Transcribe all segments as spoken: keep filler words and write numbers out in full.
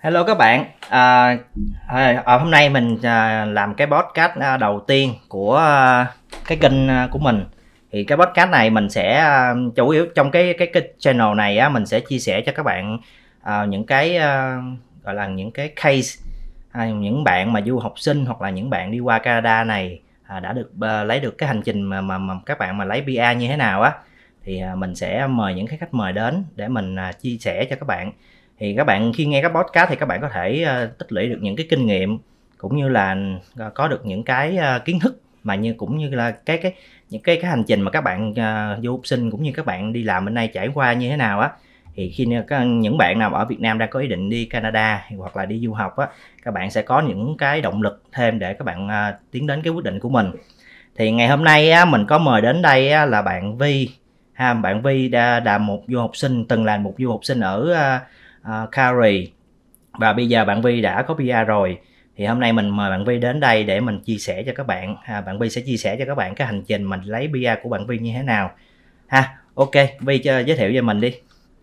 Hello các bạn, à, à, hôm nay mình à, làm cái podcast à, đầu tiên của à, cái kênh à, của mình. Thì cái podcast này mình sẽ à, chủ yếu trong cái cái cái channel này á, mình sẽ chia sẻ cho các bạn à, những cái à, gọi là những cái case, à, những bạn mà du học sinh hoặc là những bạn đi qua Canada này à, đã được à, lấy được cái hành trình mà, mà, mà các bạn mà lấy pê e như thế nào á, thì à, mình sẽ mời những cái khách mời đến để mình à, chia sẻ cho các bạn. Thì các bạn khi nghe các podcast thì các bạn có thể uh, tích lũy được những cái kinh nghiệm cũng như là uh, có được những cái uh, kiến thức mà như cũng như là cái cái những cái cái hành trình mà các bạn uh, du học sinh cũng như các bạn đi làm bên đây trải qua như thế nào á. Thì khi những bạn nào ở Việt Nam đang có ý định đi Canada hoặc là đi du học á, các bạn sẽ có những cái động lực thêm để các bạn uh, tiến đến cái quyết định của mình. Thì ngày hôm nay á, mình có mời đến đây á, là bạn Vi ha. Bạn Vi đã là một du học sinh, từng là một du học sinh ở uh, Uh, Calgary, và bây giờ bạn Vi đã có pê e rồi. Thì hôm nay mình mời bạn Vi đến đây để mình chia sẻ cho các bạn. À, bạn Vi sẽ chia sẻ cho các bạn cái hành trình mình lấy pê e của bạn Vi như thế nào ha. Ok, Vi cho giới thiệu về mình đi.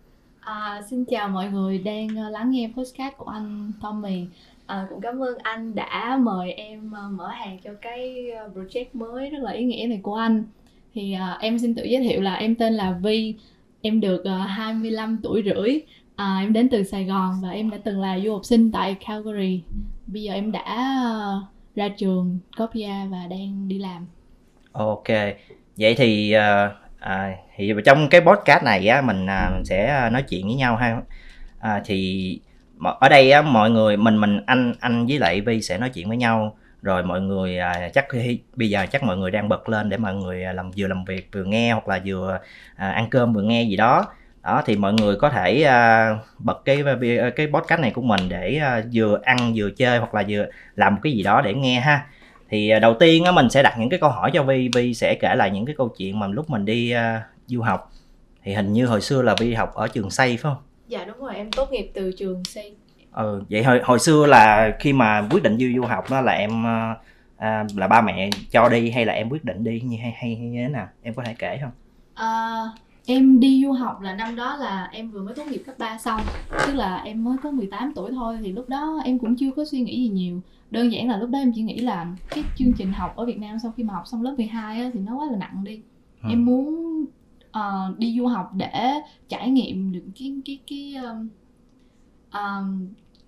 À, xin chào mọi người đang lắng nghe podcast của anh Tommy. À, cũng cảm ơn anh đã mời em mở hàng cho cái project mới rất là ý nghĩa này của anh. Thì à, em xin tự giới thiệu là em tên là Vi, em được uh, hai mươi lăm tuổi rưỡi. À, em đến từ Sài Gòn và em đã từng là du học sinh tại Calgary. Bây giờ em đã uh, ra trường có pê e và đang đi làm. Ok, vậy thì uh, à, thì trong cái podcast này á, mình, à, mình sẽ nói chuyện với nhau ha. À, thì ở đây á, mọi người mình mình anh anh với lại Vi sẽ nói chuyện với nhau. Rồi mọi người à, chắc bây giờ chắc mọi người đang bật lên để mọi người làm vừa làm việc vừa nghe, hoặc là vừa à, ăn cơm vừa nghe gì đó. Đó thì mọi người có thể à, bật cái cái podcast này của mình để à, vừa ăn vừa chơi hoặc là vừa làm một cái gì đó để nghe ha. Thì đầu tiên á, mình sẽ đặt những cái câu hỏi cho Vi. Vi sẽ kể lại những cái câu chuyện mà lúc mình đi uh, du học. Thì hình như hồi xưa là Vi học ở trường Xây phải không? Dạ đúng rồi, em tốt nghiệp từ trường Xây. Ừ, vậy hồi hồi xưa là khi mà quyết định đi du học đó là em uh, uh, là ba mẹ cho đi hay là em quyết định đi như hay hay, hay như thế nào? Em có thể kể không? À, em đi du học là năm đó là em vừa mới tốt nghiệp cấp ba xong, tức là em mới có mười tám tuổi thôi. Thì lúc đó em cũng chưa có suy nghĩ gì nhiều, đơn giản là lúc đó em chỉ nghĩ là cái chương trình học ở Việt Nam sau khi mà học xong lớp mười hai á, thì nó quá là nặng đi. ừ. Em muốn uh, đi du học để trải nghiệm được cái cái cái um, um,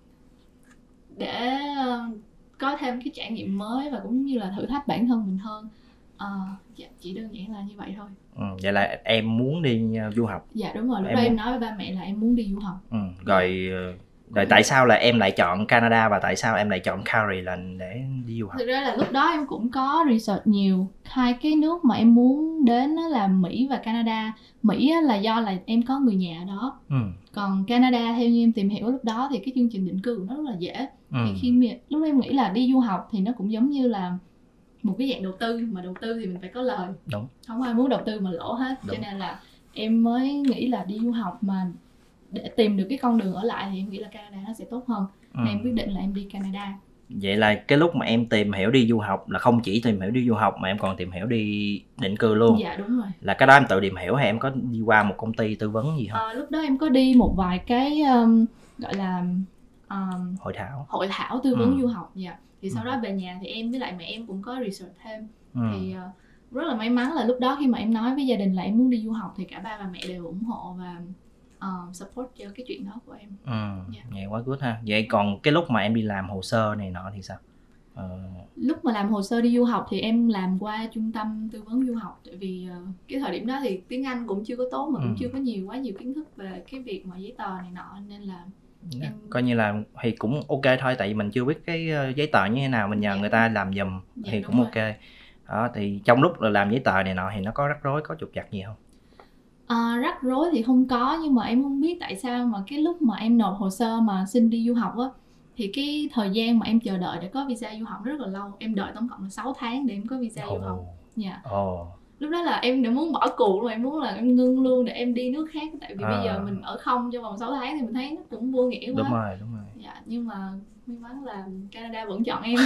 để uh, có thêm cái trải nghiệm mới và cũng như là thử thách bản thân mình hơn. Uh, dạ, chỉ đơn giản là như vậy thôi. Ừ, vậy là em muốn đi du học. Dạ đúng rồi, lúc đó muốn... em nói với ba mẹ là em muốn đi du học. Ừ, rồi rồi tại sao là em lại chọn Canada và tại sao em lại chọn Calgary là để đi du học? Thực ra là lúc đó em cũng có research nhiều. Hai cái nước mà em muốn đến là Mỹ và Canada. Mỹ là do là em có người nhà ở đó. ừ. Còn Canada theo như em tìm hiểu lúc đó thì cái chương trình định cư của nó rất là dễ. ừ. Thì khi lúc đó em nghĩ là đi du học thì nó cũng giống như là một cái dạng đầu tư, mà đầu tư thì mình phải có lời. Đúng. Không ai muốn đầu tư mà lỗ hết. Đúng. Cho nên là em mới nghĩ là đi du học mà để tìm được cái con đường ở lại thì em nghĩ là Canada nó sẽ tốt hơn. ừ. Nên em quyết định là em đi Canada. Vậy là cái lúc mà em tìm hiểu đi du học là không chỉ tìm hiểu đi du học mà em còn tìm hiểu đi định cư luôn. Dạ đúng rồi. Là cái đó em tự tìm hiểu hay em có đi qua một công ty tư vấn gì không? À, lúc đó em có đi một vài cái um, gọi là um, hội thảo hội thảo tư vấn ừ. du học. Dạ. Thì sau ừ. đó về nhà thì em với lại mẹ em cũng có research thêm. ừ. Thì uh, rất là may mắn là lúc đó khi mà em nói với gia đình là em muốn đi du học thì cả ba và mẹ đều ủng hộ và uh, support cho cái chuyện đó của em. ừ. yeah. Vậy quá good ha. Vậy còn cái lúc mà em đi làm hồ sơ này nọ thì sao? Uh... Lúc mà làm hồ sơ đi du học thì em làm qua trung tâm tư vấn du học. Tại vì uh, cái thời điểm đó thì tiếng Anh cũng chưa có tốt mà ừ. cũng chưa có nhiều quá nhiều kiến thức về cái việc mà giấy tờ này nọ, nên là yeah. em... coi như là thì cũng ok thôi, tại vì mình chưa biết cái giấy tờ như thế nào, mình nhờ yeah. người ta làm giùm dạ, thì cũng rồi. Ok. Đó, thì trong lúc là làm giấy tờ này nọ thì nó có rắc rối, có trục trặc gì không? À, rắc rối thì không có, nhưng mà em không biết tại sao mà cái lúc mà em nộp hồ sơ mà xin đi du học á, thì cái thời gian mà em chờ đợi để có visa du học rất là lâu. Em đợi tổng cộng là sáu tháng để em có visa oh. du học. Dạ. Oh. Lúc đó là em đã muốn bỏ cuộc luôn, em muốn là em ngưng luôn để em đi nước khác. Tại vì à. bây giờ mình ở không trong vòng sáu tháng thì mình thấy nó cũng vô nghĩa quá. Đúng rồi, đúng rồi. Dạ, nhưng mà may mắn là Canada vẫn chọn em.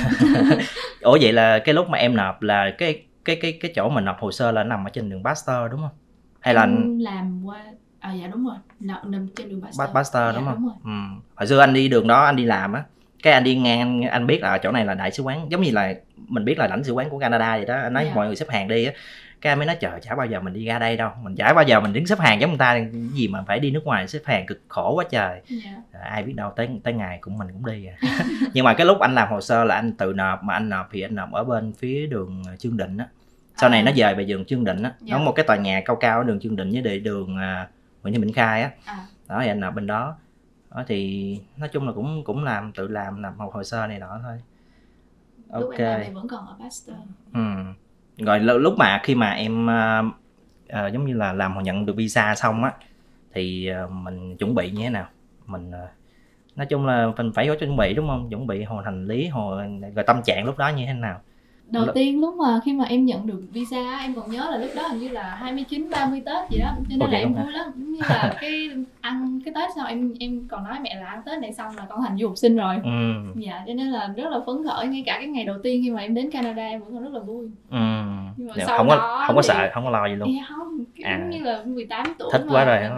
Ủa vậy là cái lúc mà em nộp là cái cái cái cái chỗ mà nộp hồ sơ là nằm ở trên đường Baxter đúng không? Hay em là làm qua À dạ đúng rồi, nằm trên đường Baxter. Baxter dạ, đúng không? Đúng rồi. Ừ. Hồi xưa anh đi đường đó anh đi làm á, cái anh đi ngang anh biết là chỗ này là đại sứ quán, giống như là mình biết là lãnh sự quán của Canada vậy đó. Anh nói Dạ. mọi người xếp hàng đi á, cái anh mới nói trời chả bao giờ mình đi ra đây đâu, mình chả bao giờ mình đứng xếp hàng giống người ta, cái gì mà phải đi nước ngoài xếp hàng cực khổ quá trời. Dạ. Ai biết đâu tới tới ngày cũng mình cũng đi à. Nhưng mà cái lúc anh làm hồ sơ là anh tự nộp, mà anh nộp thì anh nộp ở bên phía đường Chương Định á. Sau này À. nó dời về đường Chương Định á, Dạ. nó có một cái tòa nhà cao cao ở đường Chương Định với đường uh, Nguyễn Thị Minh Khai á. À. Đó thì anh nộp bên đó. Đó thì nói chung là cũng cũng làm tự làm làm một hồ sơ này nọ thôi. Lúc Ok. em làm thì vẫn còn ở Baxter. Ừ. Rồi lúc mà khi mà em uh, uh, giống như là làm nhận được visa xong á thì uh, mình chuẩn bị như thế nào? Mình uh, nói chung là mình phải có chuẩn bị đúng không? Chuẩn bị hồi hành lý, hồi rồi tâm trạng lúc đó như thế nào? Đầu L- tiên lúc mà khi mà em nhận được visa em còn nhớ là lúc đó hình như là hai mươi chín ba mươi Tết gì đó, cho nên okay, là em okay. vui lắm, giống như là cái ăn cái Tết sau em em còn nói mẹ là ăn Tết này xong là con thành du học sinh rồi. Ừ. Dạ, cho nên là rất là phấn khởi, ngay cả cái ngày đầu tiên khi mà em đến Canada em vẫn còn rất là vui. Ừ. Nhưng mà Dạ, sau không đó có không có thì... sợ, không có lo gì luôn. Dạ không, kiểu À. như là mười tám tuổi Thích mà quá rồi.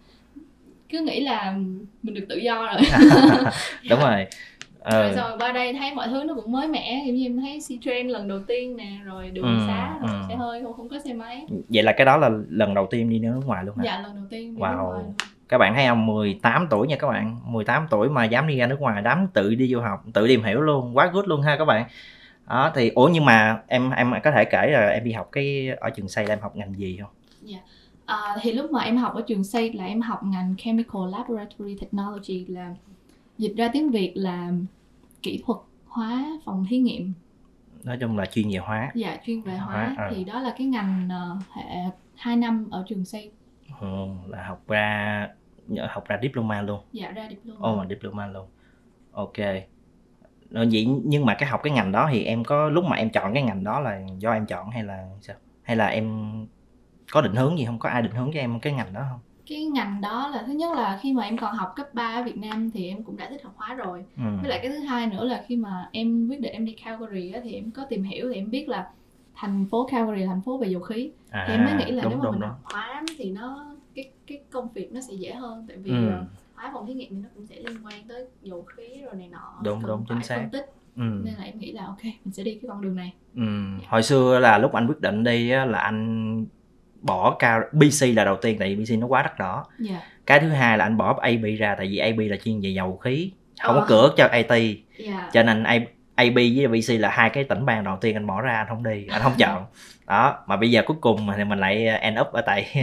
cứ nghĩ là mình được tự do rồi. Đúng rồi. Ờ. Rồi xong rồi qua đây thấy mọi thứ nó cũng mới mẻ, kiểu như em thấy C-Train lần đầu tiên nè, rồi đường Ừ, xá, rồi ừ. xe hơi, không, không có xe máy. Vậy là cái đó là lần đầu tiên đi nước ngoài luôn hả? Dạ lần đầu tiên đi Wow. nước ngoài luôn. Các bạn thấy không, mười tám tuổi nha các bạn, mười tám tuổi mà dám đi ra nước ngoài, dám tự đi du học, tự tìm hiểu luôn, quá good luôn ha các bạn. Đó thì ủa nhưng mà em em có thể kể là em đi học cái ở trường xây là em học ngành gì không? Dạ. À, thì lúc mà em học ở trường xây là em học ngành Chemical Laboratory Technology, là dịch ra tiếng Việt là kỹ thuật hóa phòng thí nghiệm. Nói chung là chuyên về hóa. Dạ chuyên về hóa, hóa à. Thì đó là cái ngành uh, hệ hai năm ở trường xây. Ừ, là học ra học ra diploma luôn. Dạ ra diploma. Ồ, oh, diploma luôn. Ok. Rồi vậy nhưng mà cái học cái ngành đó thì em có lúc mà em chọn cái ngành đó là do em chọn hay là sao? Hay là em có định hướng gì không? Có ai định hướng cho em cái ngành đó không? Cái ngành đó là thứ nhất là khi mà em còn học cấp ba ở Việt Nam thì em cũng đã thích học hóa rồi. Ừ. Với lại cái thứ hai nữa là khi mà em quyết định em đi Calgary á, thì em có tìm hiểu thì em biết là thành phố Calgary là thành phố về dầu khí. À, thì em mới nghĩ là đúng, nếu mà đúng, mình đúng. học hóa thì nó cái cái công việc nó sẽ dễ hơn, tại vì ừ. hóa phòng thí nghiệm thì nó cũng sẽ liên quan tới dầu khí rồi này nọ. Đúng đúng chính xác. Phân tích. Ừ. Nên là em nghĩ là ok mình sẽ đi cái con đường này. Ừ. Dạ. Hồi xưa là lúc anh quyết định đi á, là anh bỏ cao bê xê là đầu tiên, tại vì bê xê nó quá đắt đỏ. Yeah. Cái thứ hai là anh bỏ a bê ra, tại vì a bê là chuyên về dầu khí, không oh. có cửa cho i tê. Yeah. Cho nên a bê với bê xê là hai cái tỉnh bang đầu tiên anh bỏ ra, anh không đi, anh không chọn. Đó, mà bây giờ cuối cùng thì mình lại end up ở tại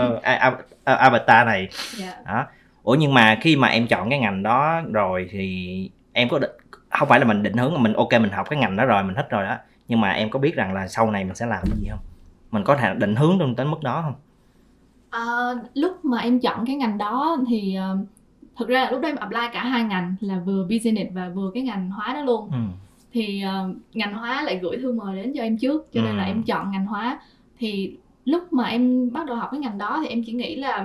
Avatar này. Yeah. Đó. Ủa nhưng mà khi mà em chọn cái ngành đó rồi thì em có định, không phải là mình định hướng, mình ok mình học cái ngành đó rồi, mình thích rồi đó, nhưng mà em có biết rằng là sau này mình sẽ làm cái gì không? Mình có thể định hướng đến mức đó không? À, lúc mà em chọn cái ngành đó thì uh, thực ra là lúc đó em apply cả hai ngành, là vừa business và vừa cái ngành hóa đó luôn. Ừ. Thì uh, ngành hóa lại gửi thư mời đến cho em trước, cho ừ. nên là em chọn ngành hóa. Thì lúc mà em bắt đầu học cái ngành đó thì em chỉ nghĩ là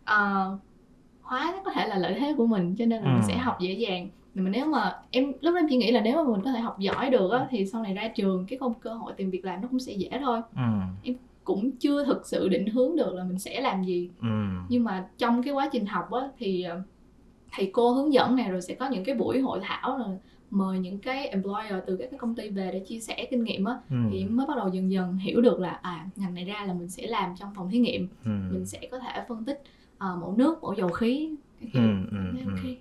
uh, hóa nó có thể là lợi thế của mình, cho nên là ừ. mình sẽ học dễ dàng. Mà nếu mà em lúc đó em chỉ nghĩ là nếu mà mình có thể học giỏi được á, thì sau này ra trường cái không cơ hội tìm việc làm nó cũng sẽ dễ thôi. Ừ. Em cũng chưa thực sự định hướng được là mình sẽ làm gì. Ừ. Nhưng mà trong cái quá trình học á thì thầy cô hướng dẫn này, rồi sẽ có những cái buổi hội thảo, rồi mời những cái employer từ các cái công ty về để chia sẻ kinh nghiệm á. Ừ. Thì mới bắt đầu dần dần hiểu được là à ngành này ra là mình sẽ làm trong phòng thí nghiệm. Ừ. Mình sẽ có thể phân tích uh, mẫu nước, mẫu dầu khí. Ừ. Ừ. Okay.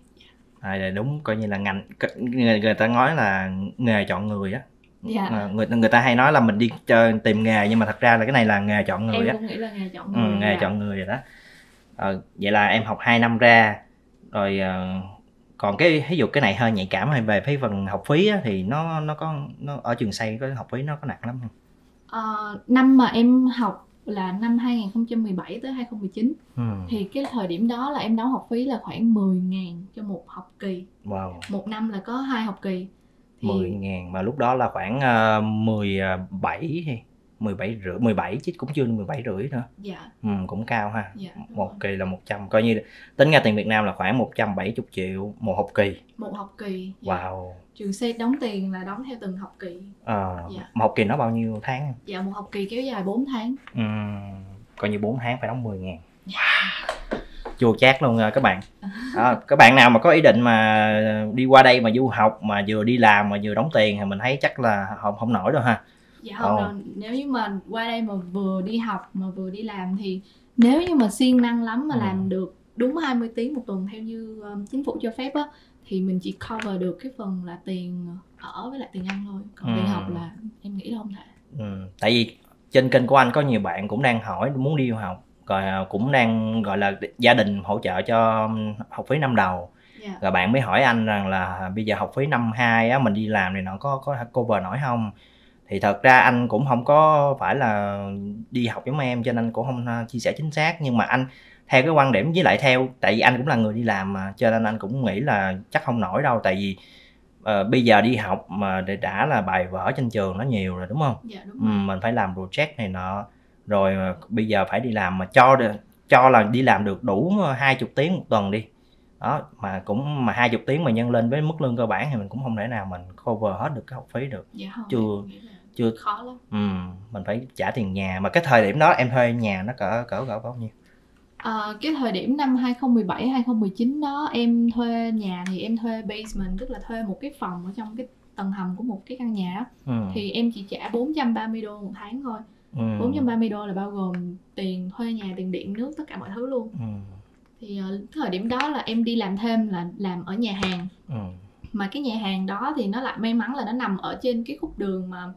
À, đúng, coi như là ngành người, người ta nói là nghề chọn người á. Yeah. À, người người ta hay nói là mình đi chơi tìm nghề, nhưng mà thật ra là cái này là nghề chọn người á. Em cũng nghĩ là nghề chọn người. Ừ, nghề chọn người rồi đó. À, vậy là em học hai năm ra rồi. Uh, còn cái ví dụ cái này hơi nhạy cảm, hay về phía phần học phí á, thì nó nó có nó ở trường xây có học phí nó có nặng lắm không? Uh, năm mà em học là năm hai không một bảy tới hai không một chín. Ừ. Thì cái thời điểm đó là em đóng học phí là khoảng mười ngàn cho một học kỳ. Wow. Một năm là có hai học kỳ. Thì... mười ngàn mà lúc đó là khoảng uh, mười bảy hay mười bảy rưỡi, mười bảy chứ cũng chưa mười bảy rưỡi nữa. Dạ. Ừ, cũng cao ha. Dạ, một kỳ là một trăm, coi như tính ra tiền Việt Nam là khoảng một trăm bảy mươi triệu một học kỳ. Một học kỳ. Dạ. Wow. Trường xây đóng tiền là đóng theo từng học kỳ. À, dạ. Một học kỳ nó bao nhiêu tháng? Dạ một học kỳ kéo dài bốn tháng. Ừ, coi như bốn tháng phải đóng mười ngàn. Wow. chua chát luôn các bạn. Đó, các bạn nào mà có ý định mà đi qua đây mà du học mà vừa đi làm mà vừa đóng tiền thì mình thấy chắc là không không nổi đâu ha. Dạ không đâu, nếu như mà qua đây mà vừa đi học mà vừa đi làm thì nếu như mà siêng năng lắm mà ừ. làm được đúng hai mươi tiếng một tuần theo như um, chính phủ cho phép á, thì mình chỉ cover được cái phần là tiền ở với lại tiền ăn thôi, còn ừ. tiền học là em nghĩ là không thể. Ừ. Tại vì trên kênh của anh có nhiều bạn cũng đang hỏi muốn đi du học, rồi cũng đang gọi là gia đình hỗ trợ cho học phí năm đầu. Yeah. Rồi bạn mới hỏi anh rằng là bây giờ học phí năm hai á, mình đi làm thì nó có có cover nổi không? Thì thật ra anh cũng không có phải là đi học giống em cho nên anh cũng không chia sẻ chính xác, nhưng mà anh theo cái quan điểm với lại theo tại vì anh cũng là người đi làm mà, cho nên anh cũng nghĩ là chắc không nổi đâu. Tại vì uh, bây giờ đi học mà để đã là bài vở trên trường nó nhiều rồi đúng không? Dạ, đúng ừ, mình phải làm project này nọ, rồi bây giờ phải đi làm mà cho cho là đi làm được đủ hai chục tiếng một tuần đi đó, mà cũng mà hai chục tiếng mà nhân lên với mức lương cơ bản thì mình cũng không thể nào mình cover hết được cái học phí được. Dạ không, chưa chưa khó lắm. Ừ, mình phải trả tiền nhà. Mà cái thời điểm đó em thuê nhà nó cỡ cỡ cỡ bao nhiêu? À, cái thời điểm năm hai không một bảy hai không một chín đó em thuê nhà thì em thuê basement, tức là thuê một cái phòng ở trong cái tầng hầm của một cái căn nhà đó. Ừ. Thì em chỉ trả bốn trăm ba mươi đô một tháng thôi. Ừ. bốn trăm ba mươi đô là bao gồm tiền thuê nhà, tiền điện nước, tất cả mọi thứ luôn. Ừ. Thì uh, thời điểm đó là em đi làm thêm là làm ở nhà hàng. Ừ. Mà cái nhà hàng đó thì nó lại may mắn là nó nằm ở trên cái khúc đường mà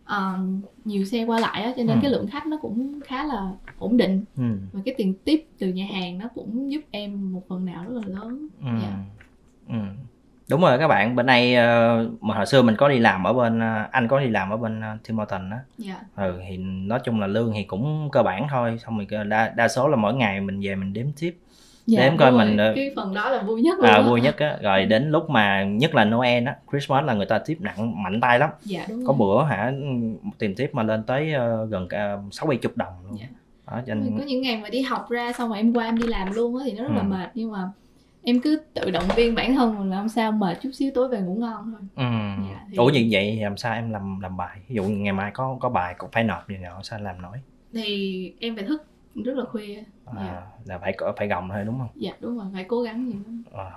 uh, nhiều xe qua lại á, cho nên ừ. cái lượng khách nó cũng khá là ổn định. Ừ. Và cái tiền tip từ nhà hàng nó cũng giúp em một phần nào rất là lớn. Ừ. Yeah. Ừ. Đúng rồi các bạn, bên đây uh, mà hồi xưa mình có đi làm ở bên uh, anh có đi làm ở bên uh, Tim Hortons á. Yeah. Ừ, thì nói chung là lương thì cũng cơ bản thôi, xong rồi đa, đa số là mỗi ngày mình về mình đếm tip. Dạ, đếm coi mình cái phần đó là vui nhất luôn. À, vui nhất á. Rồi đến lúc mà nhất là Noel á, Christmas là người ta tip nặng mạnh tay lắm. Dạ, đúng có rồi. Bữa hả tiền tip mà lên tới uh, gần sáu bảy chục đồng luôn. Dạ. Đó, cho nên... có những ngày mà đi học ra xong rồi em qua em đi làm luôn á thì nó rất ừ. là mệt, nhưng mà em cứ tự động viên bản thân mình là không sao, mệt chút xíu tối về ngủ ngon thôi. Ừ. Dạ, thì... Ủa như vậy làm sao em làm làm bài? Ví dụ ngày mai có có bài cũng phải nộp gì nào sao làm nổi? Thì em phải thức rất là khuya. À, dạ. Là phải phải gồng thôi đúng không? Dạ đúng rồi, phải cố gắng nhiều lắm. À,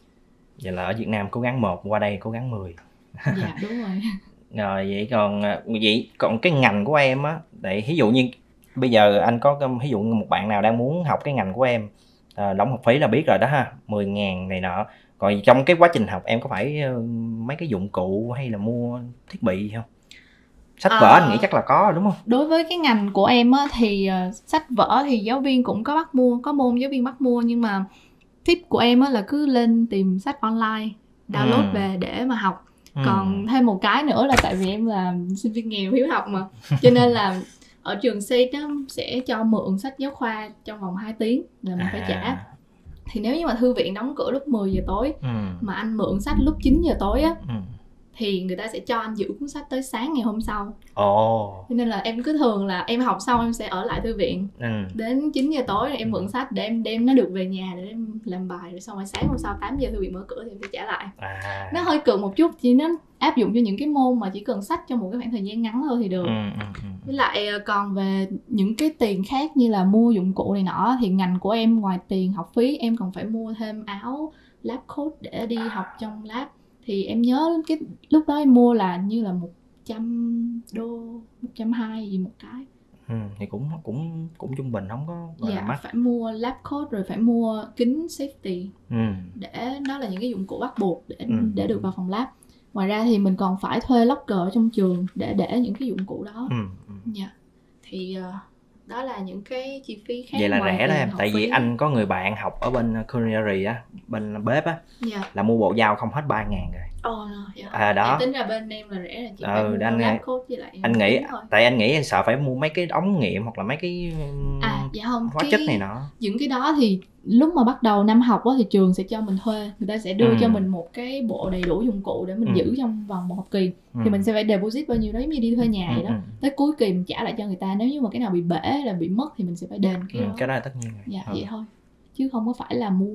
vậy là ở Việt Nam cố gắng một, qua đây cố gắng mười. Dạ đúng rồi. Rồi vậy còn vậy còn cái ngành của em á, để ví dụ như bây giờ anh có ví dụ như một bạn nào đang muốn học cái ngành của em, à, đóng học phí là biết rồi đó ha, mười ngàn này nọ. Còn trong cái quá trình học em có phải mấy cái dụng cụ hay là mua thiết bị gì không? Sách vở à, anh nghĩ chắc là có đúng không? Đối với cái ngành của em á, thì uh, sách vở thì giáo viên cũng có bắt mua, có môn giáo viên bắt mua, nhưng mà tip của em á, là cứ lên tìm sách online, download ừ. về để mà học. ừ. Còn thêm một cái nữa là tại vì em là sinh viên nghèo hiếu học mà, cho nên là ở trường xê á, sẽ cho mượn sách giáo khoa trong vòng hai tiếng là mình à. phải trả. Thì nếu như mà thư viện đóng cửa lúc mười giờ tối ừ. mà anh mượn sách lúc chín giờ tối á, ừ. thì người ta sẽ cho anh giữ cuốn sách tới sáng ngày hôm sau. Ồ. Oh. Cho nên là em cứ thường là em học xong em sẽ ở lại thư viện. Ừ. Đến chín giờ tối em mượn sách để em đem nó được về nhà để em làm bài, rồi xong rồi sáng hôm sau tám giờ thư viện mở cửa thì em sẽ trả lại. À. Nó hơi cực một chút, chỉ nó áp dụng cho những cái môn mà chỉ cần sách trong một cái khoảng thời gian ngắn thôi thì được. Ừ, ừ, ừ. Với lại còn về những cái tiền khác như là mua dụng cụ này nọ thì ngành của em ngoài tiền học phí em còn phải mua thêm áo lab coat để đi học trong lab. Thì em nhớ cái lúc đó em mua là như là một trăm đô, một trăm hai mươi gì một cái. Ừ, thì cũng cũng cũng trung bình, không có gọi dạ, là mắc. Phải mua lab coat rồi phải mua kính safety. Ừ. Để đó là những cái dụng cụ bắt buộc để ừ. để được vào phòng lab. Ngoài ra thì mình còn phải thuê locker ở trong trường để để những cái dụng cụ đó. Ừ. Ừ. Dạ. Thì uh, đó là những cái chi phí khác. Vậy là rẻ đó em, tại vì anh có người bạn học ở bên culinary á, bên bếp á, dạ. là mua bộ dao không hết ba ngàn rồi. Oh, no, yeah. À đó. Em tính ra bên em là rẻ, là chỉ phải ừ, mua anh lab coat với lại anh nghĩ thôi. Tại anh nghĩ sợ phải mua mấy cái ống nghiệm hoặc là mấy cái à, dạ không, hóa cái, chất này nọ. Những cái đó thì lúc mà bắt đầu năm học á, thì trường sẽ cho mình thuê, người ta sẽ đưa ừ. cho mình một cái bộ đầy đủ dụng cụ để mình ừ. giữ trong vòng một học kỳ. Ừ. Thì mình sẽ phải deposit bao nhiêu đó, giống như đi thuê nhà vậy đó. Ừ. Tới cuối kỳ mình trả lại cho người ta. Nếu như mà cái nào bị bể hay là bị mất thì mình sẽ phải đền cái ừ, đó. Cái đó là tất nhiên rồi. Dạ ừ. vậy thôi, chứ không có phải là mua.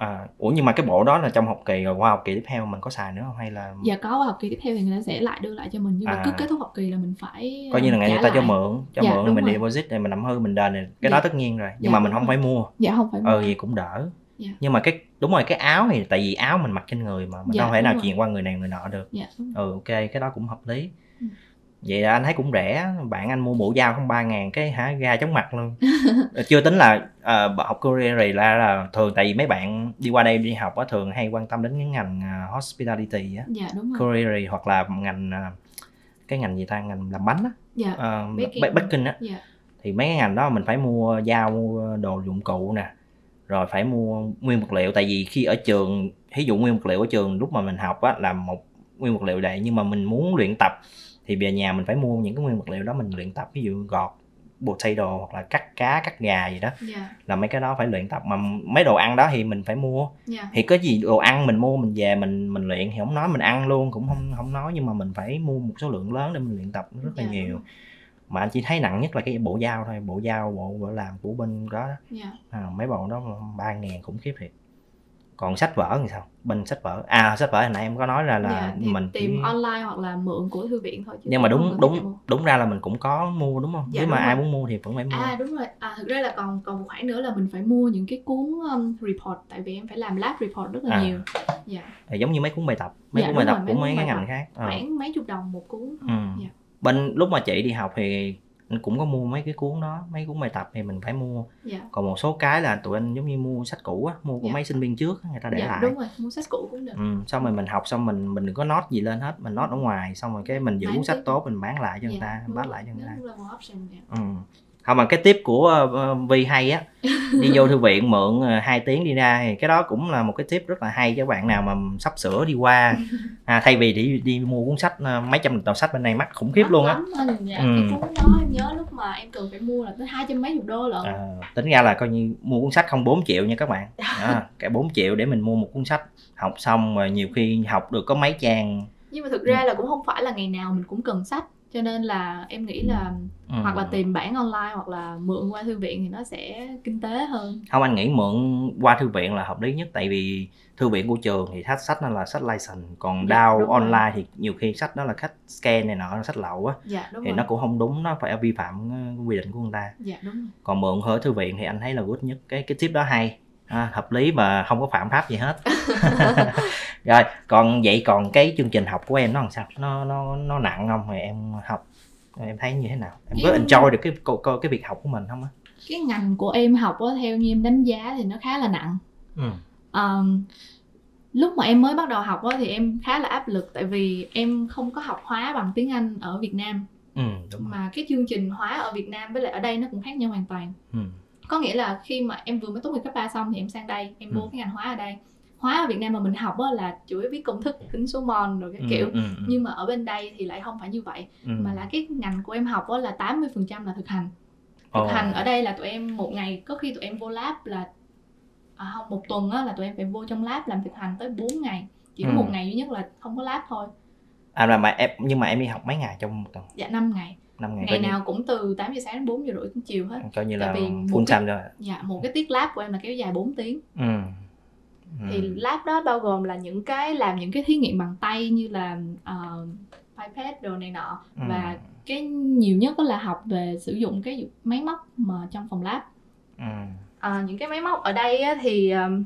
À, ủa nhưng mà cái bộ đó là trong học kỳ rồi qua học kỳ tiếp theo mình có xài nữa không hay là? Dạ có, qua học kỳ tiếp theo thì người ta sẽ lại đưa lại cho mình, nhưng mà À. cứ kết thúc học kỳ là mình phải Coi như là người trả ta cho lại. mượn, cho Dạ, mượn đúng mình rồi. deposit này mình làm hư mình đền này, cái Dạ. đó tất nhiên rồi. Nhưng Dạ, mà mình đúng không rồi. phải mua. Dạ không phải mua. Ờ gì cũng đỡ. Dạ. Nhưng mà cái đúng rồi, cái áo thì tại vì áo mình mặc trên người mà mình Dạ, không thể đúng nào rồi. truyền qua người này người nọ được. Dạ, đúng rồi. Ừ ok, cái đó cũng hợp lý. Ừ. Vậy là anh thấy cũng rẻ, bạn anh mua bộ dao không ba ngàn cái hả ra chóng mặt luôn. Chưa tính là uh, học courier là, là thường tại vì mấy bạn đi qua đây đi học á thường hay quan tâm đến cái ngành uh, hospitality á. Dạ đúng rồi. Courier hoặc là ngành uh, cái ngành gì ta, ngành làm bánh á. Dạ. Uh, Baking. baking á. Dạ. Thì mấy cái ngành đó mình phải mua dao, mua đồ dụng cụ nè, rồi phải mua nguyên vật liệu. Tại vì khi ở trường, ví dụ nguyên vật liệu ở trường lúc mà mình học á là một nguyên vật liệu đây, nhưng mà mình muốn luyện tập thì về nhà mình phải mua những cái nguyên vật liệu đó mình luyện tập, ví dụ gọt potato hoặc là cắt cá, cắt gà gì đó. Dạ. Là mấy cái đó phải luyện tập, mà mấy đồ ăn đó thì mình phải mua. Dạ. Thì có gì đồ ăn mình mua mình về mình mình luyện thì không nói mình ăn luôn cũng không không nói, nhưng mà mình phải mua một số lượng lớn để mình luyện tập rất là Dạ, nhiều. Mà anh chỉ thấy nặng nhất là cái bộ dao thôi, bộ dao bộ, bộ làm của bên đó, đó. Dạ. À, mấy bộ đó ba ngàn khủng khiếp thiệt. Còn sách vở thì sao? Bên sách vở, à sách vở hồi nãy em có nói ra là Dạ, mình tìm chỉ... online hoặc là mượn của thư viện thôi chứ. Nhưng mà đúng đúng đúng ra là mình cũng có mua đúng không? Dạ, nếu mà đúng ai rồi. muốn mua thì vẫn phải mua. À đúng rồi, à, thực ra là còn còn một khoản nữa là mình phải mua những cái cuốn um, report, tại vì em phải làm lab report rất là À. nhiều. Dạ. À, giống như mấy cuốn bài tập, mấy Dạ, cuốn bài đúng tập rồi, của mấy mấy cuốn cái bài ngành tập. khác. Ờ. Khoảng mấy chục đồng một cuốn thôi. Ừ. Dạ. Bên lúc mà chị đi học thì anh cũng có mua mấy cái cuốn đó, mấy cuốn bài tập thì mình phải mua. Dạ. Còn một số cái là tụi anh giống như mua sách cũ á, mua của Dạ. mấy sinh viên trước người ta để Dạ, lại. đúng rồi, mua sách cũ cũng được. Ừ, xong rồi mình học xong mình mình đừng có note gì lên hết, mình note ở ngoài, xong rồi cái mình giữ Bán sách tiếp. tốt mình bán lại cho người Dạ, ta, đúng bán rồi, lại cho người đó ta. cũng là một option. Dạ. Ừ. Không mà cái tip của uh, Vi hay á, đi vô thư viện mượn uh, hai tiếng đi ra thì cái đó cũng là một cái tip rất là hay cho bạn nào mà sắp sửa đi qua. À, thay vì đi đi mua cuốn sách uh, mấy trăm tờ sách bên này mắc khủng khiếp Mắc luôn á. lắm anh. Dạ, Ừ. cái cuốn đó em nhớ lúc mà em cần phải mua là tới hai trăm mấy chục đô lận. À, tính ra là coi như mua cuốn sách không bốn triệu nha các bạn. À, cả bốn triệu để mình mua một cuốn sách, học xong rồi nhiều khi học được có mấy trang. Nhưng mà thực ra là cũng không phải là ngày nào mình cũng cần sách, cho nên là em nghĩ là Ừ. hoặc là tìm bản online hoặc là mượn qua thư viện thì nó sẽ kinh tế hơn. Không, anh nghĩ mượn qua thư viện là hợp lý nhất, tại vì thư viện của trường thì sách sách nó là sách license, còn Dạ, download đúng rồi. online thì nhiều khi sách đó là khách scan này nọ, sách lậu á, Dạ đúng thì rồi. nó cũng không đúng, nó phải vi phạm uh, quy định của người ta. Dạ đúng rồi. Còn mượn ở thư viện thì anh thấy là good nhất, cái cái tip đó hay, à, hợp lý và không có phạm pháp gì hết. Rồi còn vậy còn cái chương trình học của em nó làm sao, nó nó nó nặng không, rồi em học em thấy như thế nào, em có Em- enjoy được cái cái, cái việc học của mình không á? Cái ngành của em học á, theo như em đánh giá thì nó khá là nặng. Ừ. Um, lúc mà em mới bắt đầu học á, thì em khá là áp lực, tại vì em không có học hóa bằng tiếng Anh ở Việt Nam, Ừ đúng rồi. mà cái chương trình hóa ở Việt Nam với lại ở đây nó cũng khác nhau hoàn toàn. Ừ. Có nghĩa là khi mà em vừa mới tốt nghiệp cấp ba xong thì em sang đây, em vô Ừ. cái ngành hóa ở đây. Hóa ở Việt Nam mà mình học á, là chủ yếu viết công thức, tính số mol rồi cái Ừ, kiểu. ừ, ừ. Nhưng mà ở bên đây thì lại không phải như vậy, Ừ. mà là cái ngành của em học á, là tám mươi phần trăm là thực hành. Thực Ồ. hành ở đây là tụi em một ngày, có khi tụi em vô lab là à, không, một tuần á, là tụi em phải vô trong lab làm thực hành tới bốn ngày. Chỉ có Ừ. một ngày duy nhất là không có lab thôi. À là mà em nhưng mà em đi học mấy ngày trong một tuần? Dạ năm ngày. Năm ngày. Ngày coi nào như, cũng từ tám giờ sáng đến bốn giờ rưỡi đến chiều hết. coi như Tại là vì một full cái- time rồi. Dạ, một cái tiết lab của em là kéo dài bốn tiếng. Ừ. Ừ. Thì lab đó bao gồm là những cái làm những cái thí nghiệm bằng tay như là uh, pipette đồ này nọ. Ừ. Và cái nhiều nhất đó là học về sử dụng cái máy móc mà trong phòng lab. Ừ. À, những cái máy móc ở đây á, thì um,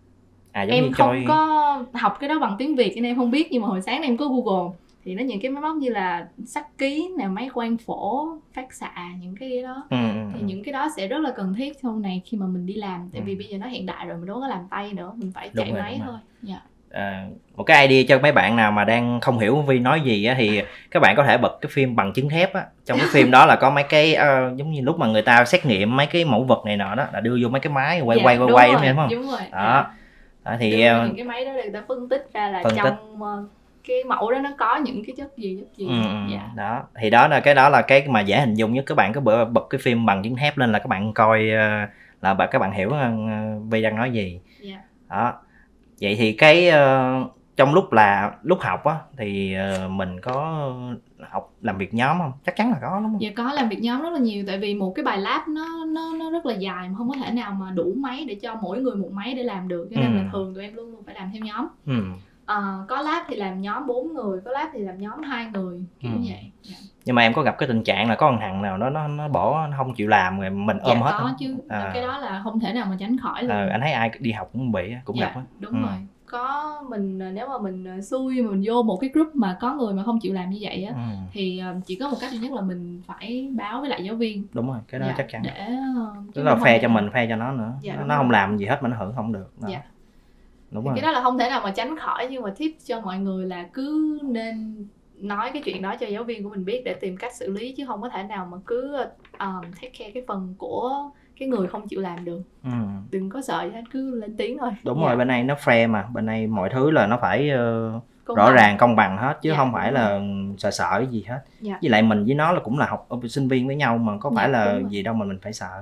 À giống em như không coi có học cái đó bằng tiếng Việt cho nên em không biết, nhưng mà hồi sáng em có Google thì nó những cái máy móc như là sắc ký nè, máy quang phổ, phát xạ, những cái đó. ừ, ừ, Thì ừ. những cái đó sẽ rất là cần thiết sau này khi mà mình đi làm, tại Ừ. vì bây giờ nó hiện đại rồi, mình đâu có làm tay nữa, mình phải Đúng chạy rồi, máy đúng thôi. rồi. Dạ. À, một cái idea cho mấy bạn nào mà đang không hiểu Vi nói gì á, thì các bạn có thể bật cái phim bằng chứng thép á. Trong cái phim đó là có mấy cái uh, giống như lúc mà người ta xét nghiệm mấy cái mẫu vật này nọ đó, là đưa vô mấy cái máy quay Dạ, quay quay đúng quay rồi, đúng không? đúng rồi. Đó. Dạ. Đó, Thì thì uh, những cái máy đó để người ta phân tích ra là phân trong tích. uh, cái mẫu đó nó có những cái chất gì chất gì. ừ, ừ, Dạ. đó thì đó là cái đó là cái mà dễ hình dung nhất. Các bạn cứ bữa bật cái phim bằng chứng thép lên là các bạn coi uh, là bạn các bạn hiểu uh, Vi đang nói gì. Dạ. Đó. Vậy thì cái uh, trong lúc là lúc học á thì uh, mình có học làm việc nhóm không? Chắc chắn là có đúng không? Dạ có, làm việc nhóm rất là nhiều, tại vì một cái bài lab nó nó nó rất là dài mà không có thể nào mà đủ máy để cho mỗi người một máy để làm được, cho nên ừ. là thường tụi em luôn luôn phải làm theo nhóm. Ừ. À, có lab thì làm nhóm bốn người, có lab thì làm nhóm hai người kiểu ừ. vậy. Dạ. Nhưng mà em có gặp cái tình trạng là có một thằng nào nó nó nó bỏ, nó không chịu làm rồi mình ôm dạ, hết có không? chứ. À. Cái đó là không thể nào mà tránh khỏi luôn. À, anh thấy ai đi học cũng bị cũng dạ, gặp á. Đúng ừ. rồi. Có mình nếu mà mình xui mình vô một cái group mà có người mà không chịu làm như vậy á ừ. thì chỉ có một cách duy nhất là mình phải báo với lại giáo viên. Đúng rồi, cái đó dạ, chắc chắn. Để tức là phe cho mình, phe cho nó nữa. Dạ, nó, nó không làm gì hết, mình hưởng không được. Đó. Dạ. Đúng thì rồi. Cái đó là không thể nào mà tránh khỏi, nhưng mà tip cho mọi người là cứ nên nói cái chuyện đó cho giáo viên của mình biết để tìm cách xử lý, chứ không có thể nào mà cứ um, take care cái phần của cái người không chịu làm được. Ừ. Đừng có sợ gì hết, cứ lên tiếng thôi. Đúng dạ. rồi, bên này nó fair mà, bên này mọi thứ là nó phải uh, rõ bằng. ràng công bằng hết, chứ dạ, không phải là sợ sợ gì hết. Dạ. Với lại mình với nó là cũng là học sinh viên với nhau mà, có phải dạ, là gì đâu mà mình phải sợ.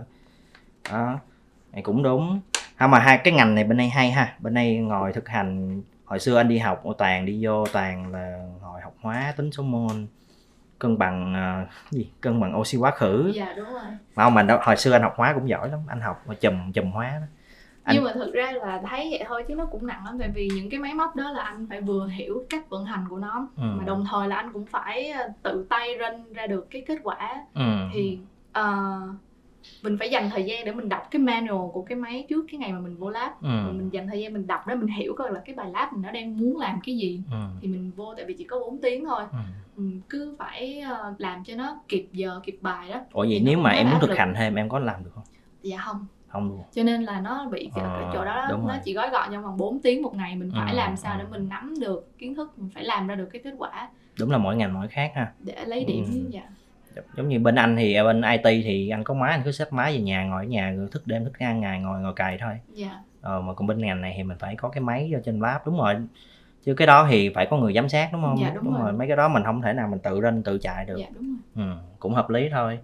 Đó, này cũng đúng. Ha, mà hai cái ngành này bên đây hay ha, bên đây ngồi thực hành. Hồi xưa anh đi học toàn đi vô toàn là ngồi học hóa, tính số mol, cân bằng uh, gì cân bằng oxy hóa khử. Dạ đúng rồi. Mà không, mình đâu, hồi xưa anh học hóa cũng giỏi lắm, anh học mà chùm chùm hóa đó. Anh... nhưng mà thực ra là thấy vậy thôi chứ nó cũng nặng lắm, tại vì những cái máy móc đó là anh phải vừa hiểu cách vận hành của nó, ừ. mà đồng thời là anh cũng phải tự tay run ra được cái kết quả. ừ. Thì uh, mình phải dành thời gian để mình đọc cái manual của cái máy trước cái ngày mà mình vô lab. ừ. Rồi mình dành thời gian mình đọc để mình hiểu coi là cái bài lab mình nó đang muốn làm cái gì. ừ. Thì mình vô, tại vì chỉ có bốn tiếng thôi. ừ. Mình cứ phải uh, làm cho nó kịp giờ kịp bài đó. Ủa vậy nếu mà em muốn thực hành thêm em có làm được không? Dạ không. Không luôn. Cho nên là nó bị cái, ờ, cái chỗ đó, đó nó chỉ gói gọn trong vòng bốn tiếng một ngày, mình phải ừ, làm sao ừ. để mình nắm được kiến thức, mình phải làm ra được cái kết quả. Đúng là mỗi ngành mỗi khác ha. Để lấy điểm. ừ. Dạ. Giống như bên anh thì bên i tê thì anh có máy, anh cứ xếp máy về nhà, ngồi ở nhà rồi thức đêm thức ngang ngày ngồi ngồi cày thôi. Dạ. Ờ, mà còn bên ngành này thì mình phải có cái máy ở trên lab. Đúng rồi, chứ cái đó thì phải có người giám sát đúng không? Dạ, đúng, đúng rồi. rồi mấy cái đó mình không thể nào mình tự rên tự chạy được. Dạ đúng rồi. Ừ, cũng hợp lý thôi.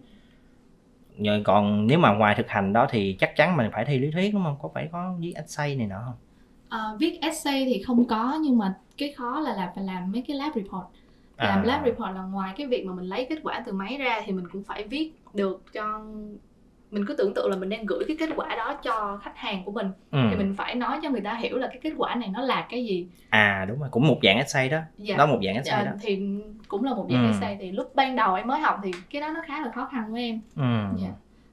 Rồi còn nếu mà ngoài thực hành đó thì chắc chắn mình phải thi lý thuyết đúng không? Có phải có viết essay này nọ không? À, viết essay thì không có, nhưng mà cái khó là làm phải làm mấy cái lab report. Làm à. lab report là ngoài cái việc mà mình lấy kết quả từ máy ra thì mình cũng phải viết được cho, mình cứ tưởng tượng là mình đang gửi cái kết quả đó cho khách hàng của mình. ừ. Thì mình phải nói cho người ta hiểu là cái kết quả này nó là cái gì. À đúng rồi, cũng một dạng essay đó. Dạ. Đó một dạng essay à, đó. Thì cũng là một dạng ừ. essay. Thì lúc ban đầu em mới học thì cái đó nó khá là khó khăn với em. ừ. Dạ.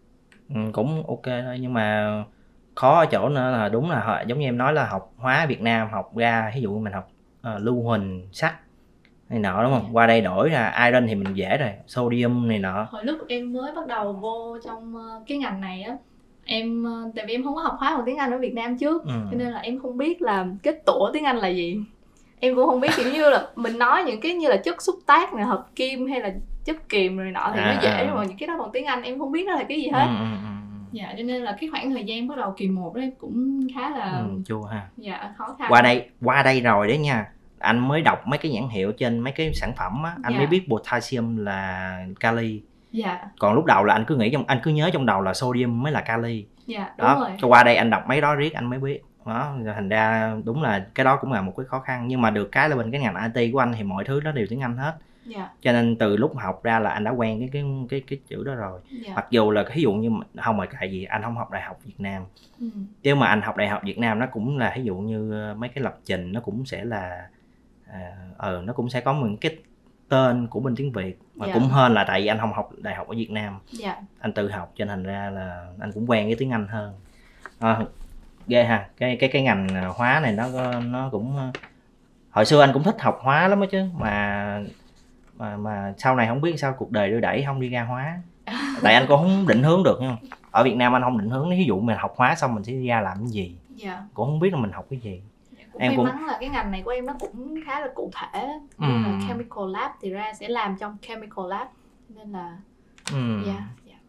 ừ, cũng ok thôi, nhưng mà khó ở chỗ nữa là đúng là họ giống như em nói là học hóa Việt Nam học ra, ví dụ mình học uh, lưu huỳnh sắt này nọ đúng không? Yeah. Qua đây đổi ra iron thì mình dễ rồi, sodium này nọ. Hồi lúc em mới bắt đầu vô trong cái ngành này á, em tại vì em không có học hóa bằng tiếng Anh ở Việt Nam trước, ừ. cho nên là em không biết là kết tủa tiếng Anh là gì. Em cũng không biết, kiểu như là mình nói những cái như là chất xúc tác này, hợp kim hay là chất kiềm rồi nọ thì à, nó dễ, à. nhưng mà những cái đó bằng tiếng Anh em không biết nó là cái gì hết. ừ, ừ, ừ. Dạ, cho nên là cái khoảng thời gian bắt đầu kỳ một đó em cũng khá là ừ, chua ha. Dạ, khó khăn. Qua đây, qua đây rồi đấy nha, anh mới đọc mấy cái nhãn hiệu trên mấy cái sản phẩm á, anh dạ. mới biết potassium là kali. Dạ. Còn lúc đầu là anh cứ nghĩ trong, anh cứ nhớ trong đầu là sodium mới là kali. Dạ, đúng đó. rồi. Cho qua đây anh đọc mấy đó riết anh mới biết. Đó, thành ra đúng là cái đó cũng là một cái khó khăn, nhưng mà được cái là bên cái ngành i tê của anh thì mọi thứ đó đều tiếng Anh hết. Dạ. Cho nên từ lúc học ra là anh đã quen cái cái cái cái chữ đó rồi. Dạ. Mặc dù là ví dụ như không phải cái gì, anh không học đại học Việt Nam. Ừ. Chứ mà anh học đại học Việt Nam nó cũng là ví dụ như mấy cái lập trình nó cũng sẽ là à, ờ nó cũng sẽ có một cái tên của bên tiếng Việt mà dạ. cũng hơn là tại vì anh không học đại học ở Việt Nam. Dạ. Anh tự học cho nên thành ra là anh cũng quen với tiếng Anh hơn. À, ghê ha, cái cái cái ngành hóa này nó nó cũng hồi xưa anh cũng thích học hóa lắm đó chứ, mà mà mà sau này không biết sao cuộc đời đưa đẩy không đi ra hóa. Tại anh cũng không định hướng được nha. Ở Việt Nam anh không định hướng, ví dụ mình học hóa xong mình sẽ đi ra làm cái gì. Dạ. Cũng không biết là mình học cái gì. Cũng em may cũng... mắn là cái ngành này của em nó cũng khá là cụ thể. Ừ. Như là chemical lab thì ra sẽ làm trong chemical lab, nên là ừ. yeah, yeah.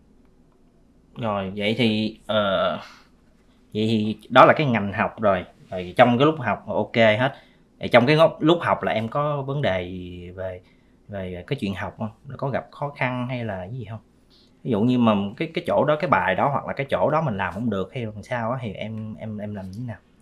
Rồi vậy thì uh, vậy thì đó là cái ngành học rồi. Rồi trong cái lúc học ok hết. Trong cái lúc học là em có vấn đề gì về về cái chuyện học không? Có gặp khó khăn hay là cái gì không? Ví dụ như mà cái cái chỗ đó, cái bài đó hoặc là cái chỗ đó mình làm không được hay làm sao á, thì em em em làm như thế nào?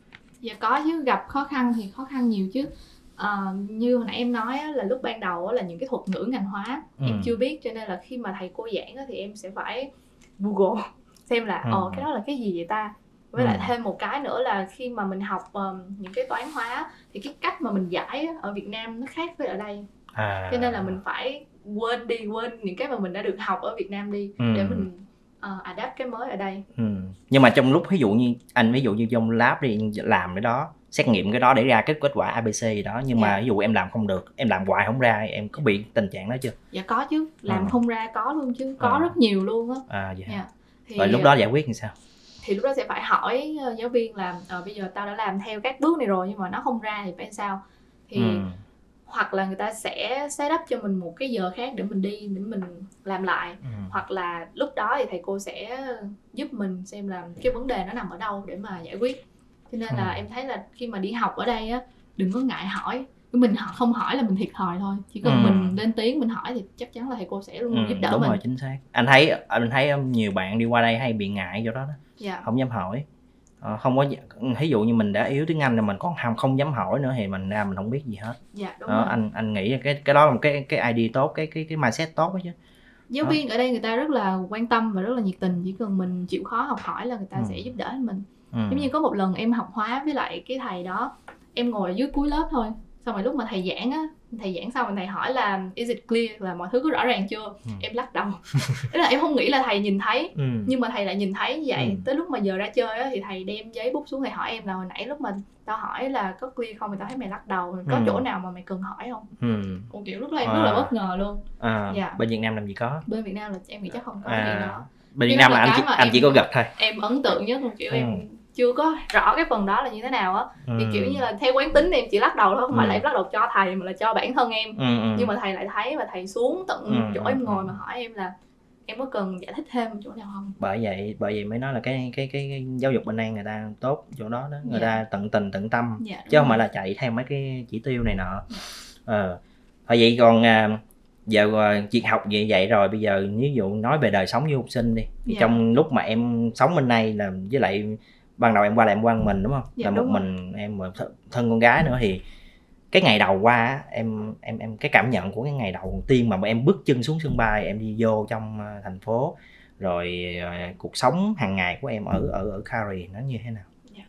Dạ có chứ, gặp khó khăn thì khó khăn nhiều chứ. À, như hồi nãy em nói á, là lúc ban đầu á, là những cái thuật ngữ ngành hóa ừ. em chưa biết, cho nên là khi mà thầy cô giảng á, thì em sẽ phải Google xem là ồ ừ. cái đó là cái gì vậy ta. Với ừ. lại thêm một cái nữa là khi mà mình học um, những cái toán hóa thì cái cách mà mình giải ở Việt Nam nó khác với ở đây, à. cho nên là mình phải quên đi quên những cái mà mình đã được học ở Việt Nam đi ừ. để mình uh, adapt cái mới ở đây. ừ. Nhưng mà trong lúc ví dụ như anh ví dụ như trong lab đi làm cái đó, xét nghiệm cái đó để ra kết kết quả a bê xê gì đó, nhưng dạ. mà ví dụ em làm không được, em làm hoài không ra, em có bị tình trạng đó chưa? Dạ có chứ, làm ừ. không ra có luôn chứ, có à. rất nhiều luôn á. À vậy dạ. Thì rồi lúc đó giải quyết như sao? Thì lúc đó sẽ phải hỏi uh, giáo viên là uh, bây giờ tao đã làm theo các bước này rồi nhưng mà nó không ra thì phải sao? Thì ừ. hoặc là người ta sẽ set up cho mình một cái giờ khác để mình đi, để mình làm lại ừ. hoặc là lúc đó thì thầy cô sẽ giúp mình xem là cái vấn đề nó nằm ở đâu để mà giải quyết. Cho nên là ừ. em thấy là khi mà đi học ở đây á, đừng có ngại hỏi. Mình không hỏi là mình thiệt thòi thôi, chỉ cần ừ. mình lên tiếng mình hỏi thì chắc chắn là thầy cô sẽ luôn luôn ừ, giúp đỡ đúng mình. Đúng rồi, chính xác. Anh thấy anh thấy nhiều bạn đi qua đây hay bị ngại chỗ đó đó, dạ. không dám hỏi. Ờ, không có, ví dụ như mình đã yếu tiếng Anh rồi mình còn không không dám hỏi nữa thì mình ra mình không biết gì hết. Dạ đúng đó, rồi. anh anh nghĩ cái cái đó là một cái cái idea tốt, cái cái cái mindset tốt đó chứ. Giáo đó. viên ở đây người ta rất là quan tâm và rất là nhiệt tình, chỉ cần mình chịu khó học hỏi là người ta ừ. sẽ giúp đỡ mình. Ừ. Giống như có một lần em học hóa với lại cái thầy đó, em ngồi ở dưới cuối lớp thôi, xong rồi lúc mà thầy giảng á, thầy giảng xong rồi thầy hỏi là is it clear, là mọi thứ có rõ ràng chưa? ừ. Em lắc đầu. Tức là em không nghĩ là thầy nhìn thấy, ừ. nhưng mà thầy lại nhìn thấy như vậy. ừ. Tới lúc mà giờ ra chơi á thì thầy đem giấy bút xuống, thầy hỏi em là hồi nãy lúc mà tao hỏi là có clear không thì tao thấy mày lắc đầu, có ừ. chỗ nào mà mày cần hỏi không? ừ. Ủa, kiểu lúc đó em à. rất là bất ngờ luôn. à. dạ. Bên Việt Nam làm gì có? Bên Việt Nam là em nghĩ chắc không có à. cái đó. Bên Việt Nam là anh chỉ, anh chỉ có gật thôi. Em ấn tượng nhất kiểu ừ. em chưa có rõ cái phần đó là như thế nào á. ừ. Thì kiểu như là theo quán tính em chỉ lắc đầu thôi, không ừ. phải là em lắc đầu cho thầy mà là cho bản thân em. ừ, ừ. Nhưng mà thầy lại thấy và thầy xuống tận ừ, chỗ em ngồi ừ. mà hỏi em là em có cần giải thích thêm chỗ nào không. Bởi vậy bởi vậy mới nói là cái cái cái, cái giáo dục bên đây người ta tốt chỗ đó đó, người dạ. ta tận tình tận tâm, dạ, chứ không phải là chạy theo mấy cái chỉ tiêu này nọ. dạ. ờ Thôi vậy còn à, giờ việc học vậy vậy rồi bây giờ ví dụ nói về đời sống với học sinh đi, thì dạ. trong lúc mà em sống bên đây là với lại ban đầu em qua là em qua mình đúng không? Dạ, là một mình em mà thân con gái nữa, thì cái ngày đầu qua em em em cái cảm nhận của cái ngày đầu tiên mà em bước chân xuống sân bay, em đi vô trong thành phố, rồi uh, cuộc sống hàng ngày của em ở ở ở Calgary nó như thế nào? Dạ.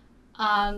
À,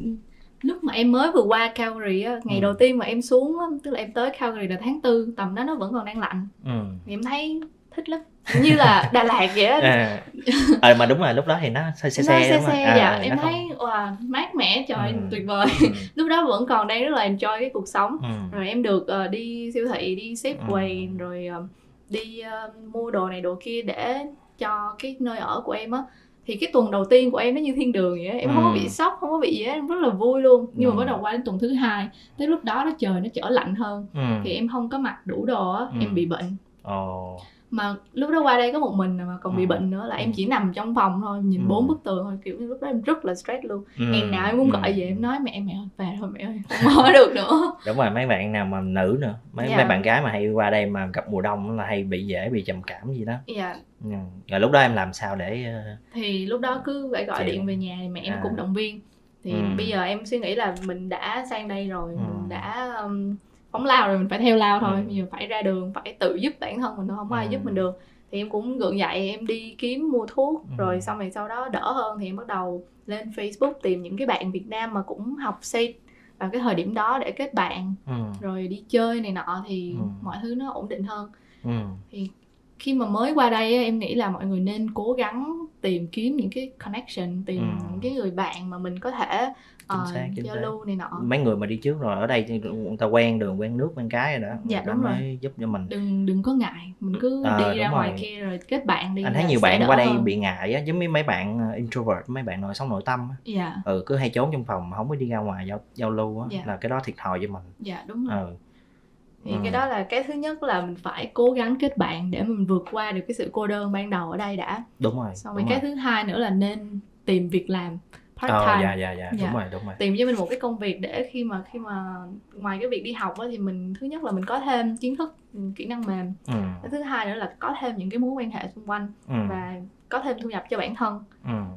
lúc mà em mới vừa qua Calgary á, ngày ừ. đầu tiên mà em xuống á, tức là em tới Calgary là tháng tư, tầm đó nó vẫn còn đang lạnh. ừ. Thì em thấy thích lắm, như là Đà Lạt vậy á. à, à, mà đúng rồi, lúc đó thì nó xe xe nó xe, xe à, dạ. Em thấy không... wow, mát mẻ, trời ừ. tuyệt vời. ừ. Lúc đó vẫn còn đang rất là enjoy cái cuộc sống. ừ. Rồi em được uh, đi siêu thị, đi xếp quầy, ừ. rồi uh, đi uh, mua đồ này đồ kia để cho cái nơi ở của em á. Thì cái tuần đầu tiên của em nó như thiên đường vậy á, em ừ. không có bị sốc, không có bị gì hết, em rất là vui luôn. Nhưng ừ. mà bắt đầu qua đến tuần thứ hai, tới lúc đó nó trời nó trở lạnh hơn, ừ. thì em không có mặc đủ đồ á, ừ. em bị bệnh. Ồ. Mà lúc đó qua đây có một mình mà còn ừ. bị bệnh nữa, là em chỉ nằm trong phòng thôi, nhìn ừ. bốn bức tường thôi, kiểu như lúc đó em rất là stress luôn. ừ. Ngày nào em muốn gọi về em nói mẹ mẹ ơi về thôi mẹ ơi, không nói được nữa. Đúng rồi, mấy bạn nào mà nữ nữa, mấy yeah. mấy bạn gái mà hay qua đây mà gặp mùa đông là hay bị dễ bị trầm cảm gì đó. Yeah. ừ. Rồi lúc đó em làm sao để thì lúc đó cứ phải gọi Chị... điện về nhà thì mẹ em à. cũng động viên. Thì ừ. bây giờ em suy nghĩ là mình đã sang đây rồi, ừ. mình đã um, phóng lao rồi, mình phải theo lao thôi. ừ. Bây giờ phải ra đường, phải tự giúp bản thân mình thôi, không có ừ. ai giúp mình được. Thì em cũng gượng dậy, em đi kiếm mua thuốc. ừ. Rồi xong rồi sau đó đỡ hơn thì em bắt đầu lên Facebook tìm những cái bạn Việt Nam mà cũng học sale vào cái thời điểm đó để kết bạn. ừ. Rồi đi chơi này nọ thì ừ. mọi thứ nó ổn định hơn. ừ. Thì khi mà mới qua đây em nghĩ là mọi người nên cố gắng tìm kiếm những cái connection, tìm ừ. những cái người bạn mà mình có thể giao lưu này nọ. Mấy người mà đi trước rồi ở đây người ta quen đường quen nước quen cái rồi đó, dạ, đúng mới rồi. giúp cho mình. Đừng đừng có ngại, mình cứ à, đi ra ngoài rồi. kia rồi kết bạn đi. Anh thấy nhiều bạn qua đây hơn. Bị ngại á, giống như mấy bạn introvert, mấy bạn nội sống nội tâm á. Dạ. Ừ, cứ hay trốn trong phòng, không có đi ra ngoài giao giao lưu á, dạ. là cái đó thiệt thòi cho mình. Dạ đúng rồi. Ừ. Thì ừ. cái đó là cái thứ nhất là mình phải cố gắng kết bạn để mình vượt qua được cái sự cô đơn ban đầu ở đây đã. Đúng rồi. Xong rồi cái thứ hai nữa là nên tìm việc làm part time. Oh, dạ, dạ, dạ, đúng rồi, đúng rồi. Tìm cho mình một cái công việc để khi mà khi mà ngoài cái việc đi học á, thì mình thứ nhất là mình có thêm kiến thức, kỹ năng mềm. ừ. Cái thứ hai nữa là có thêm những cái mối quan hệ xung quanh, ừ. và có thêm thu nhập cho bản thân. ừ.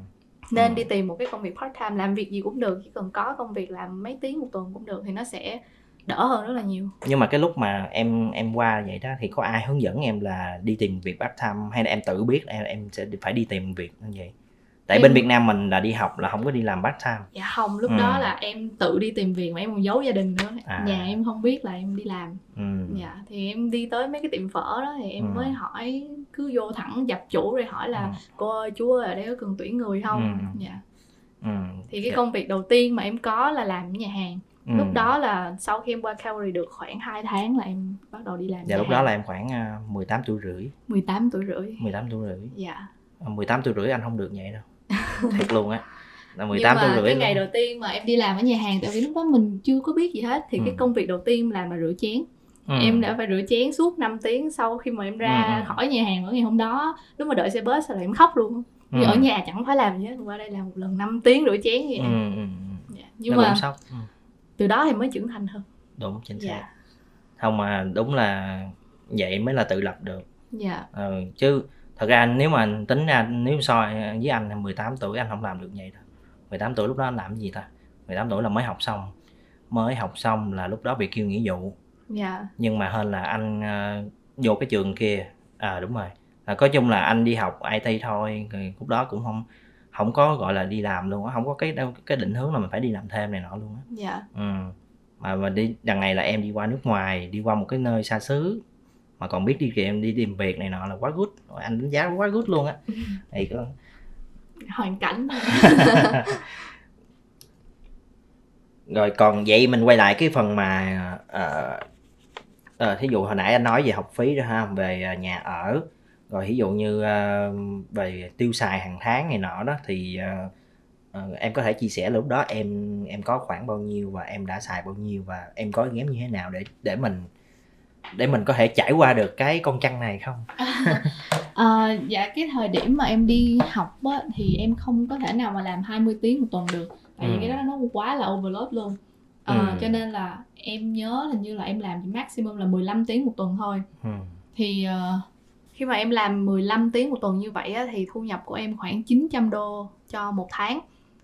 Nên Ừ. đi tìm một cái công việc part time, làm việc gì cũng được, chỉ cần có công việc làm mấy tiếng một tuần cũng được thì nó sẽ đỡ hơn rất là nhiều. Nhưng mà cái lúc mà em em qua vậy đó thì có ai hướng dẫn em là đi tìm việc part time, hay là em tự biết em em sẽ phải đi tìm việc như vậy? Tại Em- bên Việt Nam mình là đi học là không có đi làm part time. Dạ không, lúc Ừ. đó là em tự đi tìm việc mà em còn giấu gia đình nữa. À. Nhà em không biết là em đi làm. Ừ. Dạ, thì em đi tới mấy cái tiệm phở đó thì em Ừ. mới hỏi, cứ vô thẳng dập chủ rồi hỏi là Ừ. cô ơi chú ơi ở đây có cần tuyển người không. Ừ. Dạ. Ừ. Thì cái Dạ. công việc đầu tiên mà em có là làm ở nhà hàng. Ừ. Lúc đó là sau khi em qua Calgary được khoảng hai tháng là em bắt đầu đi làm Dạ nhà lúc hàng. đó là em khoảng uh, mười tám tuổi rưỡi. mười tám tuổi rưỡi. mười tám tuổi rưỡi. Dạ. mười tám tuổi rưỡi anh không được vậy đâu. Thiệt luôn á. Là mười Nhưng tám mà tuổi rưỡi cái luôn. ngày đầu tiên mà em đi làm ở nhà hàng, tại vì lúc đó mình chưa có biết gì hết, thì Ừ. cái công việc đầu tiên em làm là rửa chén. Ừ. Em đã phải rửa chén suốt năm tiếng sau khi mà em ra Ừ, ừ. khỏi nhà hàng ở ngày hôm đó. Lúc mà đợi xe bus là em khóc luôn. Vì Ừ. ở nhà chẳng phải làm gì hết, qua đây làm một lần năm tiếng rửa chén vậy. Ừ. Ừ. Dạ. Nhưng Nó mà cũng sốc. Ừ. từ đó thì mới trưởng thành hơn. Đúng, chính xác. Dạ. Không mà đúng là vậy mới là tự lập được. Dạ. Ừ, chứ thật ra nếu mà tính ra nếu so với anh mười tám tuổi anh không làm được vậy đâu. mười tám tuổi lúc đó anh làm cái gì ta? mười tám tuổi là mới học xong. Mới học xong là lúc đó bị kêu nghỉ vụ. Dạ. Nhưng mà hên là anh uh, vô cái trường kia. À đúng rồi. À, có chung là anh đi học i tê thôi, rồi lúc đó cũng không không có gọi là đi làm luôn á, không có cái cái định hướng là mình phải đi làm thêm này nọ luôn á. Dạ. Ừ. Mà mà đi đằng này là em đi qua nước ngoài, đi qua một cái nơi xa xứ mà còn biết đi kèm đi tìm việc này nọ là quá good, anh đánh giá quá good luôn á. Thì có Hoàn cảnh. rồi còn vậy mình quay lại cái phần mà uh, uh, thí dụ hồi nãy anh nói về học phí rồi ha, về nhà ở, rồi ví dụ như uh, về tiêu xài hàng tháng này nọ đó thì uh, uh, em có thể chia sẻ lúc đó em em có khoảng bao nhiêu và em đã xài bao nhiêu và em có ghém như thế nào để để mình để mình có thể trải qua được cái con trăng này không? À, dạ cái thời điểm mà em đi học á, thì em không có thể nào mà làm hai mươi tiếng một tuần được. Tại vì Ừ. cái đó nó quá là overload luôn. À, Ừ. cho nên là em nhớ hình như là em làm chỉ maximum là mười lăm tiếng một tuần thôi. Ừ. Thì uh, khi mà em làm mười lăm tiếng một tuần như vậy á, thì thu nhập của em khoảng chín trăm đô cho một tháng.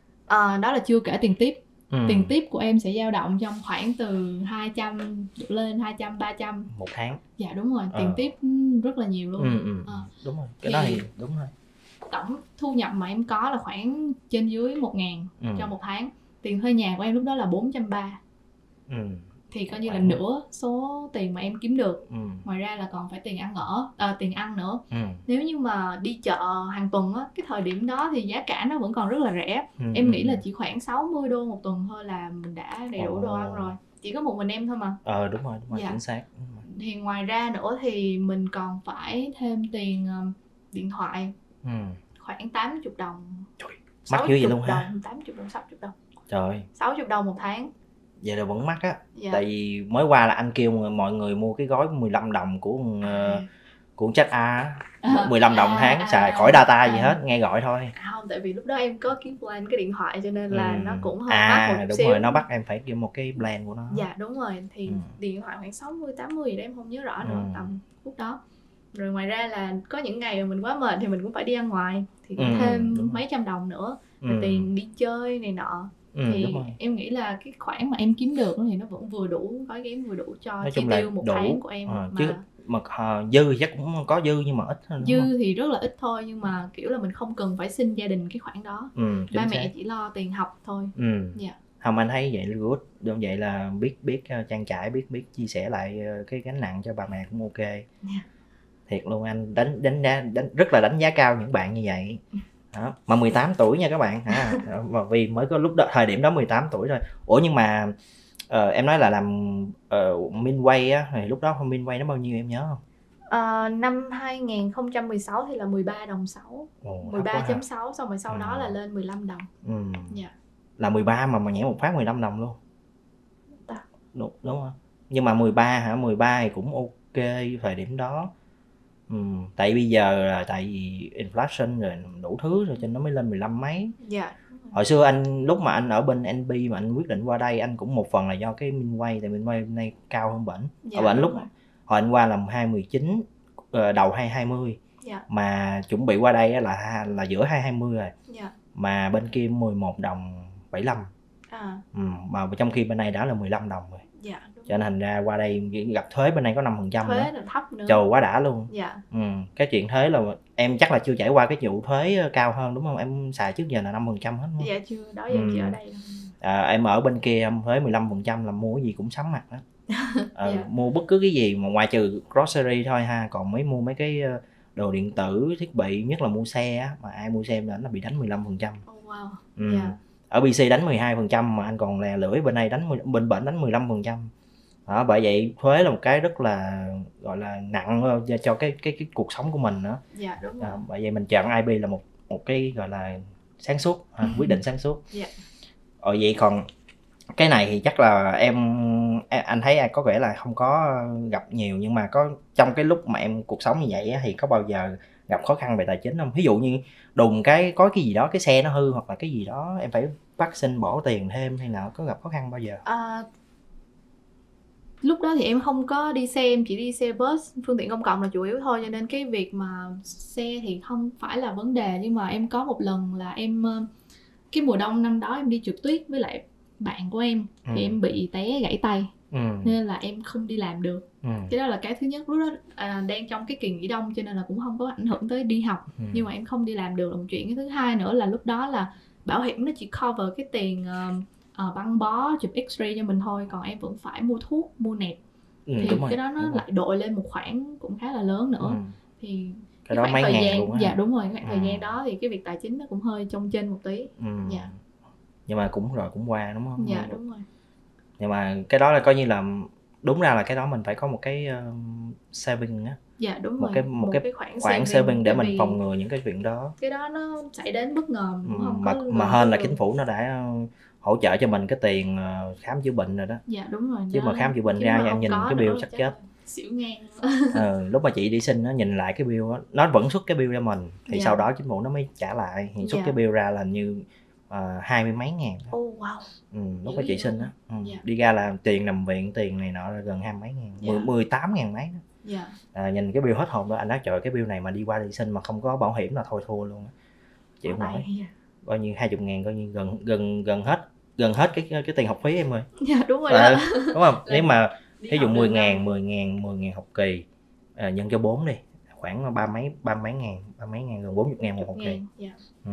À, đó là chưa kể tiền tiếp. Ừ. Tiền tiếp của em sẽ dao động trong khoảng từ hai trăm lên hai trăm, ba trăm một tháng. Dạ đúng rồi, tiền Ờ. tiếp rất là nhiều luôn. Ừ, ừ. À. Đúng rồi, cái Thì đó thì đúng rồi. tổng thu nhập mà em có là khoảng trên dưới một ngàn Ừ. cho một tháng. Tiền thuê nhà của em lúc đó là bốn trăm ba mươi. Ừ. Thì coi như là Khoảng- nửa số tiền mà em kiếm được. Ừ. Ngoài ra là còn phải tiền ăn ở, à, tiền ăn nữa. Ừ. Nếu như mà đi chợ hàng tuần á, cái thời điểm đó thì giá cả nó vẫn còn rất là rẻ. Ừ. Em nghĩ là chỉ khoảng sáu mươi đô một tuần thôi là mình đã đầy đủ đồ Ồ. ăn rồi. Chỉ có một mình em thôi mà. Ờ đúng rồi, đúng rồi, Dạ. chính xác. Đúng rồi. Thì ngoài ra nữa thì mình còn phải thêm tiền um, điện thoại Ừ. khoảng tám mươi đồng. Trời, mắc dữ vậy luôn ha. Đồng, tám mươi đồng, sáu mươi đồng. Trời, sáu mươi đồng một tháng. vậy là vẫn mắc á. Dạ. Tại vì mới qua là anh kêu mọi người mua cái gói mười lăm đồng của uh, của Check A, À, mười lăm đồng à, tháng à, xài à, khỏi data gì à. hết, nghe gọi thôi. À, không, tại vì lúc đó em có kiếm plan cái điện thoại cho nên là Ừ. nó cũng hơi mắc một À chút đúng xíu. rồi, nó bắt em phải kêu một cái plan của nó. Dạ đúng rồi, thì Ừ. điện thoại khoảng sáu mươi, tám mươi gì đó em không nhớ rõ nữa, Ừ. tầm lúc đó. Rồi ngoài ra là có những ngày mà mình quá mệt thì mình cũng phải đi ăn ngoài, thì cũng Ừ, thêm đúng rồi. mấy trăm đồng nữa. Ừ. Rồi tiền đi chơi này nọ. Ừ, Thì đúng rồi. em nghĩ là cái khoản mà em kiếm được thì nó vẫn vừa đủ, gói ghém vừa đủ cho Nói chi chung là tiêu một đủ. tháng của em. Ờ, mà chứ mà uh, dư thì chắc cũng có dư nhưng mà ít hơn. đúng không? dư thì rất là ít thôi, nhưng mà kiểu là mình không cần phải xin gia đình cái khoản đó. Ừ, chính Ba xác. mẹ chỉ lo tiền học thôi. Ừ. Dạ. Không, anh thấy vậy là good. Đúng vậy là biết biết uh, trang trải, biết biết chia sẻ lại uh, cái gánh nặng cho bà mẹ cũng ok. Yeah. Thiệt luôn, anh đánh đánh đánh, đánh rất là đánh giá cao những bạn như vậy. Đó. Mà mười tám tuổi nha các bạn hả? Mà vì mới có lúc đó thời điểm đó mười tám tuổi rồi. Ủa nhưng mà uh, em nói là làm uh, Minway á, thì lúc đó Minway nó bao nhiêu em nhớ không? À, năm hai không một sáu thì là mười ba đồng sáu. Ồ, mười ba chấm sáu, xong rồi sau Ừ. đó là lên mười lăm đồng. Ừ. Dạ. Là mười ba mà mà nhảy một phát mười lăm đồng luôn. Ta. Đúng, đúng không? Nhưng mà mười ba hả? mười ba thì cũng ok thời điểm đó. Ừ. Tại bây giờ là tại vì inflation rồi đủ thứ rồi cho nó mới lên mười lăm mấy. Dạ. Hồi xưa anh lúc mà anh ở bên en bê mà anh quyết định qua đây, anh cũng một phần là do cái Minway, tại Minway bên đây cao hơn bển. Dạ, Ở bển đúng lúc rồi. hồi anh qua là hai mười chín, đầu hai hai mươi. Dạ. Mà chuẩn bị qua đây á là là giữa hai hai mươi rồi. Dạ. mà bên kia mười một đồng bảy mươi lăm. À. Ừ, mà trong khi bên này đã là mười lăm đồng rồi. Dạ, đúng. Cho nên thành ra qua đây gặp thuế bên này có năm phần trăm thuế nữa. là thấp nữa. Trời quá đã luôn. Dạ. Ừ, cái chuyện thuế là em chắc là chưa trải qua cái vụ thuế cao hơn đúng không? Em xài trước giờ là năm phần trăm hết đúng không? Dạ chưa, đó giờ ừ. chỉ ở đây. À, em ở bên kia em thuế mười lăm phần trăm là mua cái gì cũng sắm mặt đó. À, dạ. Mua bất cứ cái gì mà ngoài trừ grocery thôi ha, còn mấy mua mấy cái đồ điện tử, thiết bị, nhất là mua xe á, mà ai mua xe em là bị đánh mười lăm phần trăm. Oh, wow. Ừ. Yeah. Ở bê xê đánh mười hai phần trăm mà anh còn lè lưỡi, bên này đánh bên bển đánh mười lăm phần trăm. Đó, bởi vậy thuế là một cái rất là gọi là nặng cho cái cái cái cuộc sống của mình nữa. Dạ đúng rồi. À, bởi vậy mình chọn i bê là một một cái gọi là sáng suốt, à, quyết định sáng suốt. Dạ. Ờ, vậy còn cái này thì chắc là em anh thấy có vẻ là không có gặp nhiều, nhưng mà có trong cái lúc mà em cuộc sống như vậy thì có bao giờ gặp khó khăn về tài chính không? Ví dụ như đùng cái có cái gì đó, cái xe nó hư hoặc là cái gì đó em phải phát sinh bỏ tiền thêm, hay là có gặp khó khăn bao giờ? À, lúc đó thì em không có đi xe, em chỉ đi xe bus, phương tiện công cộng là chủ yếu thôi, cho nên cái việc mà xe thì không phải là vấn đề. Nhưng mà em có một lần là em cái mùa đông năm đó em đi trượt tuyết với lại bạn của em, ừ. thì em bị té gãy tay, ừ. nên là em không đi làm được. ừ. Cái đó là cái thứ nhất. Lúc đó à, đang trong cái kỳ nghỉ đông cho nên là cũng không có ảnh hưởng tới đi học, ừ. nhưng mà em không đi làm được là một chuyện. Cái thứ hai nữa là lúc đó là bảo hiểm nó chỉ cover cái tiền uh, uh, băng bó, chụp x-ray cho mình thôi, còn em vẫn phải mua thuốc, mua nẹp, ừ, thì cái rồi, đó nó lại đội lên một khoản cũng khá là lớn nữa. ừ. Thì cái, cái đó mấy thời ngàn gian, luôn á. dạ đúng rồi, cái ừ. thời gian đó thì cái việc tài chính nó cũng hơi chông chênh một tí. ừ. Dạ. Nhưng mà cũng rồi cũng qua đúng không? Dạ đúng rồi. Nhưng mà cái đó là coi như là đúng ra là cái đó mình phải có một cái uh, saving á. Dạ đúng một rồi. cái một, một cái, cái khoản, khoản saving, saving để mình vì... phòng ngừa những cái chuyện đó. Cái đó nó xảy đến bất ngờ cũng không mà, có mà hơn là chính phủ nó đã hỗ trợ cho mình cái tiền khám chữa bệnh rồi đó. Dạ đúng rồi. Chứ đó, mà khám chữa bệnh ra em nhìn cái bill chắc chết. Xỉu ngang. ừ, lúc mà chị đi xin nó nhìn lại cái bill đó, nó vẫn xuất cái bill cho mình thì dạ. sau đó chính phủ nó mới trả lại, thì xuất dạ. cái bill ra là như uh, hai mươi mấy ngàn. Oh wow. Ừ, lúc mà chị xin á, ừ, dạ. đi ra là tiền nằm viện, tiền này nọ là gần hai mấy ngàn, dạ. mười tám ngàn mấy đó. Dạ. À, nhìn cái bill hết hồn đó, anh nói trời, cái bill này mà đi qua đi xin mà không có bảo hiểm là thôi thua luôn á, chịu không nổi. Bao nhiêu hai mươi ngàn, coi như gần gần gần hết gần hết cái cái tiền học phí em ơi. Dạ đúng rồi à, đó. Đúng không? Nếu mà ví dụ mười ngàn, mười ngàn, mười ngàn học kỳ, à, nhân cho bốn đi, khoảng ba mấy ba mấy ngàn, ba mấy ngàn, gần bốn mươi ngàn một học kỳ. Dạ. Ừ.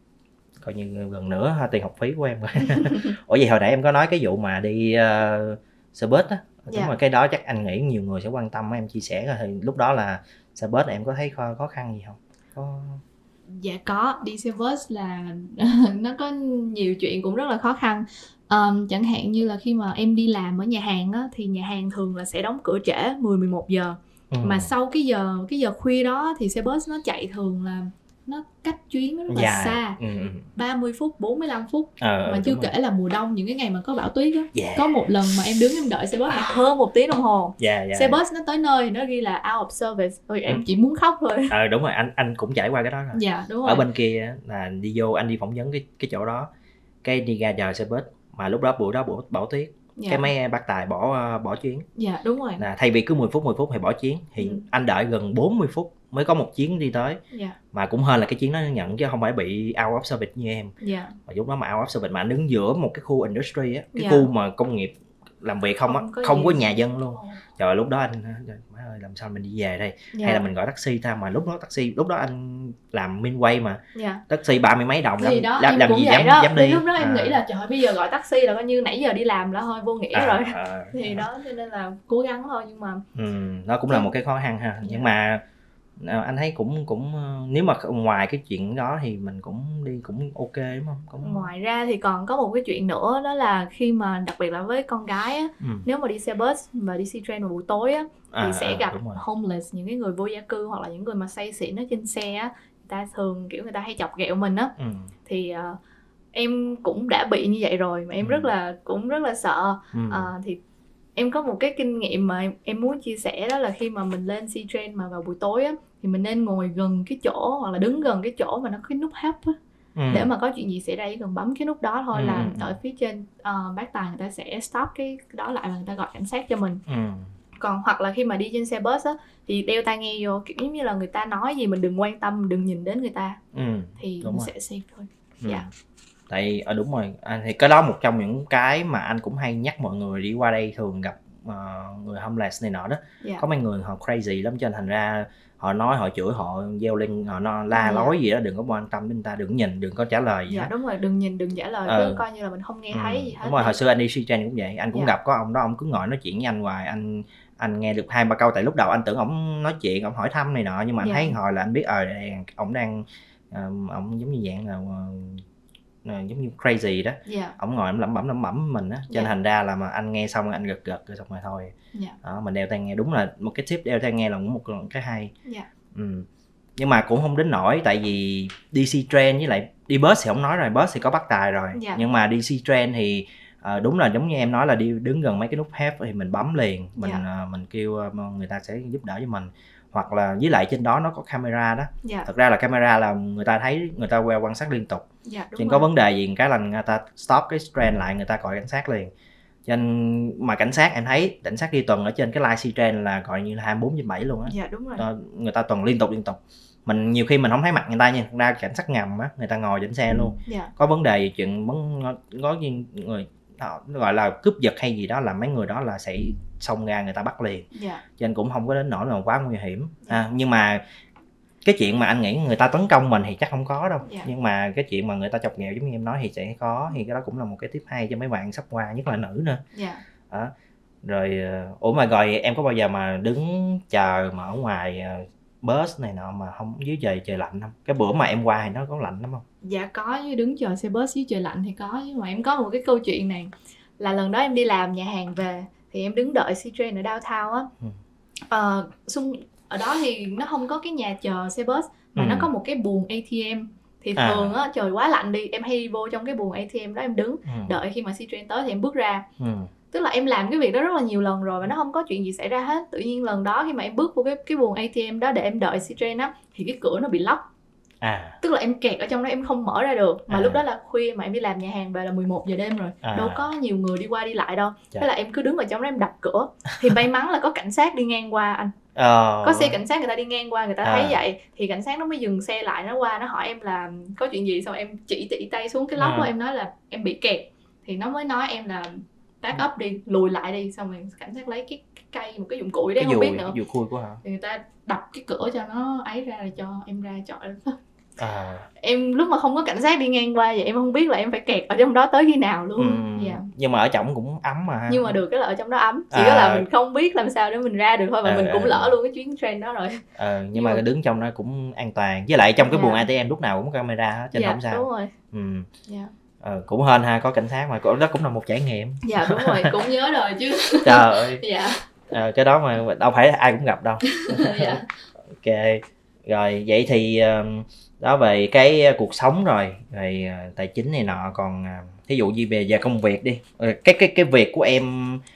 Coi như gần nữa ha, tiền học phí của em. Ủa vậy hồi nãy em có nói cái vụ mà đi uh, xe bus á, đúng dạ. rồi, cái đó chắc anh nghĩ nhiều người sẽ quan tâm, em chia sẻ rồi. Thì lúc đó là xe bus em có thấy khó, khó khăn gì không? Có... Dạ có, đi xe bus là nó có nhiều chuyện cũng rất là khó khăn. Um, chẳng hạn như là khi mà em đi làm ở nhà hàng á, thì nhà hàng thường là sẽ đóng cửa trễ mười mười một giờ. ừ. Mà sau cái giờ cái giờ khuya đó thì xe bus nó chạy thường là nó cách chuyến nó rất là yeah. xa, ừ. ba mươi phút, bốn mươi lăm phút. ờ, Mà chưa kể rồi. Là mùa đông, những cái ngày mà có bão tuyết á, yeah. có một lần mà em đứng em đợi xe bus hơn một tiếng đồng hồ. yeah, yeah. Xe bus nó tới nơi nó ghi là out of service. Ôi, em chỉ muốn khóc thôi. Ờ đúng rồi, anh anh cũng trải qua cái đó rồi. Dạ đúng rồi. Ở bên kia là đi vô, anh đi phỏng vấn cái cái chỗ đó, cái đi ra chờ xe bus, mà lúc đó buổi đó buổi bão tuyết. Dạ. Cái mấy bác tài bỏ bỏ chuyến. Dạ đúng rồi. Là thay vì cứ mười phút mười phút thì bỏ chuyến, thì ừ. anh đợi gần bốn mươi phút mới có một chuyến đi tới. Dạ. Mà cũng hên là cái chuyến đó nhận, chứ không phải bị out of service như em. Dạ. Mà lúc đó mà out of service mà anh đứng giữa một cái khu industry á, cái dạ. khu mà công nghiệp làm việc không á, không, có, không có nhà dân luôn. Ồ. Trời, lúc đó anh má ơi làm sao mình đi về đây? Dạ. Hay là mình gọi taxi ta, mà lúc đó taxi lúc đó anh làm Midway mà. Dạ. Taxi ba mươi mấy đồng thì làm, đó, làm, làm gì dám, đó. dám đi. Lúc đó em à. nghĩ là trời bây giờ gọi taxi là coi như nãy giờ đi làm là thôi vô nghĩa à, rồi. À, thì à. đó cho nên là cố gắng thôi, nhưng mà ừ, nó cũng là một cái khó khăn ha. Dạ. Nhưng mà anh thấy cũng cũng nếu mà ngoài cái chuyện đó thì mình cũng đi cũng ok đúng không? Cũng... Ngoài ra thì còn có một cái chuyện nữa, đó là khi mà đặc biệt là với con gái á, ừ. nếu mà đi xe bus và đi xe train vào buổi tối á, thì à, sẽ gặp homeless, những cái người vô gia cư hoặc là những người mà say xỉn ở trên xe á, người ta thường kiểu người ta hay chọc ghẹo mình á. ừ. Thì uh, em cũng đã bị như vậy rồi mà em ừ. rất là cũng rất là sợ. ừ. uh, thì em có một cái kinh nghiệm mà em, em muốn chia sẻ, đó là khi mà mình lên C-Train mà vào buổi tối á, thì mình nên ngồi gần cái chỗ hoặc là đứng gần cái chỗ mà nó có cái nút help á, ừ. để mà có chuyện gì xảy ra chỉ cần bấm cái nút đó thôi, ừ. là ở phía trên uh, bác tài người ta sẽ stop cái đó lại và người ta gọi cảnh sát cho mình. ừ. Còn hoặc là khi mà đi trên xe bus á, thì đeo tai nghe vô, kiểu như là người ta nói gì mình đừng quan tâm, đừng nhìn đến người ta, ừ. thì Đúng mình rồi. sẽ safe thôi. Ừ. Dạ. Tại ờ, đúng rồi anh, thì cái đó một trong những cái mà anh cũng hay nhắc mọi người đi qua đây thường gặp uh, người homeless này nọ đó. Dạ. Có mấy người họ crazy lắm, cho nên thành ra họ nói, họ chửi, họ gieo lên, họ no, la Dạ. lối gì đó, đừng có quan tâm đến người ta, đừng nhìn, đừng có trả lời gì Dạ hết. đúng rồi, đừng nhìn, đừng trả lời, Ờ. cứ coi như là mình không nghe Ừ, thấy gì hết. đúng rồi, hồi xưa anh đi C-Train cũng vậy, anh cũng Dạ. gặp có ông đó, ông cứ ngồi nói chuyện với anh hoài, anh anh nghe được hai ba câu, tại lúc đầu anh tưởng ổng nói chuyện, ổng hỏi thăm này nọ, nhưng mà anh Dạ. thấy hồi là anh biết ờ ổng đang uh, ổng giống như dạng là uh, giống như crazy đó. Dạ. Ổng ngồi ổng lẩm bẩm lẩm bẩm mình á, cho nên Dạ. thành ra là mà anh nghe xong anh gật gật rồi xong rồi thôi. Dạ. Đó, mình đeo tai nghe, đúng là một cái tip đeo tai nghe là cũng một cái hay. Dạ. Ừ. Nhưng mà cũng không đến nỗi, tại vì đi C-Train với lại đi bus thì không nói rồi, bus thì có bắt tài rồi. Dạ. Nhưng mà đi C-Train thì uh, đúng là giống như em nói là đi đứng gần mấy cái nút help thì mình bấm liền, mình Dạ. uh, mình kêu uh, người ta sẽ giúp đỡ cho mình, hoặc là với lại trên đó nó có camera đó. Dạ. Thật ra là camera là người ta thấy, người ta quan sát liên tục. Dạ, đúng Chứ rồi. có vấn đề gì cái là người ta stop cái trend lại, người ta gọi cảnh sát liền. Cho nên mà cảnh sát em thấy cảnh sát đi tuần ở trên cái line C-Train là gọi như là hai mươi bốn trên bảy luôn á. Dạ đúng rồi. Ờ, người ta tuần liên tục liên tục. Mình nhiều khi mình không thấy mặt người ta nha, ra cảnh sát ngầm á, người ta ngồi trên xe luôn. Dạ. Có vấn đề gì chuyện vấn có người họ gọi là cướp giật hay gì đó là mấy người đó là sẽ xông ra người ta bắt liền. Dạ. Cho nên cũng không có đến nỗi là quá nguy hiểm. À, nhưng mà cái chuyện mà anh nghĩ người ta tấn công mình thì chắc không có đâu. Dạ. Nhưng mà cái chuyện mà người ta chọc ghẹo giống như em nói thì sẽ có, thì cái đó cũng là một cái tip hay cho mấy bạn sắp qua, nhất là nữ nữa. Dạ. Đó. Rồi ủa mà rồi em có bao giờ mà đứng chờ mà ở ngoài bus này nọ mà không dưới trời trời lạnh không? Cái bữa mà em qua thì nó có lạnh lắm không? Dạ có, chứ đứng chờ xe bus dưới trời lạnh thì có. Nhưng mà em có một cái câu chuyện này là lần đó em đi làm nhà hàng về thì em đứng đợi C-Train ở downtown á. Ừ. Ờ, xung ở đó thì nó không có cái nhà chờ xe bus mà Ừ. nó có một cái buồng A T M. Thì À. thường á trời quá lạnh đi, em hay đi vô trong cái buồng A T M đó em đứng Ừ. đợi khi mà C-Train tới thì em bước ra. Ừ. Tức là em làm cái việc đó rất là nhiều lần rồi và nó không có chuyện gì xảy ra hết. Tự nhiên lần đó khi mà em bước vô cái cái buồng A T M đó để em đợi C-Train á thì cái cửa nó bị lock. À. Tức là em kẹt ở trong đó, em không mở ra được. Mà À. lúc đó là khuya mà em đi làm nhà hàng về là mười một giờ đêm rồi. À. Đâu có nhiều người đi qua đi lại đâu. Dạ. Thế là em cứ đứng ở trong đó em đập cửa. Thì may mắn là có cảnh sát đi ngang qua anh. Ờ. Có xe cảnh sát người ta đi ngang qua, người ta À. thấy vậy thì cảnh sát nó mới dừng xe lại, nó qua nó hỏi em là có chuyện gì. Xong em chỉ tỉ tay xuống cái lốc Ừ. của em nói là em bị kẹt. Thì nó mới nói em là back up đi, lùi lại đi. Xong rồi cảnh sát lấy cái, cái cây, một cái dụng cụ đấy Cái không dùi, biết nữa. dùi khui của hả? Thì người ta đập cái cửa cho nó ấy ra rồi cho em ra chọi. À. Em lúc mà không có cảnh sát đi ngang qua vậy em không biết là em phải kẹt ở trong đó tới khi nào luôn. Ừ. Dạ. Nhưng mà ở trong cũng ấm mà ha. Nhưng mà được cái là ở trong đó ấm. Chỉ À. có là mình không biết làm sao để mình ra được thôi. Và À, mình cũng à. lỡ luôn cái chuyến train đó rồi. Ờ, nhưng, Nhưng mà, mà- đứng trong đó cũng an toàn. Với lại trong cái Dạ. buồng A T M lúc nào cũng có camera hết, cho nên Dạ không sao. đúng rồi. Ừ. Dạ. Ờ, cũng hên ha, có cảnh sát mà, đó cũng là một trải nghiệm. Dạ đúng rồi, cũng nhớ rồi chứ. Trời ơi. Dạ. Ờ, cái đó mà đâu phải ai cũng gặp đâu. Dạ. Ok. Rồi vậy thì um, đó về cái cuộc sống rồi, rồi uh, tài chính này nọ, còn uh, thí dụ như về giờ công việc đi. Ờ, cái cái cái việc của em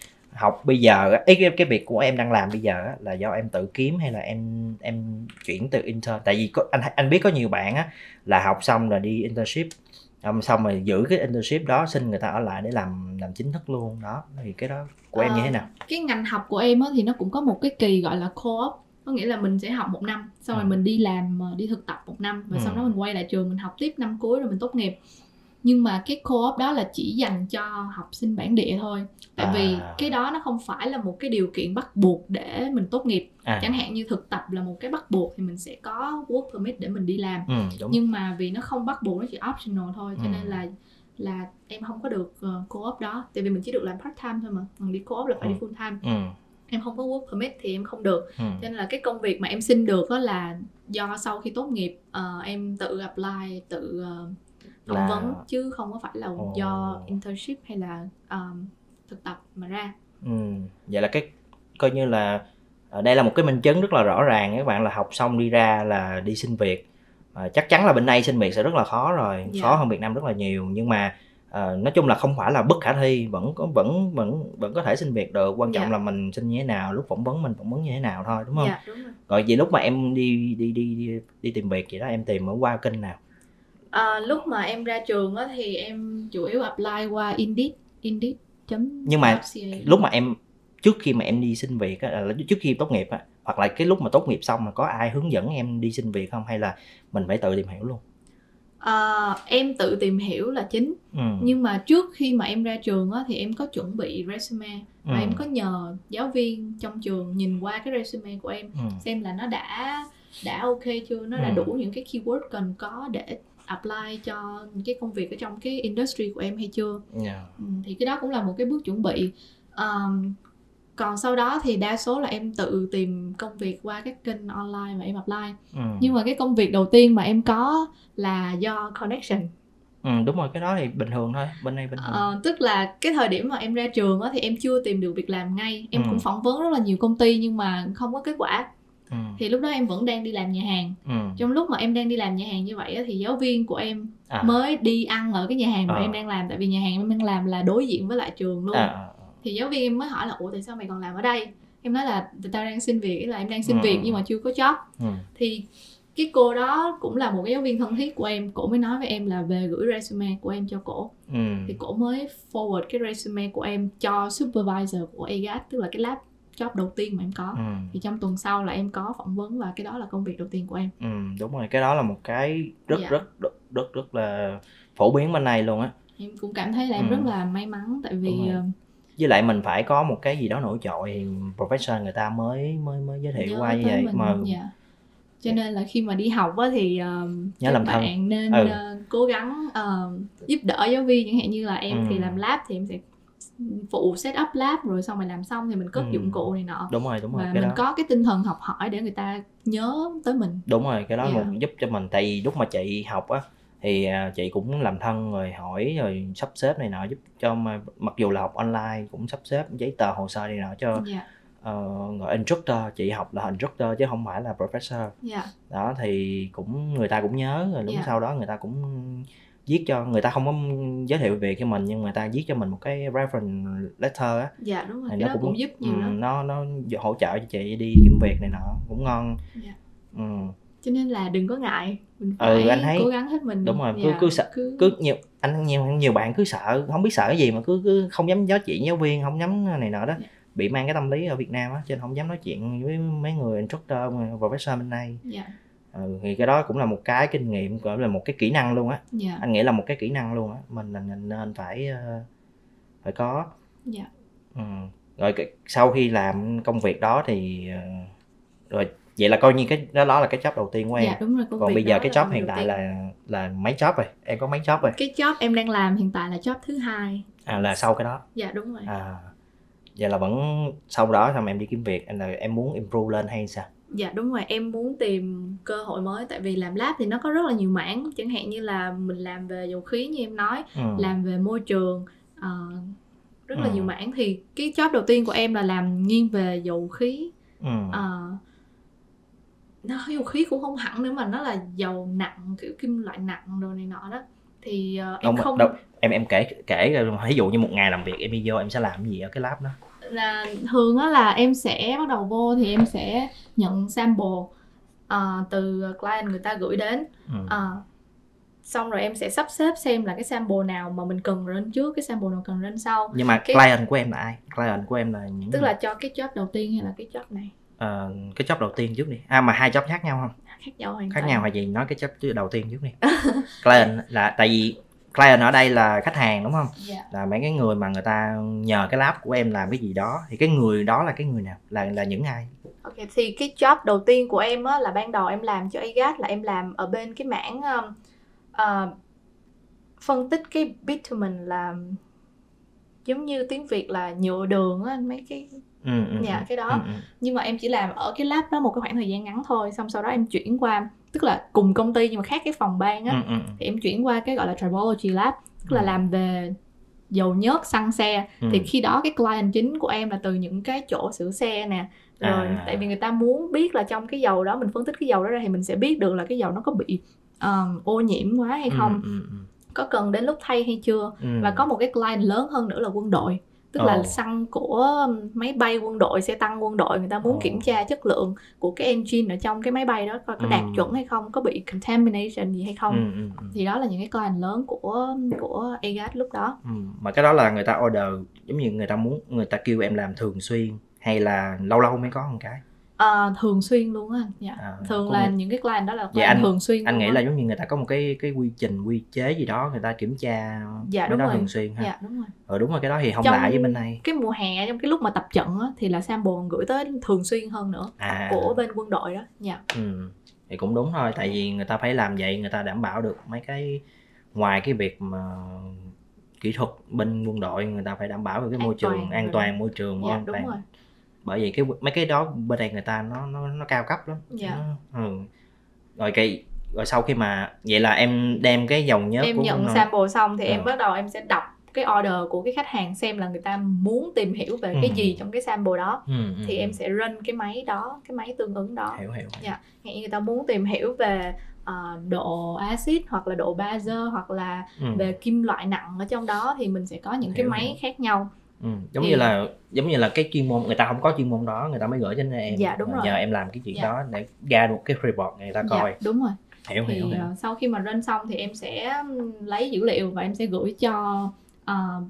học bây giờ á, ý cái cái việc của em đang làm bây giờ á, là do em tự kiếm hay là em em chuyển từ intern? Tại vì có, anh anh biết có nhiều bạn á là học xong rồi đi internship, um, xong rồi giữ cái internship đó, xin người ta ở lại để làm làm chính thức luôn đó. Thì cái đó của em như thế nào? Cái ngành học của em á, thì nó cũng có một cái kỳ gọi là co-op. Có nghĩa là mình sẽ học một năm, xong rồi Ừ. mình đi làm, đi thực tập một năm. Và Ừ. sau đó mình quay lại trường mình học tiếp năm cuối rồi mình tốt nghiệp. Nhưng mà cái co-op đó là chỉ dành cho học sinh bản địa thôi. Tại À. vì cái đó nó không phải là một cái điều kiện bắt buộc để mình tốt nghiệp. À. Chẳng hạn như thực tập là một cái bắt buộc thì mình sẽ có work permit để mình đi làm. Ừ, đúng. Nhưng mà vì nó không bắt buộc, nó chỉ optional thôi. Cho Ừ. nên là là em không có được uh, co-op đó. Tại vì mình chỉ được làm part time thôi mà. Còn đi co-op là phải Ừ. đi full time. Ừ. Em không có work permit thì em không được. Ừ. Cho nên là cái công việc mà em xin được đó là do sau khi tốt nghiệp uh, em tự apply, tự uh, phỏng Là- vấn, chứ không có phải là Ồ. do internship hay là um, thực tập mà ra. Ừ. Vậy là cái coi như là ở đây là một cái minh chứng rất là rõ ràng các bạn, là học xong đi ra là đi xin việc. À, chắc chắn là bên đây xin việc sẽ rất là khó rồi, Dạ. khó hơn Việt Nam rất là nhiều, nhưng mà à, nói chung là không phải là bất khả thi, vẫn có vẫn vẫn vẫn có thể xin việc được. Quan trọng Dạ. là mình xin như thế nào, lúc phỏng vấn mình phỏng vấn như thế nào thôi, đúng không? Dạ đúng rồi. Rồi vậy lúc mà em đi đi đi đi, đi tìm việc vậy đó, em tìm ở qua kênh nào? À, lúc mà em ra trường á, thì em chủ yếu apply qua Indeed, Indeed chấm Nhưng mà ca. lúc mà em trước khi mà em đi xin việc á, là trước khi tốt nghiệp á, hoặc là cái lúc mà tốt nghiệp xong là có ai hướng dẫn em đi xin việc không, hay là mình phải tự tìm hiểu luôn? Uh, em tự tìm hiểu là chính. ừ. Nhưng mà trước khi mà em ra trường á, thì em có chuẩn bị resume. Và ừ. em có nhờ giáo viên trong trường nhìn qua cái resume của em, ừ. xem là nó đã đã ok chưa, nó ừ. đã đủ những cái keyword cần có để apply cho cái công việc ở trong cái industry của em hay chưa. yeah. ừ, Thì cái đó cũng là một cái bước chuẩn bị. um, Còn sau đó thì đa số là em tự tìm công việc qua các kênh online mà em apply. ừ. Nhưng mà cái công việc đầu tiên mà em có là do connection. Ừ, đúng rồi, cái đó thì bình thường thôi, bên đây bình thường. Ờ, tức là cái thời điểm mà em ra trường á, thì em chưa tìm được việc làm ngay. Em ừ. cũng phỏng vấn rất là nhiều công ty nhưng mà không có kết quả. ừ. Thì lúc đó em vẫn đang đi làm nhà hàng. ừ. Trong lúc mà em đang đi làm nhà hàng như vậy á, thì giáo viên của em à. mới đi ăn ở cái nhà hàng mà à. em đang làm. Tại vì nhà hàng em đang làm là đối diện với lại trường luôn. à. Thì giáo viên em mới hỏi là ủa tại sao mày còn làm ở đây? Em nói là tao đang xin việc, là em đang xin ừ. việc nhưng mà chưa có job. ừ. Thì cái cô đó cũng là một cái giáo viên thân thiết của em. Cổ mới nói với em là về gửi resume của em cho cổ. ừ. Thì cổ mới forward cái resume của em cho supervisor của a gat, tức là cái lab job đầu tiên mà em có. ừ. Thì trong tuần sau là em có phỏng vấn và cái đó là công việc đầu tiên của em. ừ, Đúng rồi, cái đó là một cái rất dạ. rất, rất rất rất là phổ biến bên này luôn á. Em cũng cảm thấy là em ừ. rất là may mắn. Tại vì với lại mình phải có một cái gì đó nổi trội thì professor người ta mới mới mới giới thiệu nhớ qua như vậy mình, mà dạ. Cho nên là khi mà đi học á thì uh, nhớ các làm bạn thân. nên ừ. uh, cố gắng uh, giúp đỡ giáo viên. Chẳng hạn như là em ừ. thì làm lab thì em sẽ phụ set up lab, rồi xong rồi làm xong thì mình cất ừ. dụng cụ này nọ. Đúng rồi, đúng rồi. Và cái mình đó. có cái tinh thần học hỏi để người ta nhớ tới mình. Đúng rồi, cái đó yeah. một giúp cho mình. Tại vì lúc mà chị học á thì chị cũng làm thân rồi hỏi rồi sắp xếp này nọ giúp cho, mặc dù là học online cũng sắp xếp giấy tờ hồ sơ này nọ cho yeah. uh, gọi instructor. Chị học là instructor chứ không phải là professor. yeah. Đó thì cũng người ta cũng nhớ rồi lúc yeah. sau đó người ta cũng viết cho, người ta không có giới thiệu việc cho mình nhưng người ta viết cho mình một cái reference letter á. Dạ đúng rồi, cái nó đó cũng, cũng giúp nhiều um, lắm. Nó nó hỗ trợ cho chị đi kiếm việc này nọ cũng ngon. yeah. um. Cho nên là đừng có ngại, mình phải ừ, anh thấy, cố gắng hết mình. Đúng rồi, cứ cứ sợ, cứ... cứ nhiều anh nhiều nhiều bạn cứ sợ, không biết sợ cái gì mà cứ cứ không dám nói chuyện với giáo viên, không dám này nọ đó. yeah. Bị mang cái tâm lý ở Việt Nam á, cho nên không dám nói chuyện với mấy người instructor, professor bên đây. yeah. ừ, thì cái đó cũng là một cái kinh nghiệm, gọi là một cái kỹ năng luôn á. yeah. Anh nghĩ là một cái kỹ năng luôn á, mình nên nên phải phải có. yeah. ừ. Rồi sau khi làm công việc đó thì rồi vậy là coi như cái đó, đó là cái job đầu tiên của em. Dạ đúng rồi. Còn bây giờ cái job hiện tại là là mấy job rồi? Em có mấy job rồi? Cái job em đang làm hiện tại là job thứ hai. À là sau cái đó. Dạ đúng rồi. À vậy là vẫn sau đó xong em đi kiếm việc, là em muốn improve lên hay sao? Dạ đúng rồi, em muốn tìm cơ hội mới. Tại vì làm lab thì nó có rất là nhiều mảng. Chẳng hạn như là mình làm về dầu khí như em nói, ừ. làm về môi trường, uh, rất là ừ. nhiều mảng. Thì cái job đầu tiên của em là làm nghiêng về dầu khí. ừ. uh, nó dầu khí cũng không hẳn nữa mà nó là dầu nặng, kiểu kim loại nặng đồ này nọ đó. Thì uh, em đâu, không đâu. em em kể kể ví dụ như một ngày làm việc em đi vô em sẽ làm cái gì ở cái lab đó? Là thường á là em sẽ bắt đầu vô thì em sẽ nhận sample uh, từ client người ta gửi đến. ừ. uh, xong rồi em sẽ sắp xếp xem là cái sample nào mà mình cần lên trước, cái sample nào cần lên sau. Nhưng mà cái... client của em là ai? Client của em là những tức là cho cái job đầu tiên hay là cái job này? Uh, cái job đầu tiên trước đi. À mà hai job khác nhau không? Khác nhau hoàn khác nhau hay gì? Nói cái job đầu tiên trước đi. Client là tại vì client ở đây là khách hàng đúng không? Yeah. Là mấy cái người mà người ta nhờ cái lab của em làm cái gì đó, thì cái người đó là cái người nào? Là là những ai? Ok, thì cái job đầu tiên của em á, là ban đầu em làm cho a gat là em làm ở bên cái mảng um, uh, phân tích cái bitumen, là giống như tiếng Việt là nhựa đường á, mấy cái ừ, ừ, dạ cái đó. ừ, ừ. Nhưng mà em chỉ làm ở cái lab đó một cái khoảng thời gian ngắn thôi, xong sau đó em chuyển qua, tức là cùng công ty nhưng mà khác cái phòng ban á. ừ, ừ. Thì em chuyển qua cái gọi là tribology lab, tức là ừ. làm về dầu nhớt xăng xe. ừ. Thì khi đó cái client chính của em là từ những cái chỗ sửa xe nè. Rồi à. Tại vì người ta muốn biết là trong cái dầu đó, mình phân tích cái dầu đó ra thì mình sẽ biết được là cái dầu nó có bị um, ô nhiễm quá hay không, ừ, ừ, ừ. có cần đến lúc thay hay chưa. ừ. Và có một cái client lớn hơn nữa là quân đội, tức là oh. xăng của máy bay quân đội, xe tăng quân đội, người ta muốn oh. kiểm tra chất lượng của cái engine ở trong cái máy bay đó, coi có đạt ừ. chuẩn hay không, có bị contamination gì hay không. ừ, ừ, ừ. Thì đó là những cái client lớn của của a gat lúc đó. ừ. Mà cái đó là người ta order, giống như người ta muốn, người ta kêu em làm thường xuyên hay là lâu lâu mới có một cái? À, thường xuyên luôn á. Dạ. À, thường là những cái client đó là client anh, thường xuyên. Anh nghĩ á. Là giống như người ta có một cái cái quy trình, quy chế gì đó, người ta kiểm tra dạ, mấy đó rồi. thường xuyên ha. Dạ đúng rồi. Ờ đúng rồi, cái đó thì không trong lạ với bên này. Cái mùa hè, trong cái lúc mà tập trận á, thì là sample gửi tới thường xuyên hơn nữa à. Của bên quân đội đó. Dạ. Ừ. Thì cũng đúng thôi, tại vì người ta phải làm vậy, người ta đảm bảo được mấy cái, ngoài cái việc mà kỹ thuật bên quân đội, người ta phải đảm bảo được cái môi trường an toàn, môi trường dạ, an toàn. Rồi. Bởi vì cái mấy cái đó bên đây người ta nó nó nó cao cấp lắm. Dạ. Nó, ừ. Rồi cái rồi sau khi mà vậy là em đem cái dòng nhớt em của nhận nó... sample xong thì ừ. em ừ. bắt đầu em sẽ đọc cái order của cái khách hàng, xem là người ta muốn tìm hiểu về ừ. cái gì trong cái sample đó. ừ, ừ, thì em sẽ run cái máy đó, cái máy tương ứng đó. Hiểu hiểu. Dạ. Nghĩa người ta muốn tìm hiểu về uh, độ axit hoặc là độ bazơ hoặc là ừ. về kim loại nặng ở trong đó, thì mình sẽ có những hiểu, cái máy hiểu. khác nhau. Ừ, giống thì... như là giống như là cái chuyên môn, người ta không có chuyên môn đó, người ta mới gửi cho nên em. Dạ đúng rồi. Giờ em làm cái chuyện dạ. đó để ra được cái report người ta coi. Dạ đúng rồi. Hiểu thì hiểu, hiểu. Uh, sau khi mà run xong thì em sẽ lấy dữ liệu và em sẽ gửi cho uh,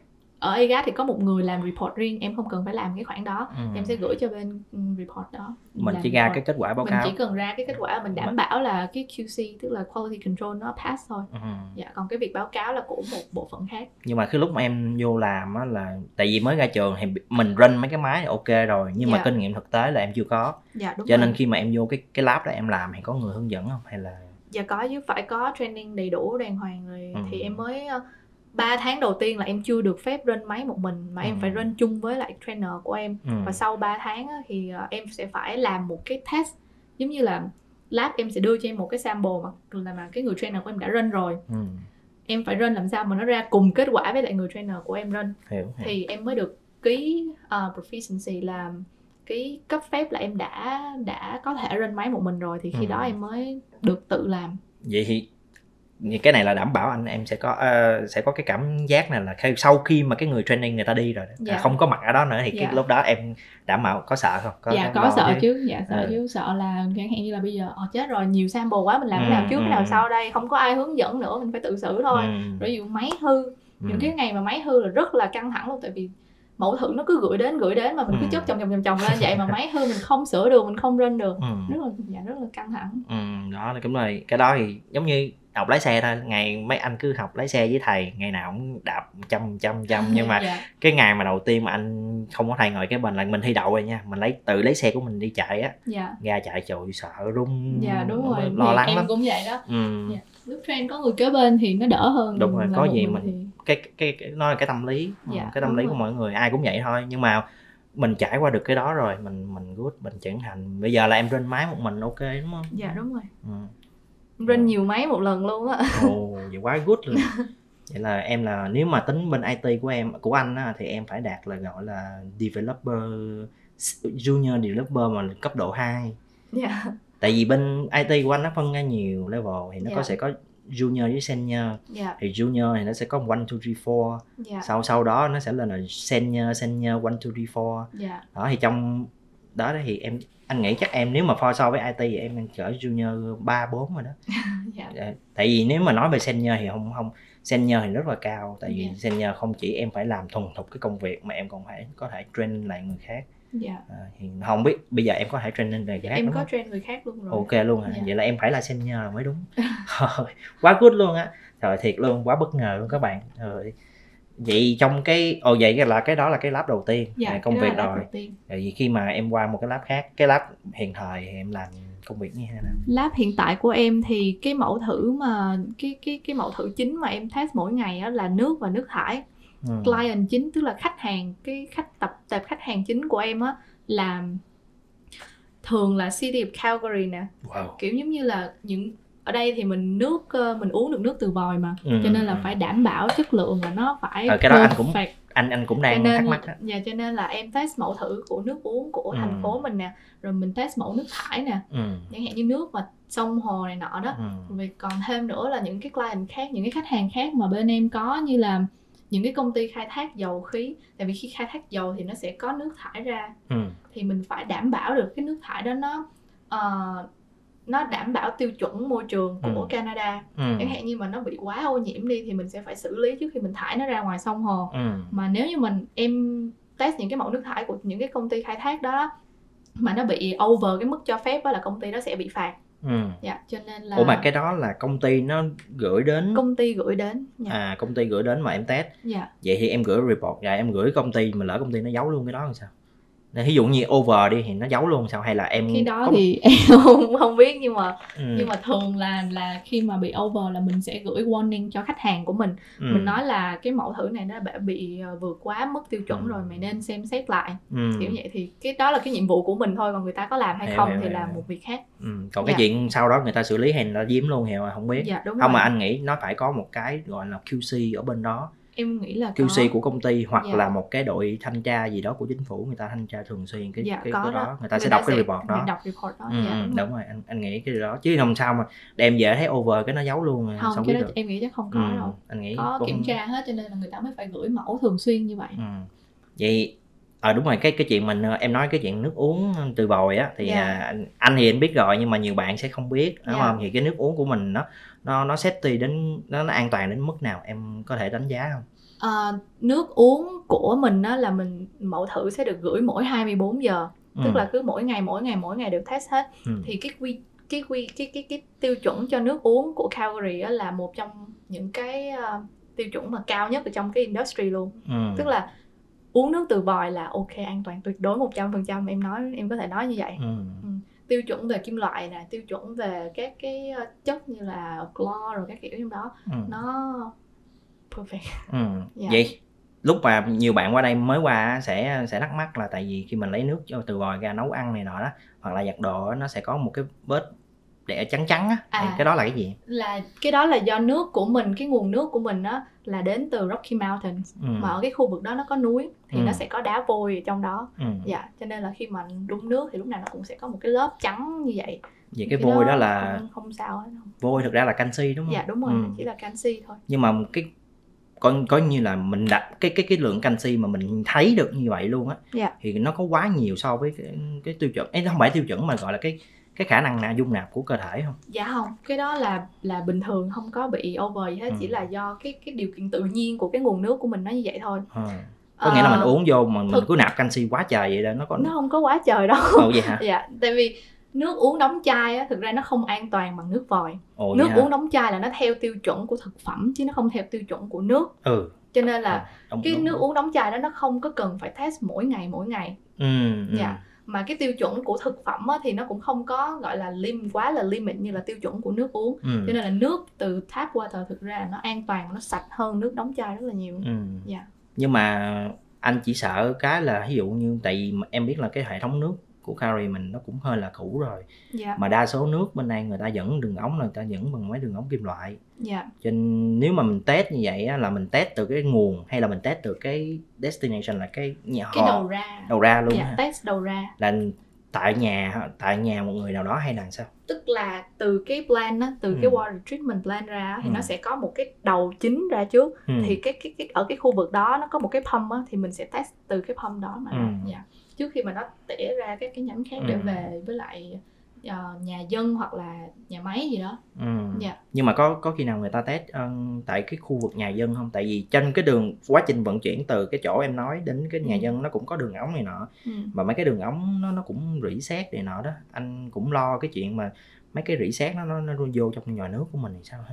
ở a gat thì có một người làm report riêng, em không cần phải làm cái khoản đó. ừ. Em sẽ gửi cho bên report đó. Mình chỉ ra report. Cái kết quả báo mình cáo. Mình chỉ cần ra cái kết quả, mình đảm mình... bảo là cái Q C, tức là quality control, nó pass thôi. ừ. Dạ, còn cái việc báo cáo là của một bộ phận khác. Nhưng mà cái lúc mà em vô làm á là tại vì mới ra trường thì mình run mấy cái máy ok rồi, nhưng dạ. mà kinh nghiệm thực tế là em chưa có. Dạ, đúng cho rồi. Nên khi mà em vô cái cái lab đó em làm thì có người hướng dẫn không, hay là... Dạ có chứ, phải có training đầy đủ đàng hoàng rồi. ừ. Thì em mới ba tháng đầu tiên là em chưa được phép run máy một mình, mà ừ. em phải run chung với lại trainer của em. ừ. Và sau ba tháng á, thì em sẽ phải làm một cái test, giống như là lab em sẽ đưa cho em một cái sample mà là mà cái người trainer của em đã run rồi. ừ. Em phải run làm sao mà nó ra cùng kết quả với lại người trainer của em run. hiểu, hiểu. Thì em mới được ký uh, proficiency, là cái cấp phép là em đã đã có thể run máy một mình rồi, thì khi ừ. đó em mới được tự làm. Vậy thì cái này là đảm bảo anh em sẽ có uh, sẽ có cái cảm giác này là khi, sau khi mà cái người training người ta đi rồi dạ. à, không có mặt ở đó nữa thì dạ. cái lúc đó em đảm bảo có sợ không? Có, dạ có, có sợ chứ, chứ. dạ sợ ừ. chứ, sợ là chẳng hạn như là bây giờ ờ chết rồi, nhiều sample quá, mình làm ừ, cái nào trước ừ. cái nào sau đây, không có ai hướng dẫn nữa, mình phải tự xử thôi. ừ. Rồi ví dụ máy hư, ừ. những cái ngày mà máy hư là rất là căng thẳng luôn, tại vì mẫu thử nó cứ gửi đến gửi đến mà mình ừ. cứ chất chồng chồng chồng chồng lên vậy mà máy hư mình không sửa được, mình không run được. ừ. rất là dạ, rất là căng thẳng. ừ, đó là cũng rồi. Cái đó thì giống như học lái xe thôi, ngày mấy anh cứ học lái xe với thầy, ngày nào cũng đạp trăm trăm trăm nhưng mà dạ. cái ngày mà đầu tiên mà anh không có thầy ngồi cái bên là mình thi đậu rồi nha, mình lấy tự lấy xe của mình đi chạy á. dạ. ra chạy trời sợ run. Dạ đúng rồi, lo lắng em lắm. cũng vậy đó. ừ. dạ. Lúc train có người kế bên thì nó đỡ hơn. Đúng rồi, có gì mình thì... cái, cái cái nó là cái tâm lý. dạ, cái tâm lý rồi. Của mọi người ai cũng vậy thôi, nhưng mà mình trải qua được cái đó rồi, mình mình good, mình trưởng thành. Bây giờ là em run máy một mình ok đúng không? Dạ đúng rồi. ừ. Run ừ. nhiều máy một lần luôn á. Ồ, vậy quá good rồi. Vậy là em là nếu mà tính bên i tê của em, của anh á, thì em phải đạt là gọi là developer, junior developer mà cấp độ hai. Dạ. Tại vì bên i tê của anh nó phân ra nhiều level, thì nó dạ. có sẽ có junior với senior. dạ. Thì junior thì nó sẽ có one, two, three, four. dạ. Sau sau đó nó sẽ lên là senior, senior one, two, three, four. dạ. Đó thì trong đó thì em anh nghĩ chắc em nếu mà so so với i tê thì em cỡ junior ba bốn rồi đó. dạ. Tại vì nếu mà nói về senior thì không không senior thì rất là cao, tại vì dạ. senior không chỉ em phải làm thuần thục cái công việc mà em còn phải có thể train lại người khác. dạ. à, thì không biết bây giờ em có thể train lên người khác em đúng có không? train người khác luôn rồi. Ok luôn hả? dạ. Vậy là em phải là senior là mới đúng. Quá good luôn á. Trời thiệt luôn, quá bất ngờ luôn các bạn. Rồi vậy trong cái ồ vậy là cái đó là cái lab đầu tiên. dạ, công việc rồi. Rồi vì khi mà em qua một cái lab khác, cái lab hiện thời thì em làm công việc như thế nào? Lab hiện tại của em thì cái mẫu thử mà cái cái cái mẫu thử chính mà em test mỗi ngày á là nước và nước thải. ừ. Client chính, tức là khách hàng, cái khách tập tập khách hàng chính của em á là thường là City of Calgary nè. Wow. Kiểu giống như là những ở đây thì mình nước mình uống được nước từ vòi mà, ừ, cho nên là ừ. phải đảm bảo chất lượng là nó phải ờ, cái đó anh cũng anh anh cũng đang thắc mắc đó. Dạ, cho nên là em test mẫu thử của nước uống của thành ừ. phố mình nè, rồi mình test mẫu nước thải nè, ừ. chẳng hạn như nước mà sông hồ này nọ đó. ừ. Rồi còn thêm nữa là những cái client khác, những cái khách hàng khác mà bên em có, như là những cái công ty khai thác dầu khí. Tại vì khi khai thác dầu thì nó sẽ có nước thải ra, ừ. thì mình phải đảm bảo được cái nước thải đó nó uh, nó đảm bảo tiêu chuẩn môi trường của ừ. Canada. ừ. Chẳng hạn như mà nó bị quá ô nhiễm đi thì mình sẽ phải xử lý trước khi mình thải nó ra ngoài sông hồ. ừ. Mà nếu như mình em test những cái mẫu nước thải của những cái công ty khai thác đó mà nó bị over cái mức cho phép đó là công ty đó sẽ bị phạt. Ừ. Dạ, cho nên là Ủa mà cái đó là công ty nó gửi đến công ty gửi đến. Dạ. À công ty gửi đến mà em test. Dạ. Vậy thì em gửi report rồi em gửi công ty mà lỡ công ty nó giấu luôn cái đó làm sao? Ví dụ như over đi thì nó giấu luôn sao, hay là em cái đó có... thì em không không biết, nhưng mà ừ. nhưng mà thường là là khi mà bị over là mình sẽ gửi warning cho khách hàng của mình. ừ. Mình nói là cái mẫu thử này nó đã bị vượt quá mức tiêu chuẩn ừ. rồi, mày nên xem xét lại. ừ. Kiểu vậy thì cái đó là cái nhiệm vụ của mình thôi, còn người ta có làm hay hiểu, không hiểu, thì hiểu, là hiểu. một việc khác. ừ. Còn dạ. cái chuyện sau đó người ta xử lý hay người ta giếm luôn thì không biết. Dạ, đúng không rồi. Mà anh nghĩ nó phải có một cái gọi là quy xê ở bên đó. Em nghĩ là quy xê có. của công ty hoặc dạ. là một cái đội thanh tra gì đó của chính phủ, người ta thanh tra thường xuyên cái, dạ, cái, có cái đó. đó. Người ta người sẽ ta đọc sẽ cái report đó. Đọc report đó. ừ, dạ, đúng, đúng rồi, anh anh nghĩ cái đó chứ không sao mà đem về thấy over cái nó giấu luôn. Không, sao cái biết đó được. Em nghĩ chắc không có ừ, đâu. Anh nghĩ có cũng... kiểm tra hết, cho nên là người ta mới phải gửi mẫu thường xuyên như vậy. ừ. Vậy ờ à, đúng rồi, cái cái chuyện mình em nói cái chuyện nước uống từ vòi á thì dạ. à, anh thì anh biết rồi nhưng mà nhiều bạn sẽ không biết, đúng dạ. không? Thì cái nước uống của mình nó nó nó safety đến nó, nó an toàn đến mức nào em có thể đánh giá không? À, nước uống của mình á là mình mẫu thử sẽ được gửi mỗi hai mươi bốn giờ, ừ. tức là cứ mỗi ngày mỗi ngày mỗi ngày đều test hết. ừ. Thì cái quy cái quy cái cái cái tiêu chuẩn cho nước uống của Calgary á là một trong những cái uh, tiêu chuẩn mà cao nhất ở trong cái industry luôn. ừ. Tức là uống nước từ vòi là ok, an toàn tuyệt đối một trăm phần trăm, em nói em có thể nói như vậy. ừ. Ừ. Tiêu chuẩn về kim loại nè, tiêu chuẩn về các cái chất như là clo rồi các kiểu trong đó, ừ. nó perfect. ừ. dạ. Vậy lúc mà nhiều bạn qua đây mới qua sẽ sẽ thắc mắc là tại vì khi mình lấy nước từ vòi ra nấu ăn này nọ đó hoặc là giặt đồ nó sẽ có một cái vết để trắng trắng á. À, cái đó là cái gì? Là cái đó là do nước của mình, cái nguồn nước của mình á là đến từ Rocky Mountains. ừ. Mà ở cái khu vực đó nó có núi thì ừ. nó sẽ có đá vôi ở trong đó. ừ. Dạ, cho nên là khi mà đun nước thì lúc nào nó cũng sẽ có một cái lớp trắng như vậy. Vậy cái, cái vôi đó, đó là không, không sao hết không. Vôi thực ra là canxi đúng không? Dạ đúng rồi, ừ. chỉ là canxi thôi. Nhưng mà cái coi coi như là mình đặt cái cái cái lượng canxi mà mình thấy được như vậy luôn á. Dạ. Thì nó có quá nhiều so với cái, cái tiêu chuẩn ấy, nó không phải tiêu chuẩn mà gọi là cái cái khả năng nào dung nạp của cơ thể không? Dạ không, cái đó là là bình thường, không có bị over gì hết. ừ. Chỉ là do cái cái điều kiện tự nhiên của cái nguồn nước của mình nó như vậy thôi. ừ. Có nghĩa là mình uống vô mà mình thực... cứ nạp canxi quá trời vậy đó, nó có nó không có quá trời đâu. Ồ vậy hả? Dạ, tại vì nước uống đóng chai á thực ra nó không an toàn bằng nước vòi. Ồ, nước uống đóng chai là nó theo tiêu chuẩn của thực phẩm chứ nó không theo tiêu chuẩn của nước. ừ. Cho nên là à, đúng, cái đúng, nước đúng. uống đóng chai đó nó không có cần phải test mỗi ngày mỗi ngày. ừ, dạ. Ừ. Mà cái tiêu chuẩn của thực phẩm á, thì nó cũng không có gọi là lim quá là limit như là tiêu chuẩn của nước uống. ừ. Cho nên là nước từ tap water thực ra là nó an toàn, nó sạch hơn nước đóng chai rất là nhiều. ừ. dạ. Nhưng mà anh chỉ sợ cái là ví dụ như tại vì em biết là cái hệ thống nước của Calgary mình nó cũng hơi là cũ rồi. dạ. Mà đa số nước bên đây người ta dẫn đường ống là người ta dẫn bằng mấy đường ống kim loại. dạ. Cho nên nếu mà mình test như vậy á, là mình test từ cái nguồn hay là mình test từ cái destination là cái nhà cái họ đầu ra đầu ra luôn. dạ, hả? Test đầu ra là tại nhà tại nhà một người nào đó hay là sao? Tức là từ cái plant á, từ ừ. cái water treatment plant ra thì ừ. nó sẽ có một cái đầu chính ra trước. ừ. Thì cái, cái cái ở cái khu vực đó nó có một cái pump á, thì mình sẽ test từ cái pump đó mà. ừ. dạ. Trước khi mà nó tỉa ra các cái nhánh khác ừ. để về với lại uh, nhà dân hoặc là nhà máy gì đó. ừ. dạ. Nhưng mà có có khi nào người ta test um, tại cái khu vực nhà dân không? Tại vì trên cái đường quá trình vận chuyển từ cái chỗ em nói đến cái nhà ừ. dân nó cũng có đường ống này nọ. ừ. Mà mấy cái đường ống nó nó cũng rỉ sét này nọ đó, anh cũng lo cái chuyện mà mấy cái rỉ sét nó nó nó vô trong nhòi nước của mình thì sao ha?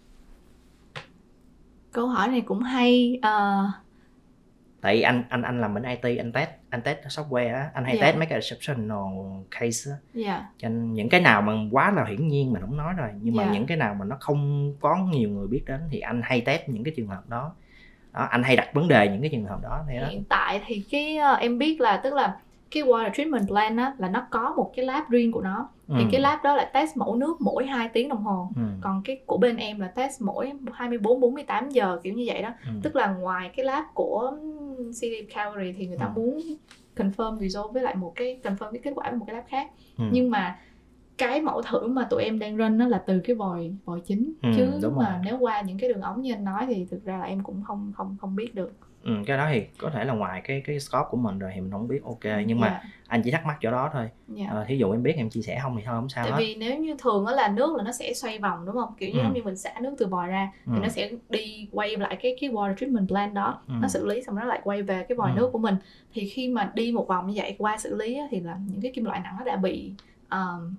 Câu hỏi này cũng hay. uh... Tại anh anh anh làm bên i tê, anh test anh test software á, anh hay dạ. test mấy cái exceptional case á. dạ. Cho nên những cái nào mà quá là hiển nhiên mình không nói rồi, nhưng dạ. mà những cái nào mà nó không có nhiều người biết đến thì anh hay test những cái trường hợp đó. Đó, anh hay đặt vấn đề những cái trường hợp đó. Thế đó. Hiện tại thì cái uh, em biết là tức là cái water treatment plant á là nó có một cái lab riêng của nó. ừ. Thì cái lab đó là test mẫu nước mỗi hai tiếng đồng hồ. ừ. Còn cái của bên em là test mỗi hai mươi bốn bốn mươi tám giờ kiểu như vậy đó. ừ. Tức là ngoài cái lab của xê đê Calgary thì người ta ừ. muốn confirm result với lại một cái confirm cái kết quả với một cái lab khác. ừ. Nhưng mà cái mẫu thử mà tụi em đang run nó là từ cái vòi vòi chính. ừ, chứ mà nếu qua những cái đường ống như anh nói thì thực ra là em cũng không không không biết được. Ừ, cái đó thì có thể là ngoài cái cái scope của mình rồi thì mình không biết, ok, nhưng mà Dạ. anh chỉ thắc mắc chỗ đó thôi. Dạ. Ờ, thí dụ em biết em chia sẻ không thì thôi không sao Tại hết. vì nếu như thường đó là nước là nó sẽ xoay vòng đúng không, kiểu như Ừ. giống như mình xả nước từ vòi ra Ừ. thì nó sẽ đi quay lại cái cái water treatment plant đó, Ừ. nó xử lý xong nó lại quay về cái vòi Ừ. nước của mình. Thì khi mà đi một vòng như vậy qua xử lý á, thì là những cái kim loại nặng nó đã bị um,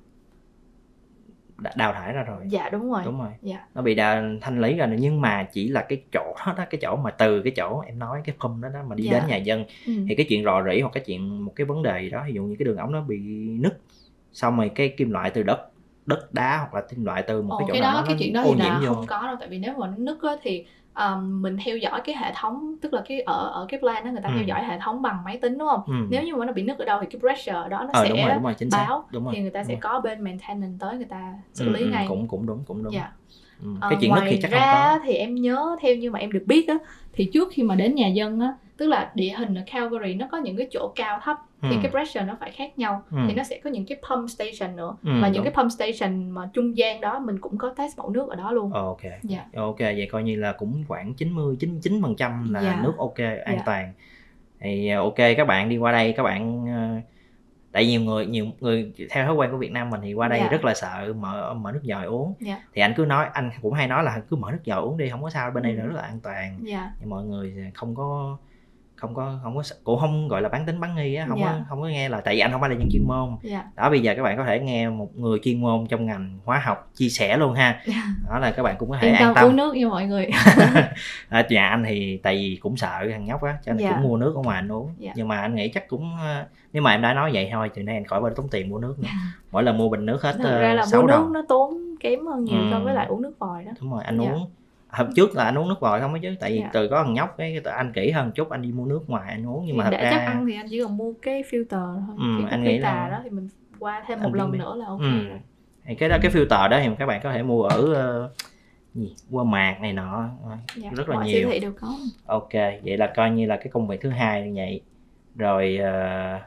Đã đào thải ra rồi. Dạ đúng rồi. Đúng rồi. Dạ. Nó bị đào, thanh lý ra rồi, nhưng mà chỉ là cái chỗ đó, đó cái chỗ mà từ cái chỗ em nói cái pump đó, đó mà đi Dạ. đến nhà dân. Ừ. Thì cái chuyện rò rỉ hoặc cái chuyện một cái vấn đề gì đó, ví dụ như cái đường ống nó bị nứt, xong rồi cái kim loại từ đất đất đá hoặc là kim loại từ một Ồ, cái chỗ cái nào đó đó cái nó chuyện đó ô thì nhiễm là vô. không có đâu, tại vì nếu mà nó nứt á, thì um, mình theo dõi cái hệ thống, tức là cái ở ở cái plan đó người ta Ừ. theo dõi hệ thống bằng máy tính đúng không? Ừ. Nếu như mà nó bị nứt ở đâu thì cái pressure ở đó nó Ờ, sẽ đúng rồi, đúng rồi, chính xác. báo, Đúng rồi, thì người ta đúng sẽ rồi. có bên maintenance tới người ta xử Ừ, lý ừ, ngay. cũng cũng đúng cũng đúng. Dạ. Ừ. Ờ, Cái chuyện nứt thì chắc không ra có. thì em nhớ theo như mà em được biết á, thì trước khi mà đến nhà dân á, tức là địa hình ở Calgary nó có những cái chỗ cao thấp thì Ừ. cái pressure nó phải khác nhau. Ừ. Thì nó sẽ có những cái pump station nữa. Ừ, và những đúng. cái pump station mà trung gian đó mình cũng có test mẫu nước ở đó luôn. Ok. Dạ. Ok, vậy coi như là cũng khoảng chín mươi chín mươi chín phần trăm là Dạ. nước ok, an Dạ. toàn. Thì ok, các bạn đi qua đây các bạn ờ, tại nhiều người nhiều người theo thói quen của Việt Nam mình thì qua đây Dạ. rất là sợ mở mở nước dòi uống. Dạ. Thì anh cứ nói, anh cũng hay nói là cứ mở nước dòi uống đi, không có sao, bên đây Ừ. là rất là an toàn. Dạ. Nhưng mọi người không có không có không có cũng không gọi là bán tính bán nghi á, không Dạ. có không có nghe, là tại vì anh không phải là nhân chuyên môn. Dạ. Đó, bây giờ các bạn có thể nghe một người chuyên môn trong ngành hóa học chia sẻ luôn ha. Đó là các bạn cũng có thể Yên an tâm tâm uống nước nha mọi người. ở nhà anh thì tại vì cũng sợ thằng nhóc á, cho nên Dạ. cũng mua nước ở ngoài anh uống. Dạ. Nhưng mà anh nghĩ chắc cũng nếu mà em đã nói vậy thôi, từ nay anh khỏi phải tốn tiền mua nước nữa. Mỗi lần mua bình nước hết Thật ra là mua sáu nước đồng. nó tốn kém hơn nhiều Ừ. so với lại uống nước vòi đó. Đúng rồi, anh Dạ. uống hôm trước là anh uống nước vòi không á chứ, tại vì Dạ. từ có thằng nhóc cái anh kỹ hơn chút, anh đi mua nước ngoài anh uống. Nhưng Thì mà thật để ra chắc ăn thì anh chỉ cần mua cái filter thôi. Ừ, Cái anh filter nghĩ là- đó thì mình qua thêm Anh một biết lần biết. nữa là ok Ừ. rồi. Thì cái đó, cái filter đó thì các bạn có thể mua ở uh, gì Walmart này nọ, Dạ. rất là Mọi nhiều. siêu thị đều có. Ok, vậy là coi như là cái công việc thứ hai như vậy. Rồi uh,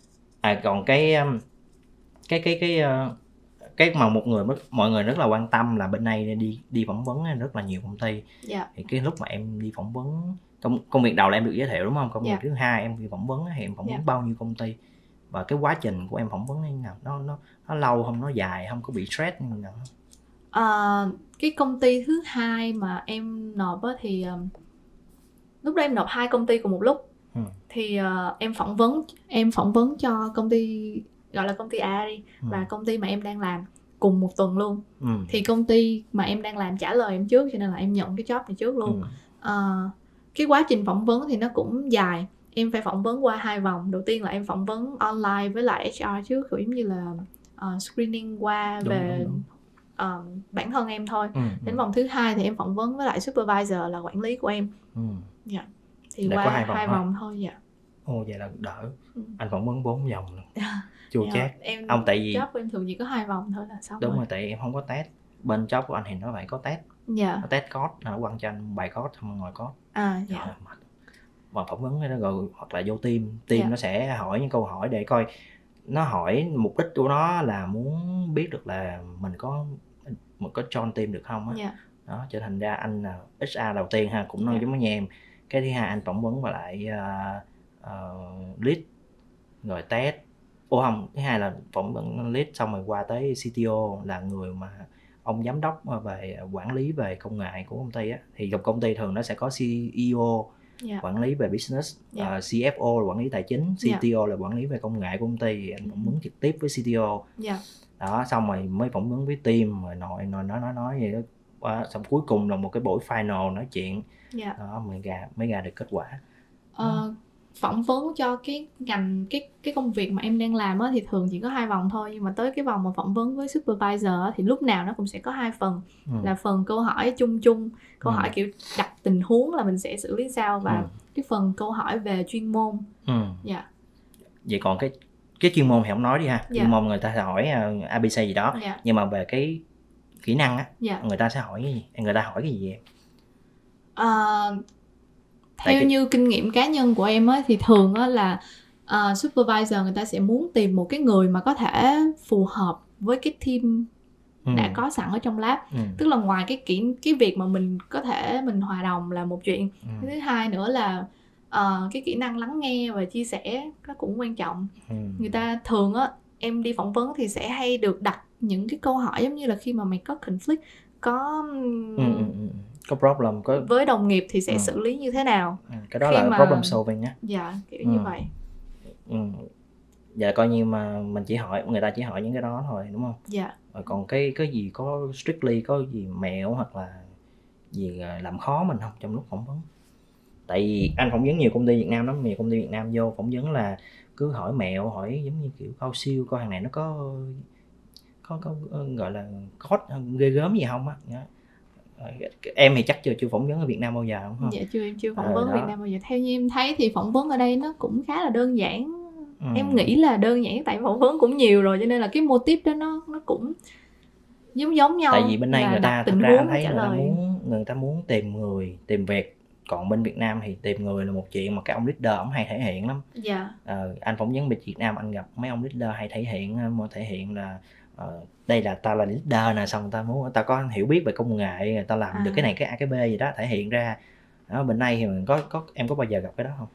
à còn cái um, cái cái cái uh, cái mà một người mọi người rất là quan tâm là bên này đi đi phỏng vấn rất là nhiều công ty. Dạ. Thì cái lúc mà em đi phỏng vấn, công công việc đầu là em được giới thiệu đúng không? Công Dạ. việc thứ hai em đi phỏng vấn thì em phỏng vấn Dạ. bao nhiêu công ty, và cái quá trình của em phỏng vấn như thế nào, nó nó nó lâu không, nó dài không, có bị stress như nào? À, cái công ty thứ hai mà em nộp á, thì um, lúc đó em nộp hai công ty cùng một lúc. Ừ. Thì uh, em phỏng vấn em phỏng vấn cho công ty gọi là công ty A đi, Ừ. và công ty mà em đang làm cùng một tuần luôn. Ừ. Thì công ty mà em đang làm trả lời em trước, cho nên là em nhận cái job này trước luôn. Ừ. Uh, cái quá trình phỏng vấn thì nó cũng dài. Em phải phỏng vấn qua hai vòng. Đầu tiên là em phỏng vấn online với lại hát rờ trước, kiểu giống như là uh, screening qua Đúng, về đúng, đúng. Uh, bản thân em thôi. Ừ. Đến vòng thứ hai thì em phỏng vấn với lại supervisor là quản lý của em. Ừ. Dạ. Thì Là qua có hai vòng hai thôi. vòng thôi. Dạ. Ồ, vậy là đỡ. Ừ. Anh phỏng vấn bốn vòng luôn. Chua Dạ, chát. em Ông tại vì job của em thường chỉ có hai vòng thôi là xong đúng rồi. rồi, tại vì em không có test. Bên job của anh thì nó phải có test. Dạ. Nó test code, nó quăng cho anh bài code xong ngồi code. À Trời dạ. ơi, mệt. Mà phỏng vấn nó rồi hoặc là vô team, team Dạ. nó sẽ hỏi những câu hỏi để coi, nó hỏi mục đích của nó là muốn biết được là mình có mình có join team được không á. Dạ. Đó, cho thành ra anh là hát rờ đầu tiên ha, cũng nói Dạ. giống như em. Cái thứ hai anh phỏng vấn và lại uh, uh, lead rồi test. Ủa không, thứ hai là phỏng vấn lead xong rồi qua tới xê tê ô là người mà ông giám đốc về quản lý về công nghệ của công ty á. Thì trong công ty thường nó sẽ có xê e ô, Dạ. quản lý về business, Dạ. uh, xê ép ô là quản lý tài chính, Dạ. xê tê ô là quản lý về công nghệ của công ty. Thì anh phỏng vấn trực tiếp với xê tê ô. Dạ. Đó, xong rồi mới phỏng vấn với team, rồi nội nói nói nói vậy đó. Wow, xong cuối cùng là một cái buổi final nói chuyện. Dạ. Đó, mới ra mới ra được kết quả. Ờ, phỏng vấn cho cái ngành cái cái công việc mà em đang làm á, thì thường chỉ có hai vòng thôi. Nhưng mà tới cái vòng mà phỏng vấn với supervisor á, thì lúc nào nó cũng sẽ có hai phần. Ừ. Là phần câu hỏi chung chung, câu Ừ. hỏi kiểu đặt tình huống là mình sẽ xử lý sao, và Ừ. cái phần câu hỏi về chuyên môn. Ừ. Dạ. Vậy còn cái cái chuyên môn thì không nói đi ha. Dạ. Chuyên môn người ta sẽ hỏi uh, a bê xê gì đó. Dạ. Nhưng mà về cái kỹ năng á, Dạ. người ta sẽ hỏi cái gì? Người ta hỏi cái gì vậy? Ờ, Tại theo cái- như kinh nghiệm cá nhân của em á, thì thường á là uh, supervisor người ta sẽ muốn tìm một cái người mà có thể phù hợp với cái team Ừ. đã có sẵn ở trong lab. Ừ. Tức là ngoài cái kỹ cái việc mà mình có thể mình hòa đồng là một chuyện. Ừ. Cái thứ hai nữa là uh, cái kỹ năng lắng nghe và chia sẻ nó cũng quan trọng. Ừ. Người ta thường á, em đi phỏng vấn thì sẽ hay được đặt những cái câu hỏi giống như là khi mà mày có conflict, có Ừ, ừ, ừ. có problem, có với đồng nghiệp thì sẽ Ừ. xử lý như thế nào. Ừ, cái đó Khi là mà- problem solving á. Dạ, kiểu Ừ. như vậy. Ừ. Dạ coi như mà mình chỉ hỏi, người ta chỉ hỏi những cái đó thôi đúng không? Dạ. Rồi còn cái cái gì có strictly có gì mẹo hoặc là gì làm khó mình không trong lúc phỏng vấn? Tại vì anh phỏng vấn nhiều công ty Việt Nam lắm, nhiều công ty Việt Nam vô phỏng vấn là cứ hỏi mẹo, hỏi giống như kiểu cao siêu coi hàng này nó có có có gọi là code ghê gớm gì không á. Em thì chắc chưa chưa phỏng vấn ở Việt Nam bao giờ đúng không? Dạ chưa, em chưa phỏng Ờ, vấn đó. Việt Nam bao giờ. Theo như em thấy thì phỏng vấn ở đây nó cũng khá là đơn giản. Ừ. Em nghĩ là đơn giản tại phỏng vấn cũng nhiều rồi cho nên là cái mô típ đó nó nó cũng giống giống nhau. Tại vì bên đây là người đặt ta thật tình ra huống anh để thấy trả người ta lời. muốn người ta muốn tìm người, tìm việc. Còn bên Việt Nam thì tìm người là một chuyện mà cái ông leader ông hay thể hiện lắm. Dạ. Ờ, anh phỏng vấn bên Việt Nam anh gặp mấy ông leader hay thể hiện, mà thể hiện là uh, đây là ta là leader nè, xong ta muốn ta có hiểu biết về công nghệ, người ta làm À. được cái này cái A cái B gì đó thể hiện ra. Đó, bên đây thì mình có có em có bao giờ gặp cái đó không?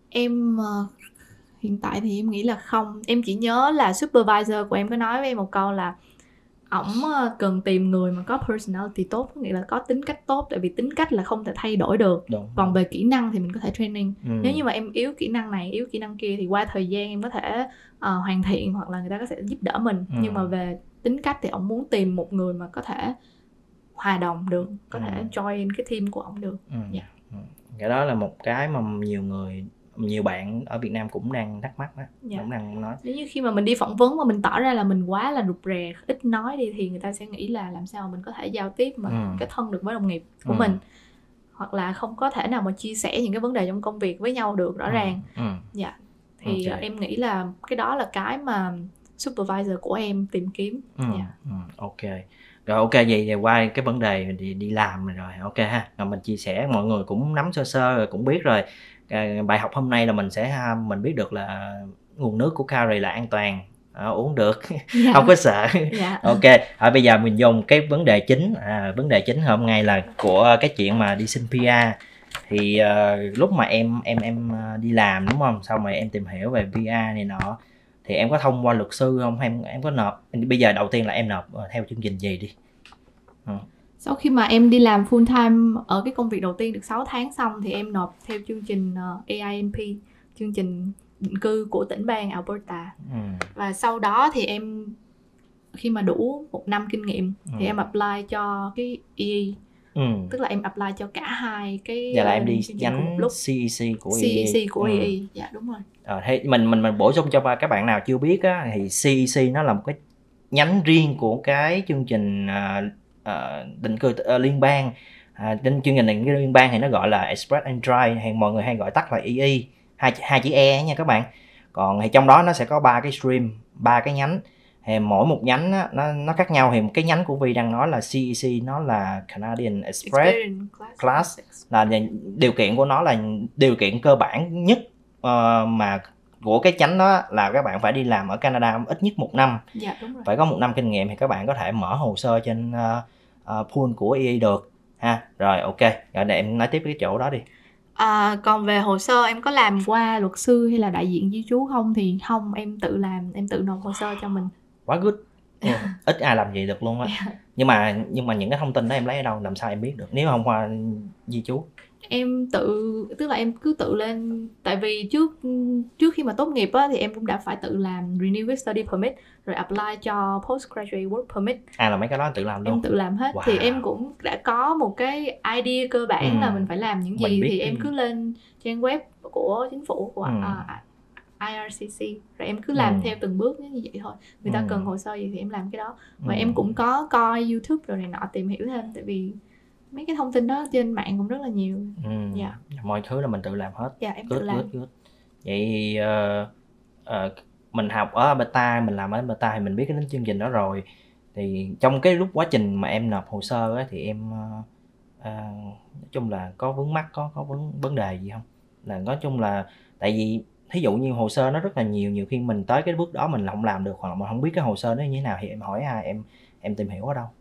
Em uh, hiện tại thì em nghĩ là không. Em chỉ nhớ là supervisor của em có nói với em một câu là ổng uh, cần tìm người mà có personality tốt, có nghĩa là có tính cách tốt, tại vì tính cách là không thể thay đổi được. Đúng. Còn về kỹ năng thì mình có thể training. Ừ. Nếu như mà em yếu kỹ năng này, yếu kỹ năng kia thì qua thời gian em có thể uh, hoàn thiện hoặc là người ta có thể giúp đỡ mình. Ừ. Nhưng mà về tính cách thì ổng muốn tìm một người mà có thể hòa đồng được, có Ừ. thể join cái team của ổng được. Ừ. Dạ. Ừ. Cái đó là một cái mà nhiều người, nhiều bạn ở Việt Nam cũng đang thắc mắc đó. Dạ. Cũng đang nói. Nếu như khi mà mình đi phỏng vấn mà mình tỏ ra là mình quá là rụt rè, ít nói đi thì người ta sẽ nghĩ là làm sao mình có thể giao tiếp mà Ừ. cái thân được với đồng nghiệp của Ừ. mình, hoặc là không có thể nào mà chia sẻ những cái vấn đề trong công việc với nhau được rõ Ừ. ràng. Ừ. Dạ. Thì Ok. em nghĩ là cái đó là cái mà supervisor của em tìm kiếm. Ừ. Dạ. Ừ. Ok. Rồi ok, vậy thì qua cái vấn đề đi, đi làm rồi ok ha. Rồi mình chia sẻ mọi người cũng nắm sơ sơ rồi cũng biết rồi. À, bài học hôm nay là mình sẽ mình biết được là nguồn nước của Kari là an toàn, à, uống được, Dạ. không có sợ. Dạ. Ok, à, bây giờ mình dùng cái vấn đề chính. À, vấn đề chính hôm nay là của cái chuyện mà đi xin pê e rờ. Thì uh, lúc mà em em em đi làm đúng không? Sau mà em tìm hiểu về pê e rờ này nọ thì em có thông qua luật sư không? Em em có nộp, bây giờ đầu tiên là em nộp theo chương trình gì đi? Ừ. Sau khi mà em đi làm full time ở cái công việc đầu tiên được sáu tháng xong thì em nộp theo chương trình uh, a i en pê, chương trình định cư của tỉnh bang Alberta. Ừ. Và sau đó thì em khi mà đủ một năm kinh nghiệm Ừ. thì em apply cho cái e e. Ừ. Tức là em apply cho cả hai cái Giờ là em đi chương trình cùng một nhánh lúc. xê e xê của xê e xê e e. của Ừ. e e. Dạ đúng rồi. Ờ, thế mình mình mình bổ sung cho các bạn nào chưa biết á, thì xê e xê nó là một cái nhánh riêng của cái chương trình uh, uh, định cư uh, liên bang. À, trên chương trình định cư liên bang thì nó gọi là Express Entry, hay mọi người hay gọi tắt là e e, hai hai chữ E nha các bạn. Còn thì trong đó nó sẽ có ba cái stream, ba cái nhánh. Thì mỗi một nhánh á, nó nó khác nhau. Thì cái nhánh của Vi đang nói là xê e xê, nó là Canadian Express Class, Class, là điều kiện của nó là điều kiện cơ bản nhất uh, mà của cái nhánh đó là các bạn phải đi làm ở Canada ít nhất một năm. Dạ đúng rồi. Phải có một năm kinh nghiệm thì các bạn có thể mở hồ sơ trên uh, uh, pool của e e được ha. Rồi ok, rồi để em nói tiếp cái chỗ đó đi. À, còn về hồ sơ em có làm qua luật sư hay là đại diện di trú không thì không, em tự làm, em tự nộp hồ sơ cho mình. Quá good. Ừ, ít ai làm gì được luôn á. Nhưng mà nhưng mà những cái thông tin đó em lấy ở đâu, làm sao em biết được nếu không qua di trú? Em tự, tức là em cứ tự lên, tại vì trước trước khi mà tốt nghiệp á, thì em cũng đã phải tự làm renew cái study permit rồi apply cho postgraduate work permit. À là mấy cái đó tự làm luôn? Em tự làm hết. Wow. Thì em cũng đã có một cái idea cơ bản ừ. là mình phải làm những gì, thì em cứ lên trang web của chính phủ của ừ. uh, i rờ xê xê rồi em cứ làm ừ. theo từng bước như vậy thôi. Người ta ừ. cần hồ sơ gì thì em làm cái đó. Và ừ. em cũng có coi YouTube rồi này nọ tìm hiểu thêm, tại vì mấy cái thông tin đó trên mạng cũng rất là nhiều. Ừ. Yeah. Mọi thứ là mình tự làm hết. Dạ em good, tự làm. Good, good. Vậy thì uh, uh, mình học ở Alberta, mình làm ở Alberta thì mình biết cái đến chương trình đó rồi. Thì trong cái lúc quá trình mà em nộp hồ sơ á, thì em uh, uh, nói chung là có vướng mắc, có có vấn vấn đề gì không? Là nói chung là tại vì thí dụ như hồ sơ nó rất là nhiều, nhiều khi mình tới cái bước đó mình không làm được, hoặc là mình không biết cái hồ sơ nó như thế nào thì em hỏi ai, em em tìm hiểu ở đâu?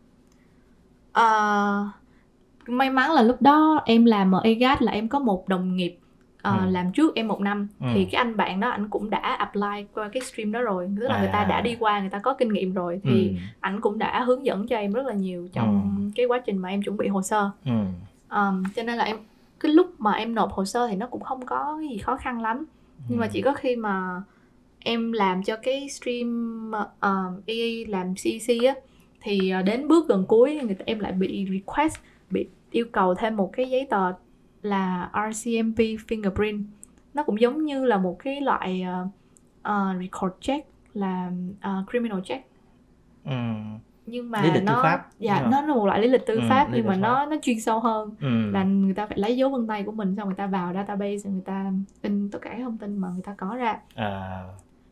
Uh, may mắn là lúc đó em làm ở a gát là em có một đồng nghiệp uh, Ừ. làm trước em một năm. Ừ. Thì cái anh bạn đó ảnh cũng đã apply qua cái stream đó rồi, tức là người ta À. đã đi qua, người ta có kinh nghiệm rồi, thì Ừ. ảnh cũng đã hướng dẫn cho em rất là nhiều trong Ừ. cái quá trình mà em chuẩn bị hồ sơ. Ừ. um, cho nên là em cái lúc mà em nộp hồ sơ thì nó cũng không có cái gì khó khăn lắm, nhưng mà chỉ có khi mà em làm cho cái stream uh, e e làm xê e xê á, thì đến bước gần cuối người ta, em lại bị request, bị yêu cầu thêm một cái giấy tờ là rờ xê em pê fingerprint. Nó cũng giống như là một cái loại uh, uh, record check, là uh, criminal check. Ừ. Nhưng mà lý lịch nó tư pháp. dạ nó là một loại lý lịch tư Ừ, pháp, lý nhưng mà lịch nó nó chuyên sâu hơn. Ừ. Là người ta phải lấy dấu vân tay của mình, xong người ta vào database, người ta in tất cả các thông tin mà người ta có ra. À,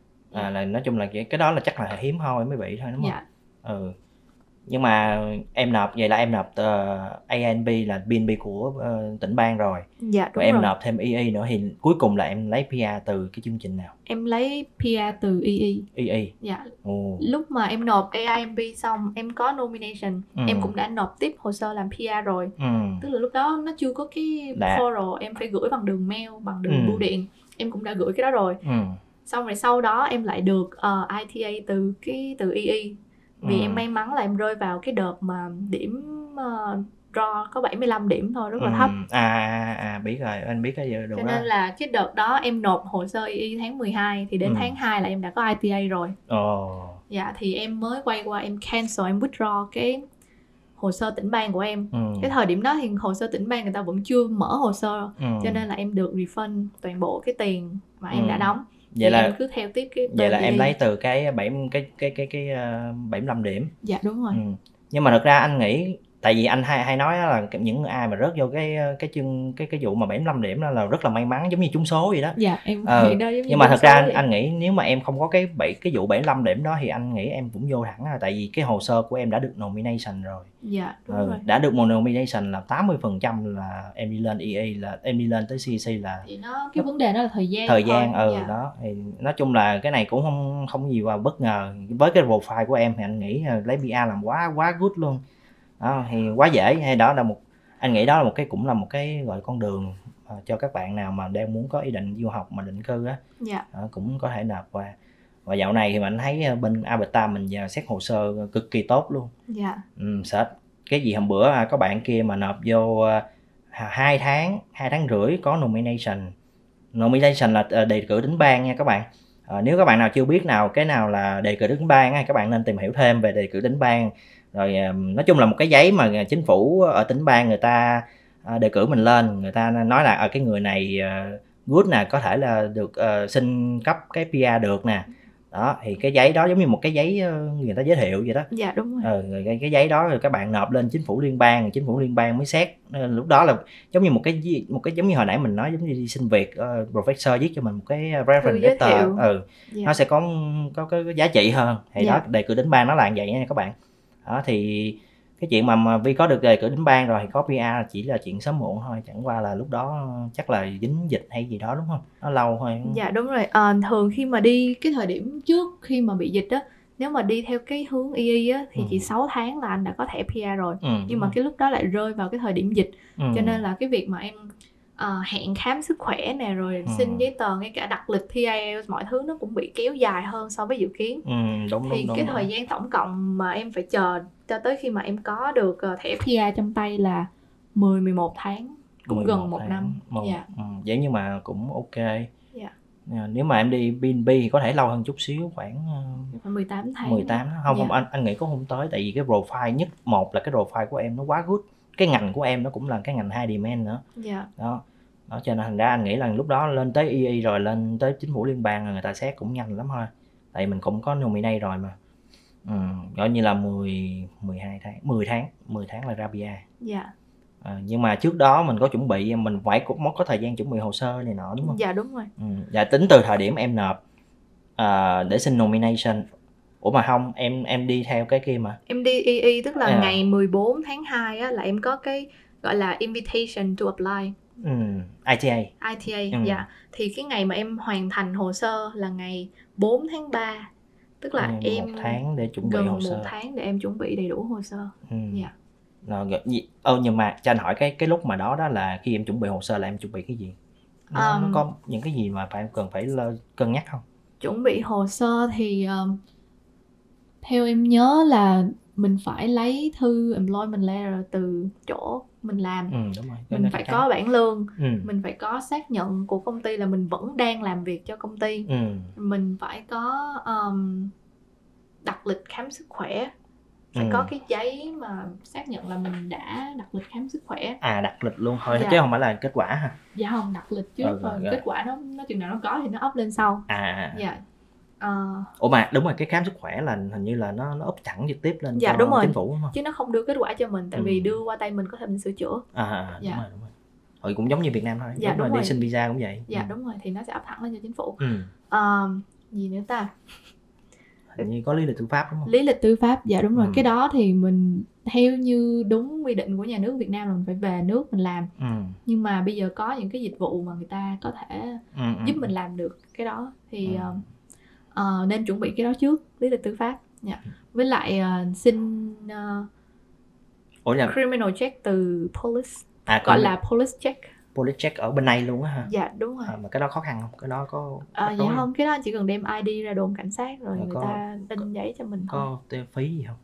à là nói chung là cái đó là chắc là hiếm hoi mới bị thôi đúng không? Dạ. Ừ. Nhưng mà em nộp vậy là em nộp uh, a en bê là pê en bê của uh, tỉnh bang rồi. Dạ đúng và em rồi. nộp thêm e e nữa, thì cuối cùng là em lấy pê rờ từ cái chương trình nào? Em lấy pê rờ từ e e. e e. Dạ. Ồ. Lúc mà em nộp a i em bê xong, em có nomination, Ừ. em cũng đã nộp tiếp hồ sơ làm pê rờ rồi. Ừ. Tức là lúc đó nó chưa có cái Đã. portal, em phải gửi bằng đường mail, bằng đường Ừ. bưu điện. Em cũng đã gửi cái đó rồi. Ừ. Xong rồi sau đó em lại được uh, i tê a từ cái từ e e. Vì Ừ. em may mắn là em rơi vào cái đợt mà điểm uh, draw có bảy mươi lăm điểm thôi, rất là Ừ. thấp. À, à, à biết rồi, anh biết cái giờ đồ Cho đó. nên là cái đợt đó em nộp hồ sơ e e tháng mười hai, thì đến Ừ. tháng hai là em đã có i tê a rồi. Ồ. Dạ, thì em mới quay qua em cancel, em withdraw cái hồ sơ tỉnh bang của em. Ừ. Cái thời điểm đó thì hồ sơ tỉnh bang người ta vẫn chưa mở hồ sơ. Ừ. Cho nên là em được refund toàn bộ cái tiền mà em Ừ. đã đóng. Vậy thì là em cứ theo tiếp cái vậy là đơn em E E. lấy từ cái bảy cái cái cái cái uh, bảy mươi lăm điểm. Dạ đúng rồi. Ừ. Nhưng mà thực ra anh nghĩ, tại vì anh hay hay nói là những ai mà rớt vô cái cái chương cái cái vụ mà bảy mươi lăm điểm đó là rất là may mắn, giống như trúng số vậy đó. Dạ em ờ, nghĩ đó giống như nhưng mà trúng thật ra số anh, vậy. anh nghĩ nếu mà em không có cái bảy cái vụ bảy mươi lăm điểm đó thì anh nghĩ em cũng vô thẳng rồi, tại vì cái hồ sơ của em đã được nomination rồi. Dạ đúng ừ, rồi. đã được một nomination là tám mươi phần trăm là em đi lên e e, là em đi lên tới xê xê là Thì nó cái vấn đề đó là thời gian thời thôi. gian. ừ Dạ. Đó thì nói chung là cái này cũng không không gì vào bất ngờ. Với cái profile của em thì anh nghĩ lấy pê rờ làm quá quá good luôn đó, thì quá dễ. Hay đó là một, anh nghĩ đó là một cái, cũng là một cái gọi con đường uh, cho các bạn nào mà đang muốn có ý định du học mà định cư á. Dạ. uh, cũng có thể nộp qua. Và dạo này thì mình thấy bên Alberta mình giờ xét hồ sơ cực kỳ tốt luôn. Dạ. Ừ, xét cái gì hôm bữa có bạn kia mà nộp vô uh, hai tháng hai tháng rưỡi có nomination. Nomination là đề cử tỉnh bang nha các bạn. uh, nếu các bạn nào chưa biết nào cái nào là đề cử tỉnh bang á, các bạn nên tìm hiểu thêm về đề cử tỉnh bang. Rồi nói chung là một cái giấy mà chính phủ ở tỉnh bang người ta đề cử mình lên, người ta nói là ở cái người này good nè, có thể là được uh, xin cấp cái pê rờ được nè. Đó thì cái giấy đó giống như một cái giấy người ta giới thiệu vậy đó. Dạ đúng rồi. ừ, cái, cái giấy đó rồi các bạn nộp lên chính phủ liên bang, chính phủ liên bang mới xét. Lúc đó là giống như một cái một cái giống như hồi nãy mình nói, giống như đi xin việc, uh, professor viết cho mình một cái reference letter. ừ dạ. Nó sẽ có có cái giá trị hơn. Thì dạ. đó, đề cử tỉnh bang nó là như vậy nha các bạn. Đó thì cái chuyện mà, mà Vi có được đề cử tỉnh bang rồi thì có pê rờ chỉ là chuyện sớm muộn thôi, chẳng qua là lúc đó chắc là dính dịch hay gì đó đúng không, nó lâu thôi. Dạ đúng rồi. À, thường khi mà đi cái thời điểm trước khi mà bị dịch á, nếu mà đi theo cái hướng e e á thì ừ. chỉ sáu tháng là anh đã có thẻ pê rờ rồi. ừ, nhưng mà rồi. Cái lúc đó lại rơi vào cái thời điểm dịch. ừ. Cho nên là cái việc mà em uh, hẹn khám sức khỏe nè, rồi ừ. xin giấy tờ, ngay cả đặt lịch thi ai eo, mọi thứ nó cũng bị kéo dài hơn so với dự kiến. ừ, đúng, Thì đúng, đúng, cái đúng. thời gian tổng cộng mà em phải chờ cho tới khi mà em có được thẻ pê rờ trong tay là mười mười một tháng, cũng gần một năm. một, dạ. ừ, vậy nhưng mà cũng ok. Dạ. Nếu mà em đi bê en bê thì có thể lâu hơn chút xíu, khoảng khoảng mười tám tháng. mười tám không dạ. không anh anh nghĩ có không tới, tại vì cái profile nhất, một là cái profile của em nó quá good, cái ngành của em nó cũng là cái ngành high demand nữa. Dạ. Đó. Đó cho nên thành ra anh nghĩ là lúc đó lên tới e e rồi lên tới chính phủ liên bang là người ta xét cũng nhanh lắm thôi, tại mình cũng có nominate rồi mà. Ừ, gọi như là mười, mười hai tháng, mười tháng, mười tháng là ra pê rờ. Dạ. À, nhưng mà trước đó mình có chuẩn bị, mình phải cũng có thời gian chuẩn bị hồ sơ này nọ đúng không? Dạ đúng rồi. Ừ, dạ tính từ thời điểm em nộp uh, để xin nomination. Ủa mà không, em em đi theo cái kia mà. Em đi e e, tức là à. ngày mười bốn tháng hai á, là em có cái gọi là invitation to apply. Ừ, i tê a. i tê a, ừ. dạ. Thì cái ngày mà em hoàn thành hồ sơ là ngày bốn tháng ba. Tức là ừ, em một tháng để chuẩn bị gần hồ sơ. một tháng để em chuẩn bị đầy đủ hồ sơ. Ừ. Dạ. Rồi, ừ, nhưng mà cho anh hỏi cái cái lúc mà đó đó là khi em chuẩn bị hồ sơ là em chuẩn bị cái gì? nó, Um, nó có những cái gì mà phải cần phải lơ- cân nhắc không? Chuẩn bị hồ sơ thì um, theo em nhớ là mình phải lấy thư employment letter từ chỗ mình làm. Ừ, đúng rồi. Cái Mình đó phải chắc chắn. có bảng lương, Ừ. mình phải có xác nhận của công ty là mình vẫn đang làm việc cho công ty. Ừ. Mình phải có um, đặt lịch khám sức khỏe, phải Ừ. có cái giấy mà xác nhận là mình đã đặt lịch khám sức khỏe. À, đặt lịch luôn thôi Dạ. chứ không phải là kết quả hả? Dạ không, đặt lịch trước Ừ, rồi rồi. kết quả nó nó chừng nào nó có thì nó up lên sau. À, à. Dạ. Ờ, Ủa mà đúng rồi, cái khám sức khỏe là hình như là nó nó up thẳng trực tiếp lên Dạ, cho đúng rồi. chính phủ đúng không? chứ nó không đưa kết quả cho mình, tại Ừ. vì đưa qua tay mình có thể mình sửa chữa. À, à, à, Dạ. đúng rồi, đúng rồi. Rồi cũng giống như Việt Nam thôi. Dạ, Đúng đúng rồi, rồi. đi xin visa cũng vậy. Dạ Ừ. đúng rồi, thì nó sẽ up thẳng lên cho chính phủ. Ừ. Ờ, gì nữa ta? Hình như có lý lịch tư pháp đúng không? Lý lịch tư pháp, dạ đúng rồi. Ừ. Cái đó thì mình theo như đúng quy định của nhà nước Việt Nam là mình phải về nước mình làm. Ừ. Nhưng mà bây giờ có những cái dịch vụ mà người ta có thể Ừ, ừ. giúp mình làm được cái đó thì Ừ. ờ, ờ, nên chuẩn bị cái đó trước, lý lịch tư pháp. Dạ. Với lại ờ, xin ờ, Ủa là criminal check từ police, à, gọi còn là police check. police check ở bên này luôn á hả? Dạ đúng rồi. À, mà cái đó khó khăn không? Cái đó có À, rắc dạ rối không, cái đó chỉ cần đem i đê ra đồn cảnh sát rồi Rồi người có- ta in giấy cho mình thôi. có tiêu phí gì không?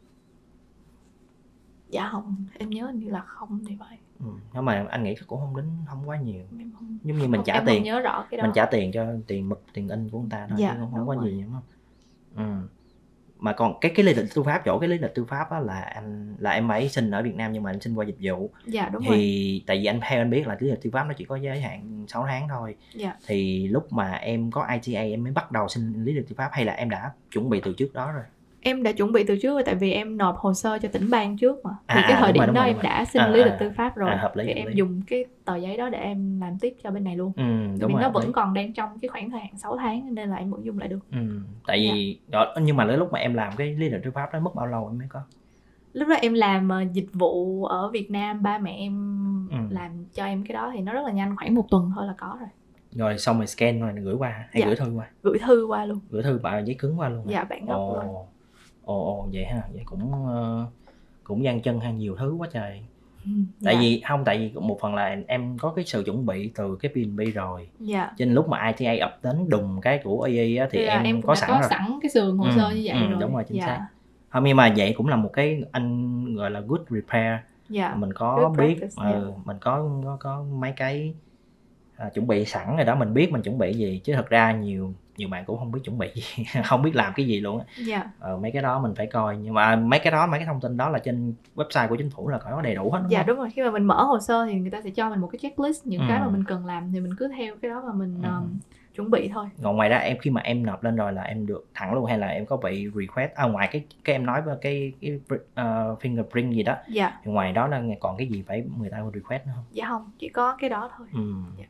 Dạ không, em nhớ hình như là không thì phải. Ừ. Nhưng mà anh nghĩ cũng không đến không quá nhiều. Em không, Giống như mình không, trả em tiền, không nhớ rõ cái đó. mình trả tiền cho tiền mực tiền in của người ta thôi, Dạ, chứ không, đúng không có rồi. gì đúng không? Ừ. Mà còn cái cái lý lịch tư pháp, chỗ cái lý lịch tư pháp á là anh là em ấy xin ở Việt Nam nhưng mà anh xin qua dịch vụ. Dạ đúng rồi. Thì tại vì anh theo anh biết là lý lịch tư pháp nó chỉ có giới hạn sáu tháng thôi. Dạ. Thì lúc mà em có i tê a em mới bắt đầu xin lý lịch tư pháp hay là em đã chuẩn bị từ trước đó rồi? Em đã chuẩn bị từ trước rồi, tại vì em nộp hồ sơ cho tỉnh bang trước mà. Thì À, cái à, thời đúng điểm rồi, đúng đó rồi, em đúng rồi. đã xin À, lý lịch à, tư pháp rồi. à, hợp lý, Thì hợp em lý. dùng cái tờ giấy đó để em làm tiếp cho bên này luôn. Ừ, Tại đúng vì rồi, nó hợp vẫn lý. còn đang trong cái khoảng thời hạn sáu tháng nên là em vẫn dùng lại được. Ừ, tại vì đó, nhưng mà lúc mà em làm cái lý lịch tư pháp đó mất bao lâu em mới có? Lúc đó em làm uh, dịch vụ ở Việt Nam, ba mẹ em Ừ. làm cho em cái đó thì nó rất là nhanh, khoảng một tuần thôi là có rồi. Rồi xong rồi scan rồi gửi qua hay Dạ. gửi thư qua? Gửi thư qua luôn. Gửi thư bằng giấy cứng qua luôn hả? Dạ, bản gốc Ồ, luôn. ồ, ồ, vậy ha, vậy cũng uh, cũng gian chân hay nhiều thứ quá trời. Ừ, Tại dạ. vì không, tại vì một phần là em có cái sự chuẩn bị từ cái pê en bê rồi. Dạ. Cho nên lúc mà i tê a ập đến đùng cái của e e á thì Là em, em có đã sẵn có rồi. sẵn cái sườn hồ Ừ, sơ như vậy ừ, rồi. đúng rồi, chính Dạ. xác. Không, nhưng mà vậy cũng là một cái anh gọi là good repair. Dạ. Mình có Good biết practice, ừ, mình có, có có mấy cái à, chuẩn bị sẵn rồi đó, mình biết mình chuẩn bị gì, chứ thật ra nhiều nhiều bạn cũng không biết chuẩn bị gì không biết làm cái gì luôn á. Dạ. ờ, mấy cái đó mình phải coi, nhưng mà mấy cái đó mấy cái thông tin đó là trên website của chính phủ là có đầy đủ hết đúng Dạ không? đúng rồi, khi mà mình mở hồ sơ thì người ta sẽ cho mình một cái checklist những Ừ. cái mà mình cần làm, thì mình cứ theo cái đó mà mình Ừ. um, chuẩn bị thôi. Còn ngoài ra em khi mà em nộp lên rồi là em được thẳng luôn hay là em có bị request à, ngoài cái cái em nói về cái, cái uh, fingerprint gì đó Dạ. thì ngoài đó là còn cái gì phải người ta request nữa không? Dạ không, chỉ có cái đó thôi. Ừ. Dạ.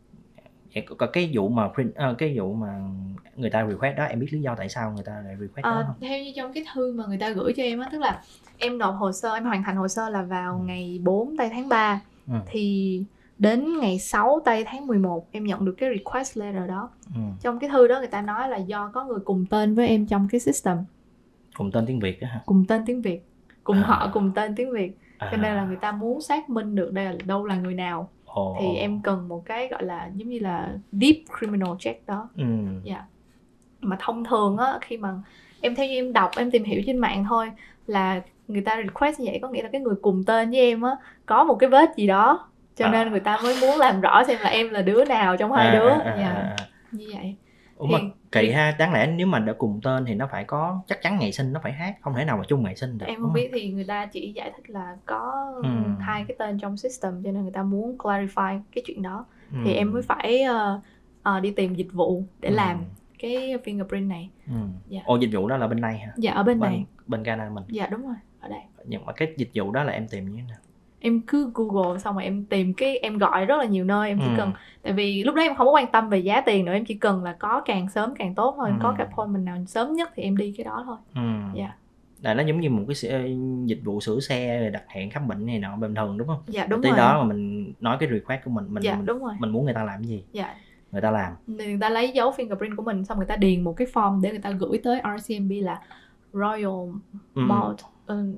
Vậy có cái vụ mà print uh, cái vụ mà người ta request đó em biết lý do tại sao người ta lại request À, đó không? theo như trong cái thư mà người ta gửi cho em á, tức là em nộp hồ sơ, em hoàn thành hồ sơ là vào Ừ. ngày bốn tây tháng ba. Ừ. Thì đến ngày sáu tây tháng mười một em nhận được cái request letter đó. Ừ. Trong cái thư đó người ta nói là do có người cùng tên với em trong cái system, Cùng tên tiếng Việt đó hả? cùng tên tiếng Việt, cùng À. họ cùng tên tiếng Việt, À. cho nên là người ta muốn xác minh được đây là đâu là người nào. Ồ. Thì em cần một cái gọi là giống như là deep criminal check đó. Ừ. Dạ. Mà thông thường á, khi mà em theo như em đọc, em tìm hiểu trên mạng thôi, là người ta request như vậy có nghĩa là cái người cùng tên với em á có một cái vết gì đó, cho À. nên người ta mới muốn làm rõ xem là em là đứa nào trong hai À, đứa. à, à, Dạ. à, à. Như vậy. Ủa Thì- mà kỳ thì- ha, đáng lẽ nếu mà đã cùng tên thì nó phải có chắc chắn ngày sinh nó phải khác, không thể nào mà chung ngày sinh được. Em đúng không biết, thì người ta chỉ giải thích là có Ừ. hai cái tên trong system, cho nên người ta muốn clarify cái chuyện đó. Ừ. Thì em mới phải uh, uh, đi tìm dịch vụ để Ừ. làm cái fingerprint này. Ừ. Dạ. Ồ, dịch vụ đó là bên này hả? Dạ ở bên Bên, này. bên Canada mình. Dạ đúng rồi, ở đây. Nhưng mà cái dịch vụ đó là em tìm như thế nào? Em cứ Google xong rồi em tìm cái, em gọi rất là nhiều nơi, em chỉ Ừ. cần, tại vì lúc đó em không có quan tâm về giá tiền nữa, em chỉ cần là có càng sớm càng tốt thôi, Ừ. có cái appointment nào sớm nhất thì em đi cái đó thôi. Ừ. Dạ. Là nó giống như một cái xe, dịch vụ sửa xe, đặt hẹn khám bệnh này nọ bình thường đúng không? Dạ đúng Tới rồi. đó mà mình nói cái request của mình, mình Dạ mình, đúng rồi. mình muốn người ta làm cái gì, Dạ. người ta làm. Thì người ta lấy dấu fingerprint của mình, xong người ta điền một cái form để người ta gửi tới rờ xê em bê là Royal Ừ. Malt uh,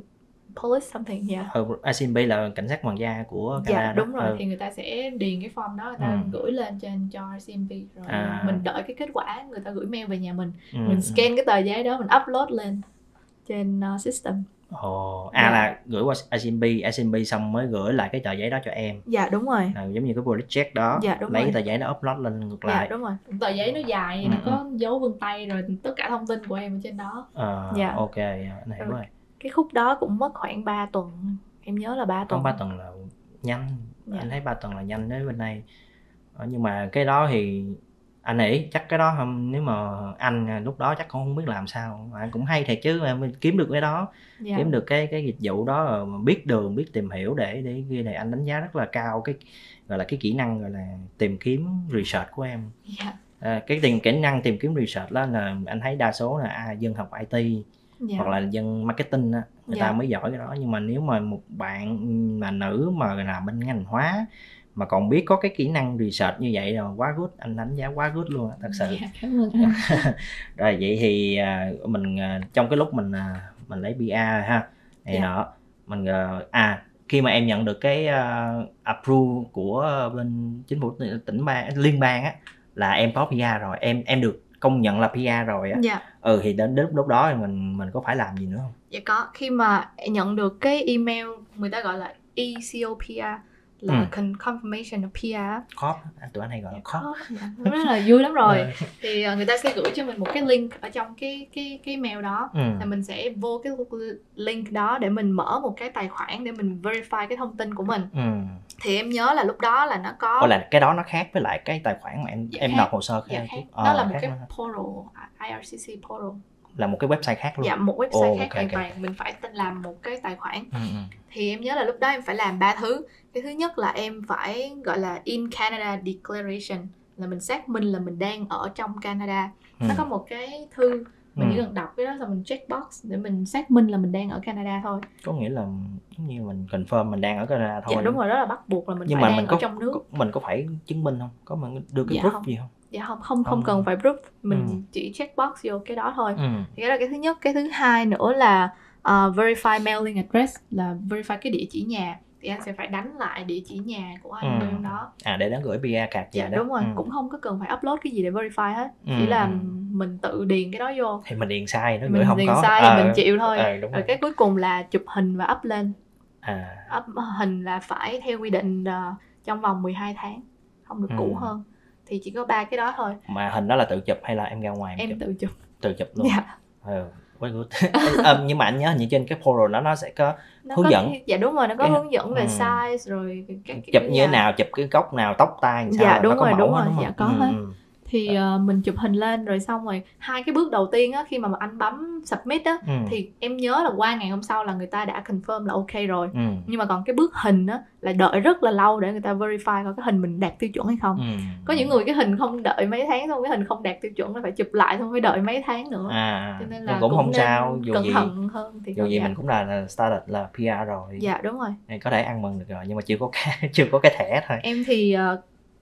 police something, yeah. Ừ, i xê em pê là cảnh sát hoàng gia của Canada. Dạ đúng rồi, ừ. thì người ta sẽ điền cái form đó, người ta Ừ. gửi lên trên cho i xê em pê rồi À. mình đợi cái kết quả, người ta gửi mail về nhà mình, Ừ. mình scan cái tờ giấy đó, mình upload lên trên uh, system. Ồ, à Dạ. là gửi qua i xê em pê, i xê em pê xong mới gửi lại cái tờ giấy đó cho em. Dạ đúng rồi. À, giống như cái police check đó, Dạ, đúng lấy rồi. tờ giấy đó upload lên ngược Dạ lại. đúng rồi, tờ giấy nó dài, Ừ, nó ừ. có dấu vân tay rồi tất cả thông tin của em ở trên đó. Ờ, Dạ. ok, anh hiểu Ừ. rồi. Cái khúc đó cũng mất khoảng ba tuần, em nhớ là ba Có tuần. ba tuần là nhanh, Dạ. anh thấy ba tuần là nhanh đến bên đây. Ờ, nhưng mà cái đó thì anh nghĩ chắc cái đó không, nếu mà anh lúc đó chắc cũng không biết làm sao. Anh cũng hay thiệt chứ, em kiếm được cái đó, Dạ. kiếm được cái cái dịch vụ đó, mà biết đường, biết tìm hiểu để để ghi này, anh đánh giá rất là cao cái gọi là cái kỹ năng gọi là tìm kiếm research của em. Dạ. À, cái tiền kỹ năng tìm kiếm research đó là anh thấy đa số là à, dân học i tê Dạ. hoặc là dân marketing á, người Dạ. ta mới giỏi cái đó. Nhưng mà nếu mà một bạn mà nữ mà làm bên ngành hóa mà còn biết có cái kỹ năng research như vậy là quá good, anh đánh giá quá good luôn á, thật sự. Dạ, cảm ơn anh. Rồi vậy thì à, mình à, trong cái lúc mình à, mình lấy pê rờ ha này Dạ. nọ, mình à, à khi mà em nhận được cái uh, approve của bên chính phủ tỉnh bang liên bang á là em có pê rờ rồi, em em được công nhận là pê rờ rồi á. Dạ. Ừ thì đến đến lúc đó thì mình mình có phải làm gì nữa không? Dạ có, khi mà nhận được cái email người ta gọi là e xê o pê rờ là Ừ. con- confirmation of pê rờ. Cop, tụi anh hay gọi là cop. Có, dạ, rất là vui lắm rồi. Ừ. Thì uh, người ta sẽ gửi cho mình một cái link ở trong cái cái cái mail đó. Ừ. Là mình sẽ vô cái link đó để mình mở một cái tài khoản để mình verify cái thông tin của mình. Ừ. Thì em nhớ là lúc đó là nó có Ủa là cái đó nó khác với lại cái tài khoản mà em Dạ em khác. nộp hồ sơ dạ khác. khác. Ờ, Nó là một khác cái nữa. portal, i rờ xê xê portal. Là một cái website khác luôn. Dạ, một website Ồ, khác ok, hoàn ok. toàn. Mình phải tên làm một cái tài khoản. Ừ, ừ. Thì em nhớ là lúc đó em phải làm ba thứ. Cái thứ nhất là em phải gọi là in Canada declaration, là mình xác minh là mình đang ở trong Canada. Ừ. Nó có một cái thư, mình Ừ. chỉ cần đọc cái đó rồi mình check box để mình xác minh là mình đang ở Canada thôi. Có nghĩa là giống như mình confirm mình đang ở Canada thôi. Dạ đúng rồi, đó là bắt buộc là mình Nhưng phải mà đang mình ở có, trong nước. có mình có phải chứng minh không? Có mình đưa cái Dạ proof không. gì không? Dạ không, không, không Không. cần phải proof. Mình Ừ. chỉ check box vô cái đó thôi. Ừ. Thì cái đó là cái thứ nhất. Cái thứ hai nữa là uh, verify mailing address, là verify cái địa chỉ nhà. Thì anh sẽ phải đánh lại địa chỉ nhà của anh Ừ. bên đó. À để nó gửi pê rờ card Dạ về đó. đúng rồi, Ừ. cũng không có cần phải upload cái gì để verify hết. Ừ, Chỉ là ừ. mình tự điền cái đó vô. Thì mình điền sai nó Mình gửi không điền có. sai Ờ, thì mình chịu thôi. ờ, đúng Rồi rồi. cái cuối cùng là chụp hình và up lên. À. Up hình là phải theo quy định uh, trong vòng mười hai tháng, không được Ừ. cũ hơn. Thì chỉ có ba cái đó thôi. Mà hình đó là tự chụp hay là em ra ngoài em Em chụp? tự chụp. Tự chụp luôn. Dạ. Ừ. Very good. Ờ, nhưng mà anh nhớ hình như trên cái portal đó nó sẽ có Nó hướng có, dẫn. dạ đúng rồi, nó có Cái- hướng dẫn về ừ. size rồi các Chụp như thế nào, chụp cái góc nào, tóc tai làm sao, Dạ, là đúng nó có rồi, mẫu đúng hết rồi, đúng không? dạ, có Ừ, hết. ừ. Thì uh, mình chụp hình lên rồi xong rồi hai cái bước đầu tiên á, khi mà anh bấm submit á, Ừ. thì em nhớ là qua ngày hôm sau là người ta đã confirm là ok rồi. Ừ. Nhưng mà còn cái bước hình á là đợi rất là lâu để người ta verify coi cái hình mình đạt tiêu chuẩn hay không. Ừ. Có những người cái hình không đợi mấy tháng, xong cái hình không đạt tiêu chuẩn là phải chụp lại, xong phải đợi mấy tháng nữa. À, Cho nên nhưng là cũng không nên sao, dù cẩn gì thận hơn thì dù gì dạ. mình cũng là, là started là pê rờ rồi. Dạ đúng rồi. Thì có thể ăn mừng được rồi, nhưng mà chưa có cái chưa có cái thẻ thôi. Em thì uh,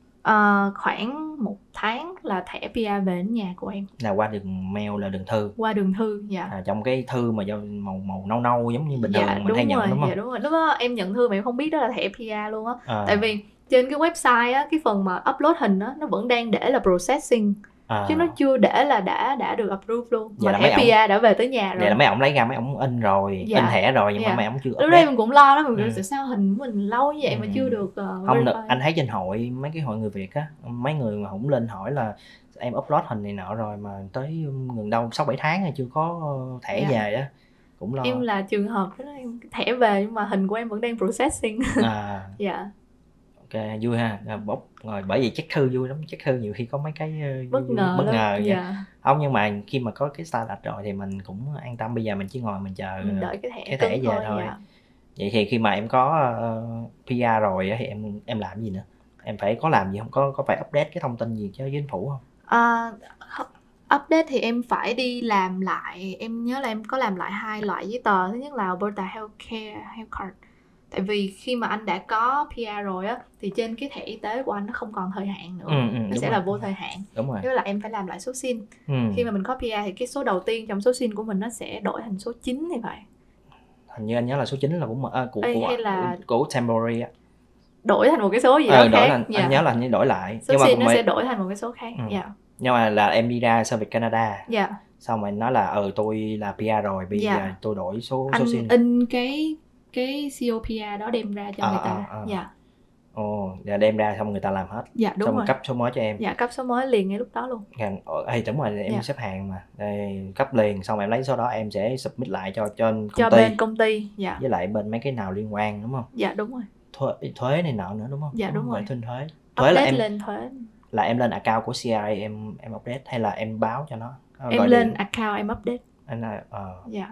uh, khoảng một tháng là thẻ pê rờ về đến nhà của em Là qua đường mail, là đường thư. qua đường thư. Dạ. À, trong cái thư mà do màu màu nâu nâu giống như bình Dạ, thường mình đúng hay nhận rồi, đúng không? dạ đúng rồi. Lúc đó em nhận thư mà em không biết đó là thẻ pê rờ luôn á. À. Tại vì trên cái website á, cái phần mà upload hình á, nó vẫn đang để là processing, À. chứ nó chưa để là đã đã được approve luôn. Vậy Mà là thẻ mấy ổng- pê rờ đã về tới nhà rồi. Vậy là mấy ổng lấy ra mấy ổng in rồi, Dạ. in thẻ rồi nhưng Dạ. mà mấy ổng chưa Lúc đó update. em cũng lo lắm, mình Ừ. nghĩ tại sao hình của mình lâu như vậy mà Ừ. chưa được uh, Không được, verify. anh thấy trên hội mấy cái hội người Việt á, mấy người mà cũng lên hỏi là em upload hình này nọ rồi mà tới gần đâu sáu bảy tháng rồi chưa có thẻ Dạ. về á, cũng lo. Em là trường hợp đó, em thẻ về nhưng mà hình của em vẫn đang processing. À. Dạ. Ok, vui ha. À, bốc rồi, bởi vì check thư vui lắm, check thư nhiều khi có mấy cái uh, Bất vui- ngờ bất lắm. ngờ vậy. Dạ. Không, nhưng mà khi mà có cái startup rồi thì mình cũng an tâm, bây giờ mình chỉ ngồi mình chờ Mình đợi cái thẻ, cái thẻ cứng về thôi. Dạ. Vậy thì khi mà em có uh, pê rờ rồi á, thì em em làm gì nữa? Em phải có làm gì không? Có có phải update cái thông tin gì cho chính phủ không? À, update thì em phải đi làm lại. Em nhớ là em có làm lại hai loại giấy tờ. Thứ nhất là Alberta Healthcare Health Card. Tại vì khi mà anh đã có pê rờ rồi á, thì trên cái thẻ y tế của anh nó không còn thời hạn nữa. Ừ, ừ, Nó đúng sẽ rồi. là vô thời hạn. Đúng rồi. Tức là em phải làm lại số sim. Ừ. Khi mà mình có pê rờ thì cái số đầu tiên trong số sim của mình nó sẽ đổi thành số chín thì phải. hình như anh nhớ là số chín là của à, của, Ê, của, hay là của, của Temporary á. Đổi thành một cái số gì ờ, đó đổi khác. là, Dạ. anh nhớ là anh đổi lại. Số Nhưng mà xin nó mới... sẽ đổi thành một cái số khác. ừ. Dạ. Nhưng mà là em đi ra Service Canada. Dạ. Xong rồi nói là ừ tôi là pê rờ rồi, bây Dạ. giờ tôi đổi số anh số xin. in cái cái xê ô pê rờ đó đem ra cho à, người ta. à, à. Dạ. Ồ, dạ đem ra xong người ta làm hết. Dạ đúng xong rồi. cấp số mới cho em. Dạ cấp số mới liền ngay lúc đó luôn. Ê đúng rồi, em dạ. xếp hàng mà. Đây, cấp liền xong em lấy số đó em sẽ submit lại cho cho công cho ty. bên công ty. Dạ. Với lại bên mấy cái nào liên quan đúng không? Dạ đúng rồi. Thuế, thuế này nọ nữa đúng không? Dạ đúng không rồi. Thuế thuế. Thuế là em lên thuế. Là em lên account của xê rờ a em em update hay là em báo cho nó? Em gọi lên điện. account em update. Anh là ờ uh, Dạ.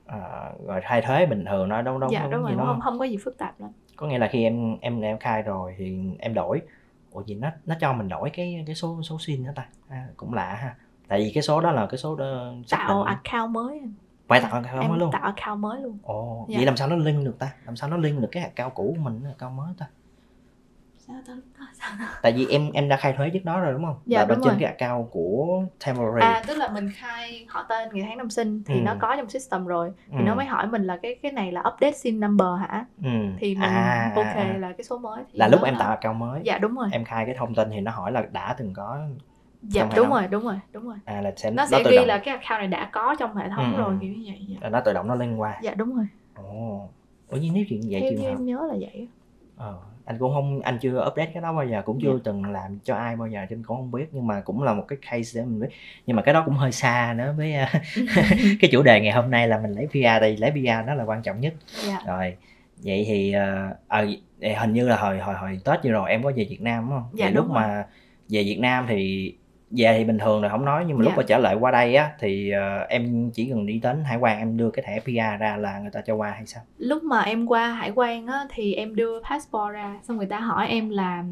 uh, rồi khai thuế bình thường nó đúng đúng dạ, đúng, đúng rồi, gì không, không? không có gì phức tạp lắm. Có nghĩa là khi em em em khai rồi thì em đổi. Ủa gì nó nó cho mình đổi cái cái số số sim đó ta? À, cũng lạ ha. Tại vì cái số đó là cái số đó tạo account mới. Phải tạo account em mới luôn. Tạo account mới luôn. Ồ, dạ. Vậy làm sao nó link được ta? Làm sao nó link được cái account cũ của mình với account mới ta? Sao ta? Sao ta? Tại vì em em đã khai thuế trước đó rồi đúng không? Dạ, là đúng bên trên rồi. cái account của Temporary. À tức là mình khai họ tên, ngày tháng năm sinh thì ừ. nó có trong system rồi thì ừ. nó mới hỏi mình là cái cái này là update sim number hả? Ừ. Thì mình à, ok à, là cái số mới thì là lúc nó em là... tạo account mới. Dạ đúng rồi. Em khai cái thông tin thì nó hỏi là đã từng có. Dạ đúng rồi, đúng rồi, đúng rồi. À là sẽ, nó sẽ ghi động. Là cái account này đã có trong hệ thống ừ. rồi kiểu như vậy. Dạ. Nó tự động nó link qua. Dạ đúng rồi. Ồ. Ủa như nếu chuyện vậy theo trường như hợp. Em nhớ là vậy. Ờ. Anh cũng không, anh chưa update cái đó bao giờ, cũng chưa yeah. từng làm cho ai bao giờ cho nên cũng không biết, nhưng mà cũng là một cái case để mình biết. Nhưng mà cái đó cũng hơi xa nữa với cái chủ đề ngày hôm nay là mình lấy pê rờ, thì lấy pê rờ đó là quan trọng nhất. Yeah. Rồi vậy thì ờ uh, hình như là hồi hồi hồi Tết vừa rồi em có về Việt Nam đúng không? Dạ, thì đúng lúc rồi. Mà về Việt Nam thì về thì bình thường rồi không nói, nhưng mà dạ. lúc mà trở lại qua đây á thì uh, em chỉ cần đi đến hải quan em đưa cái thẻ pê rờ ra là người ta cho qua hay sao? Lúc mà em qua hải quan á thì em đưa passport ra, xong người ta hỏi em là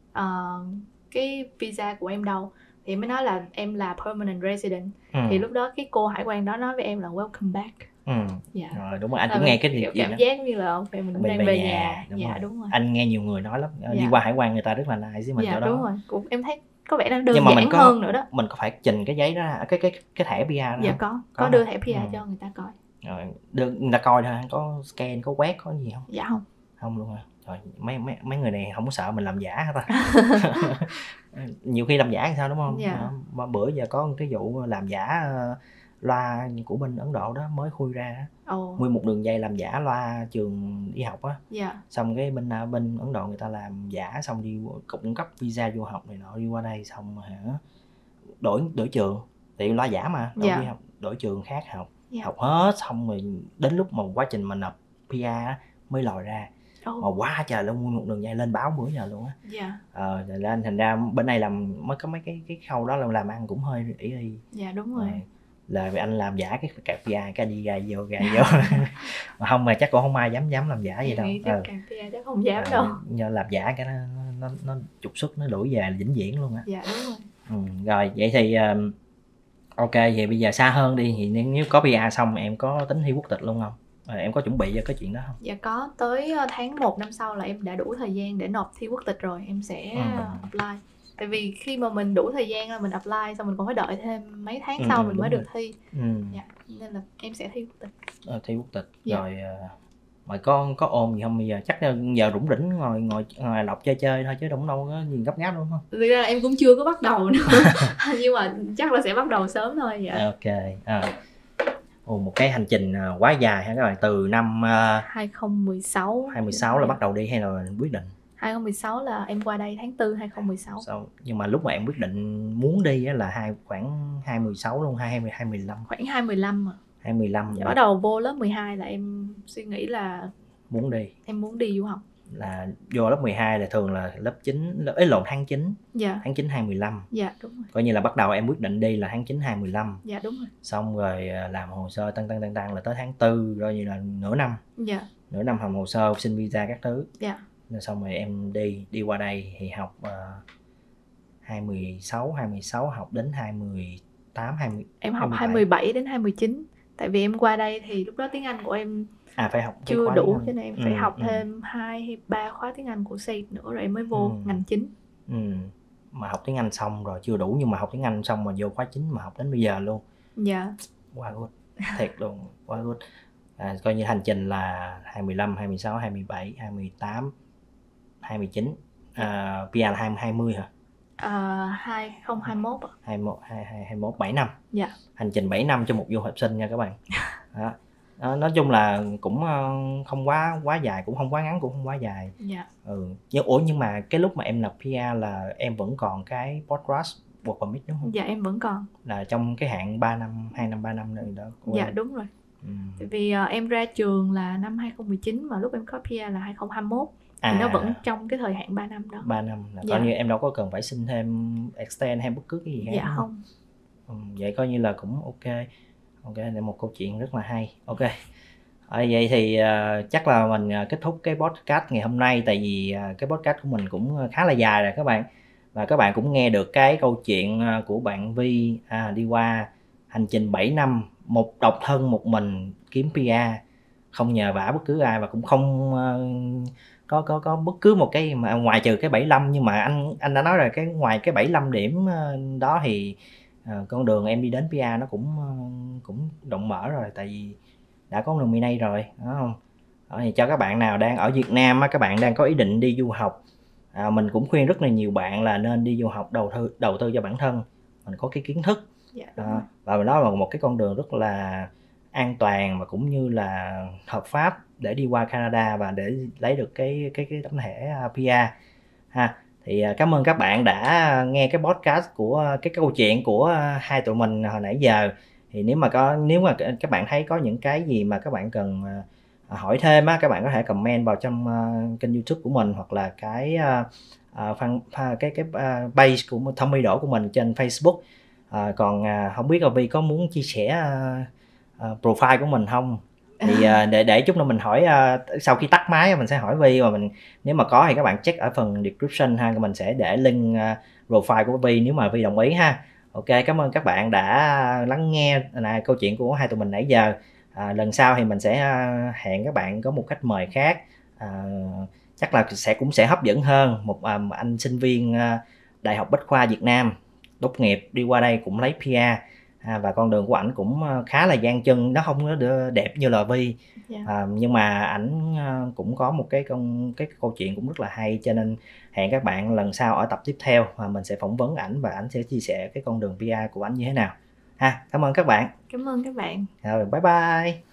uh, cái visa của em đâu, thì em mới nói là em là permanent resident. ừ. Thì lúc đó cái cô hải quan đó nói với em là welcome back. Ừ. Dạ. Rồi đúng rồi, anh là cũng nghe cái gì cảm đó. giác như là phải mình đang về, về nhà, nhà. Đúng dạ rồi. đúng rồi. Anh nghe nhiều người nói lắm, dạ. đi qua hải quan người ta rất là nice với mình dạ, chỗ đó. Đúng rồi, cũng em thấy có vẻ đang đơn nhưng mà giản mình có, hơn nữa đó. Mình có phải trình cái giấy đó ra, cái cái cái thẻ pê rờ đó? Dạ có, có, có đưa thẻ pê rờ ừ. cho người ta coi. Rồi đưa người ta coi thôi, có scan, có quét, có gì không? Dạ không. Không luôn hả? Rồi mấy mấy mấy người này không có sợ mình làm giả hả ta? Nhiều khi làm giả hay sao đúng không? Dạ. Mà bữa giờ có cái vụ làm giả loa của bên Ấn Độ đó mới khui ra. Oh. Nguyên một đường dây làm giả loa trường đi học á. Dạ. Xong cái bên bên Ấn Độ người ta làm giả, xong đi cung cấp visa du học này nọ, đi qua đây xong hả đổi đổi trường, tại loa giả mà đâu dạ. đi học, đổi trường khác học. Dạ. Học hết xong rồi đến lúc mà quá trình mình nộp pê rờ á mới lòi ra. Oh. Mà quá trời luôn, nguyên một đường dây lên báo bữa giờ luôn á. Dạ. Ờ nên thành ra bên này làm mới có mấy cái cái khâu đó là làm ăn cũng hơi ỷ y. Dạ đúng rồi. À, là vì anh làm giả cái card pê rờ cái đi ra vô ra vô. Mà không mà chắc cũng không ai dám dám làm giả gì đâu. Chắc ừ. card pê rờ chắc không dám à, đâu. Nhờ làm giả cái nó nó nó trục xuất, nó đuổi về là vĩnh viễn luôn á. Dạ đúng rồi. Ừ, rồi vậy thì um, ok, vậy bây giờ xa hơn đi, thì nếu có pê rờ xong em có tính thi quốc tịch luôn không? À, em có chuẩn bị cho cái chuyện đó không? Dạ có, tới tháng một năm sau là em đã đủ thời gian để nộp thi quốc tịch rồi, em sẽ ừ. apply. Tại vì khi mà mình đủ thời gian là mình apply, xong mình còn phải đợi thêm mấy tháng ừ, sau mình mới rồi. Được thi. Ừ. Dạ, nên là em sẽ thi quốc tịch. À, thi quốc tịch. Dạ. Rồi mày có có ôn gì không bây giờ? Chắc giờ rủng rỉnh ngồi ngồi ngồi đọc chơi chơi thôi chứ cũng đâu có gì gấp gáp đúng không? Thực ra là em cũng chưa có bắt đầu nữa. Nhưng mà chắc là sẽ bắt đầu sớm thôi. Dạ. Ok. À. Ồ, một cái hành trình quá dài ha các bạn, từ năm uh, hai không một sáu hai không một sáu là bắt đầu đi hay là quyết định? hai không một sáu là em qua đây tháng tư hai không một sáu. Sao? Nhưng mà lúc mà em quyết định muốn đi á là hai khoảng hai mười sáu luôn, hai hai mười lăm. Khoảng hai mười lăm mà. hai mười lăm. Dạ, bắt đầu vô lớp mười hai là em suy nghĩ là muốn đi. Em muốn đi du học. Là vô lớp mười hai là thường là lớp chín, lớp ấy lộn tháng chín. Dạ. Tháng chín hai mười lăm. Dạ đúng rồi. Coi như là bắt đầu em quyết định đi là tháng chín hai mười lăm. Dạ đúng rồi. Xong rồi làm hồ sơ tăng tăng tăng tăng là tới tháng tư, coi như là nửa năm. Dạ. Nửa năm làm hồ sơ xin visa các thứ. Dạ. Rồi xong rồi em đi đi qua đây thì học uh, hai mươi sáu hai mươi sáu học đến hai mươi tám hai mươi. Em học hai mươi bảy đến hai mươi chín. Tại vì em qua đây thì lúc đó tiếng Anh của em à phải học chưa đủ, cho nên em phải ừ, học ừ. thêm hai hay ba khóa tiếng Anh của SAIT nữa rồi em mới vô ừ. ngành chính. Ừ. Mà học tiếng Anh xong rồi chưa đủ, nhưng mà học tiếng Anh xong mà vô khóa chính mà học đến bây giờ luôn. Dạ. Quá good. Thiệt luôn, quá good. à, coi như hành trình là hai mươi lăm, hai mươi sáu, hai mươi bảy, hai mươi tám, hai mươi chín, à, pê rờ là hai hai mươi hả? À, hai không hai mốt ạ. hai mốt, hai hai, hai mốt, bảy năm. Dạ. Hành trình bảy năm cho một du học sinh nha các bạn. Đó. Đó, nói chung là cũng không quá quá dài, cũng không quá ngắn, cũng không quá dài. Dạ. Ừ. Nhưng ủa nhưng mà cái lúc mà em nộp pê rờ là em vẫn còn cái postgraduate work permit đúng không? Dạ em vẫn còn. Là trong cái hạn ba năm, hai năm, ba năm nữa đó. Dạ em. đúng rồi. Ừ. Tại vì uh, em ra trường là năm hai không một chín mà lúc em có pê rờ là hai không hai mốt. À, thì nó vẫn trong cái thời hạn ba năm đó. ba năm là Dạ. coi như em đâu có cần phải xin thêm extend hay bất cứ cái gì khác. Dạ không. Ừ, vậy coi như là cũng ok. Ok, là một câu chuyện rất là hay. Ok. À, vậy thì uh, chắc là mình uh, kết thúc cái podcast ngày hôm nay, tại vì uh, cái podcast của mình cũng khá là dài rồi các bạn, và các bạn cũng nghe được cái câu chuyện uh, của bạn Vi à, đi qua hành trình bảy năm một độc thân một mình kiếm pê rờ, không nhờ vả bất cứ ai và cũng không uh, có có có bất cứ một cái mà ngoài trừ cái bảy mươi lăm. Nhưng mà anh anh đã nói rồi, cái ngoài cái bảy mươi lăm điểm uh, đó thì uh, con đường em đi đến pê rờ nó cũng uh, cũng rộng mở rồi, tại vì đã có nominate rồi, đúng không? Đó, thì cho các bạn nào đang ở Việt Nam, các bạn đang có ý định đi du học, à, mình cũng khuyên rất là nhiều bạn là nên đi du học đầu tư đầu tư cho bản thân mình, có cái kiến thức. Dạ, à, và đó là một cái con đường rất là an toàn và cũng như là hợp pháp để đi qua Canada và để lấy được cái cái cái tấm thẻ pê rờ ha. Thì cảm ơn các bạn đã nghe cái podcast của cái, cái câu chuyện của hai tụi mình hồi nãy giờ. Thì nếu mà có nếu mà các bạn thấy có những cái gì mà các bạn cần uh, hỏi thêm á, các bạn có thể comment vào trong uh, kênh YouTube của mình, hoặc là cái uh, uh, fan, uh, cái cái uh, page của Tommy Đỗ của mình trên Facebook. Uh, còn uh, không biết là Vi có muốn chia sẻ uh, uh, profile của mình không? Thì uh, để để chút nữa mình hỏi, uh, sau khi tắt máy mình sẽ hỏi Vi, và mình nếu mà có thì các bạn check ở phần description ha, mình sẽ để link uh, profile của Vi nếu mà Vi đồng ý ha. Ok, cảm ơn các bạn đã lắng nghe là câu chuyện của hai tụi mình nãy giờ. À, lần sau thì mình sẽ hẹn các bạn có một khách mời khác, à, chắc là sẽ cũng sẽ hấp dẫn hơn, một à, anh sinh viên à, Đại học Bách khoa Việt Nam tốt nghiệp đi qua đây cũng lấy pê rờ, à, và con đường của ảnh cũng khá là gian chân, nó không có đẹp như là Vi. Yeah. À, nhưng mà ảnh cũng có một cái công cái câu chuyện cũng rất là hay, cho nên hẹn các bạn lần sau ở tập tiếp theo mà mình sẽ phỏng vấn ảnh và ảnh sẽ chia sẻ cái con đường pê rờ của ảnh như thế nào ha. Cảm ơn các bạn. Cảm ơn các bạn. Rồi, bye bye.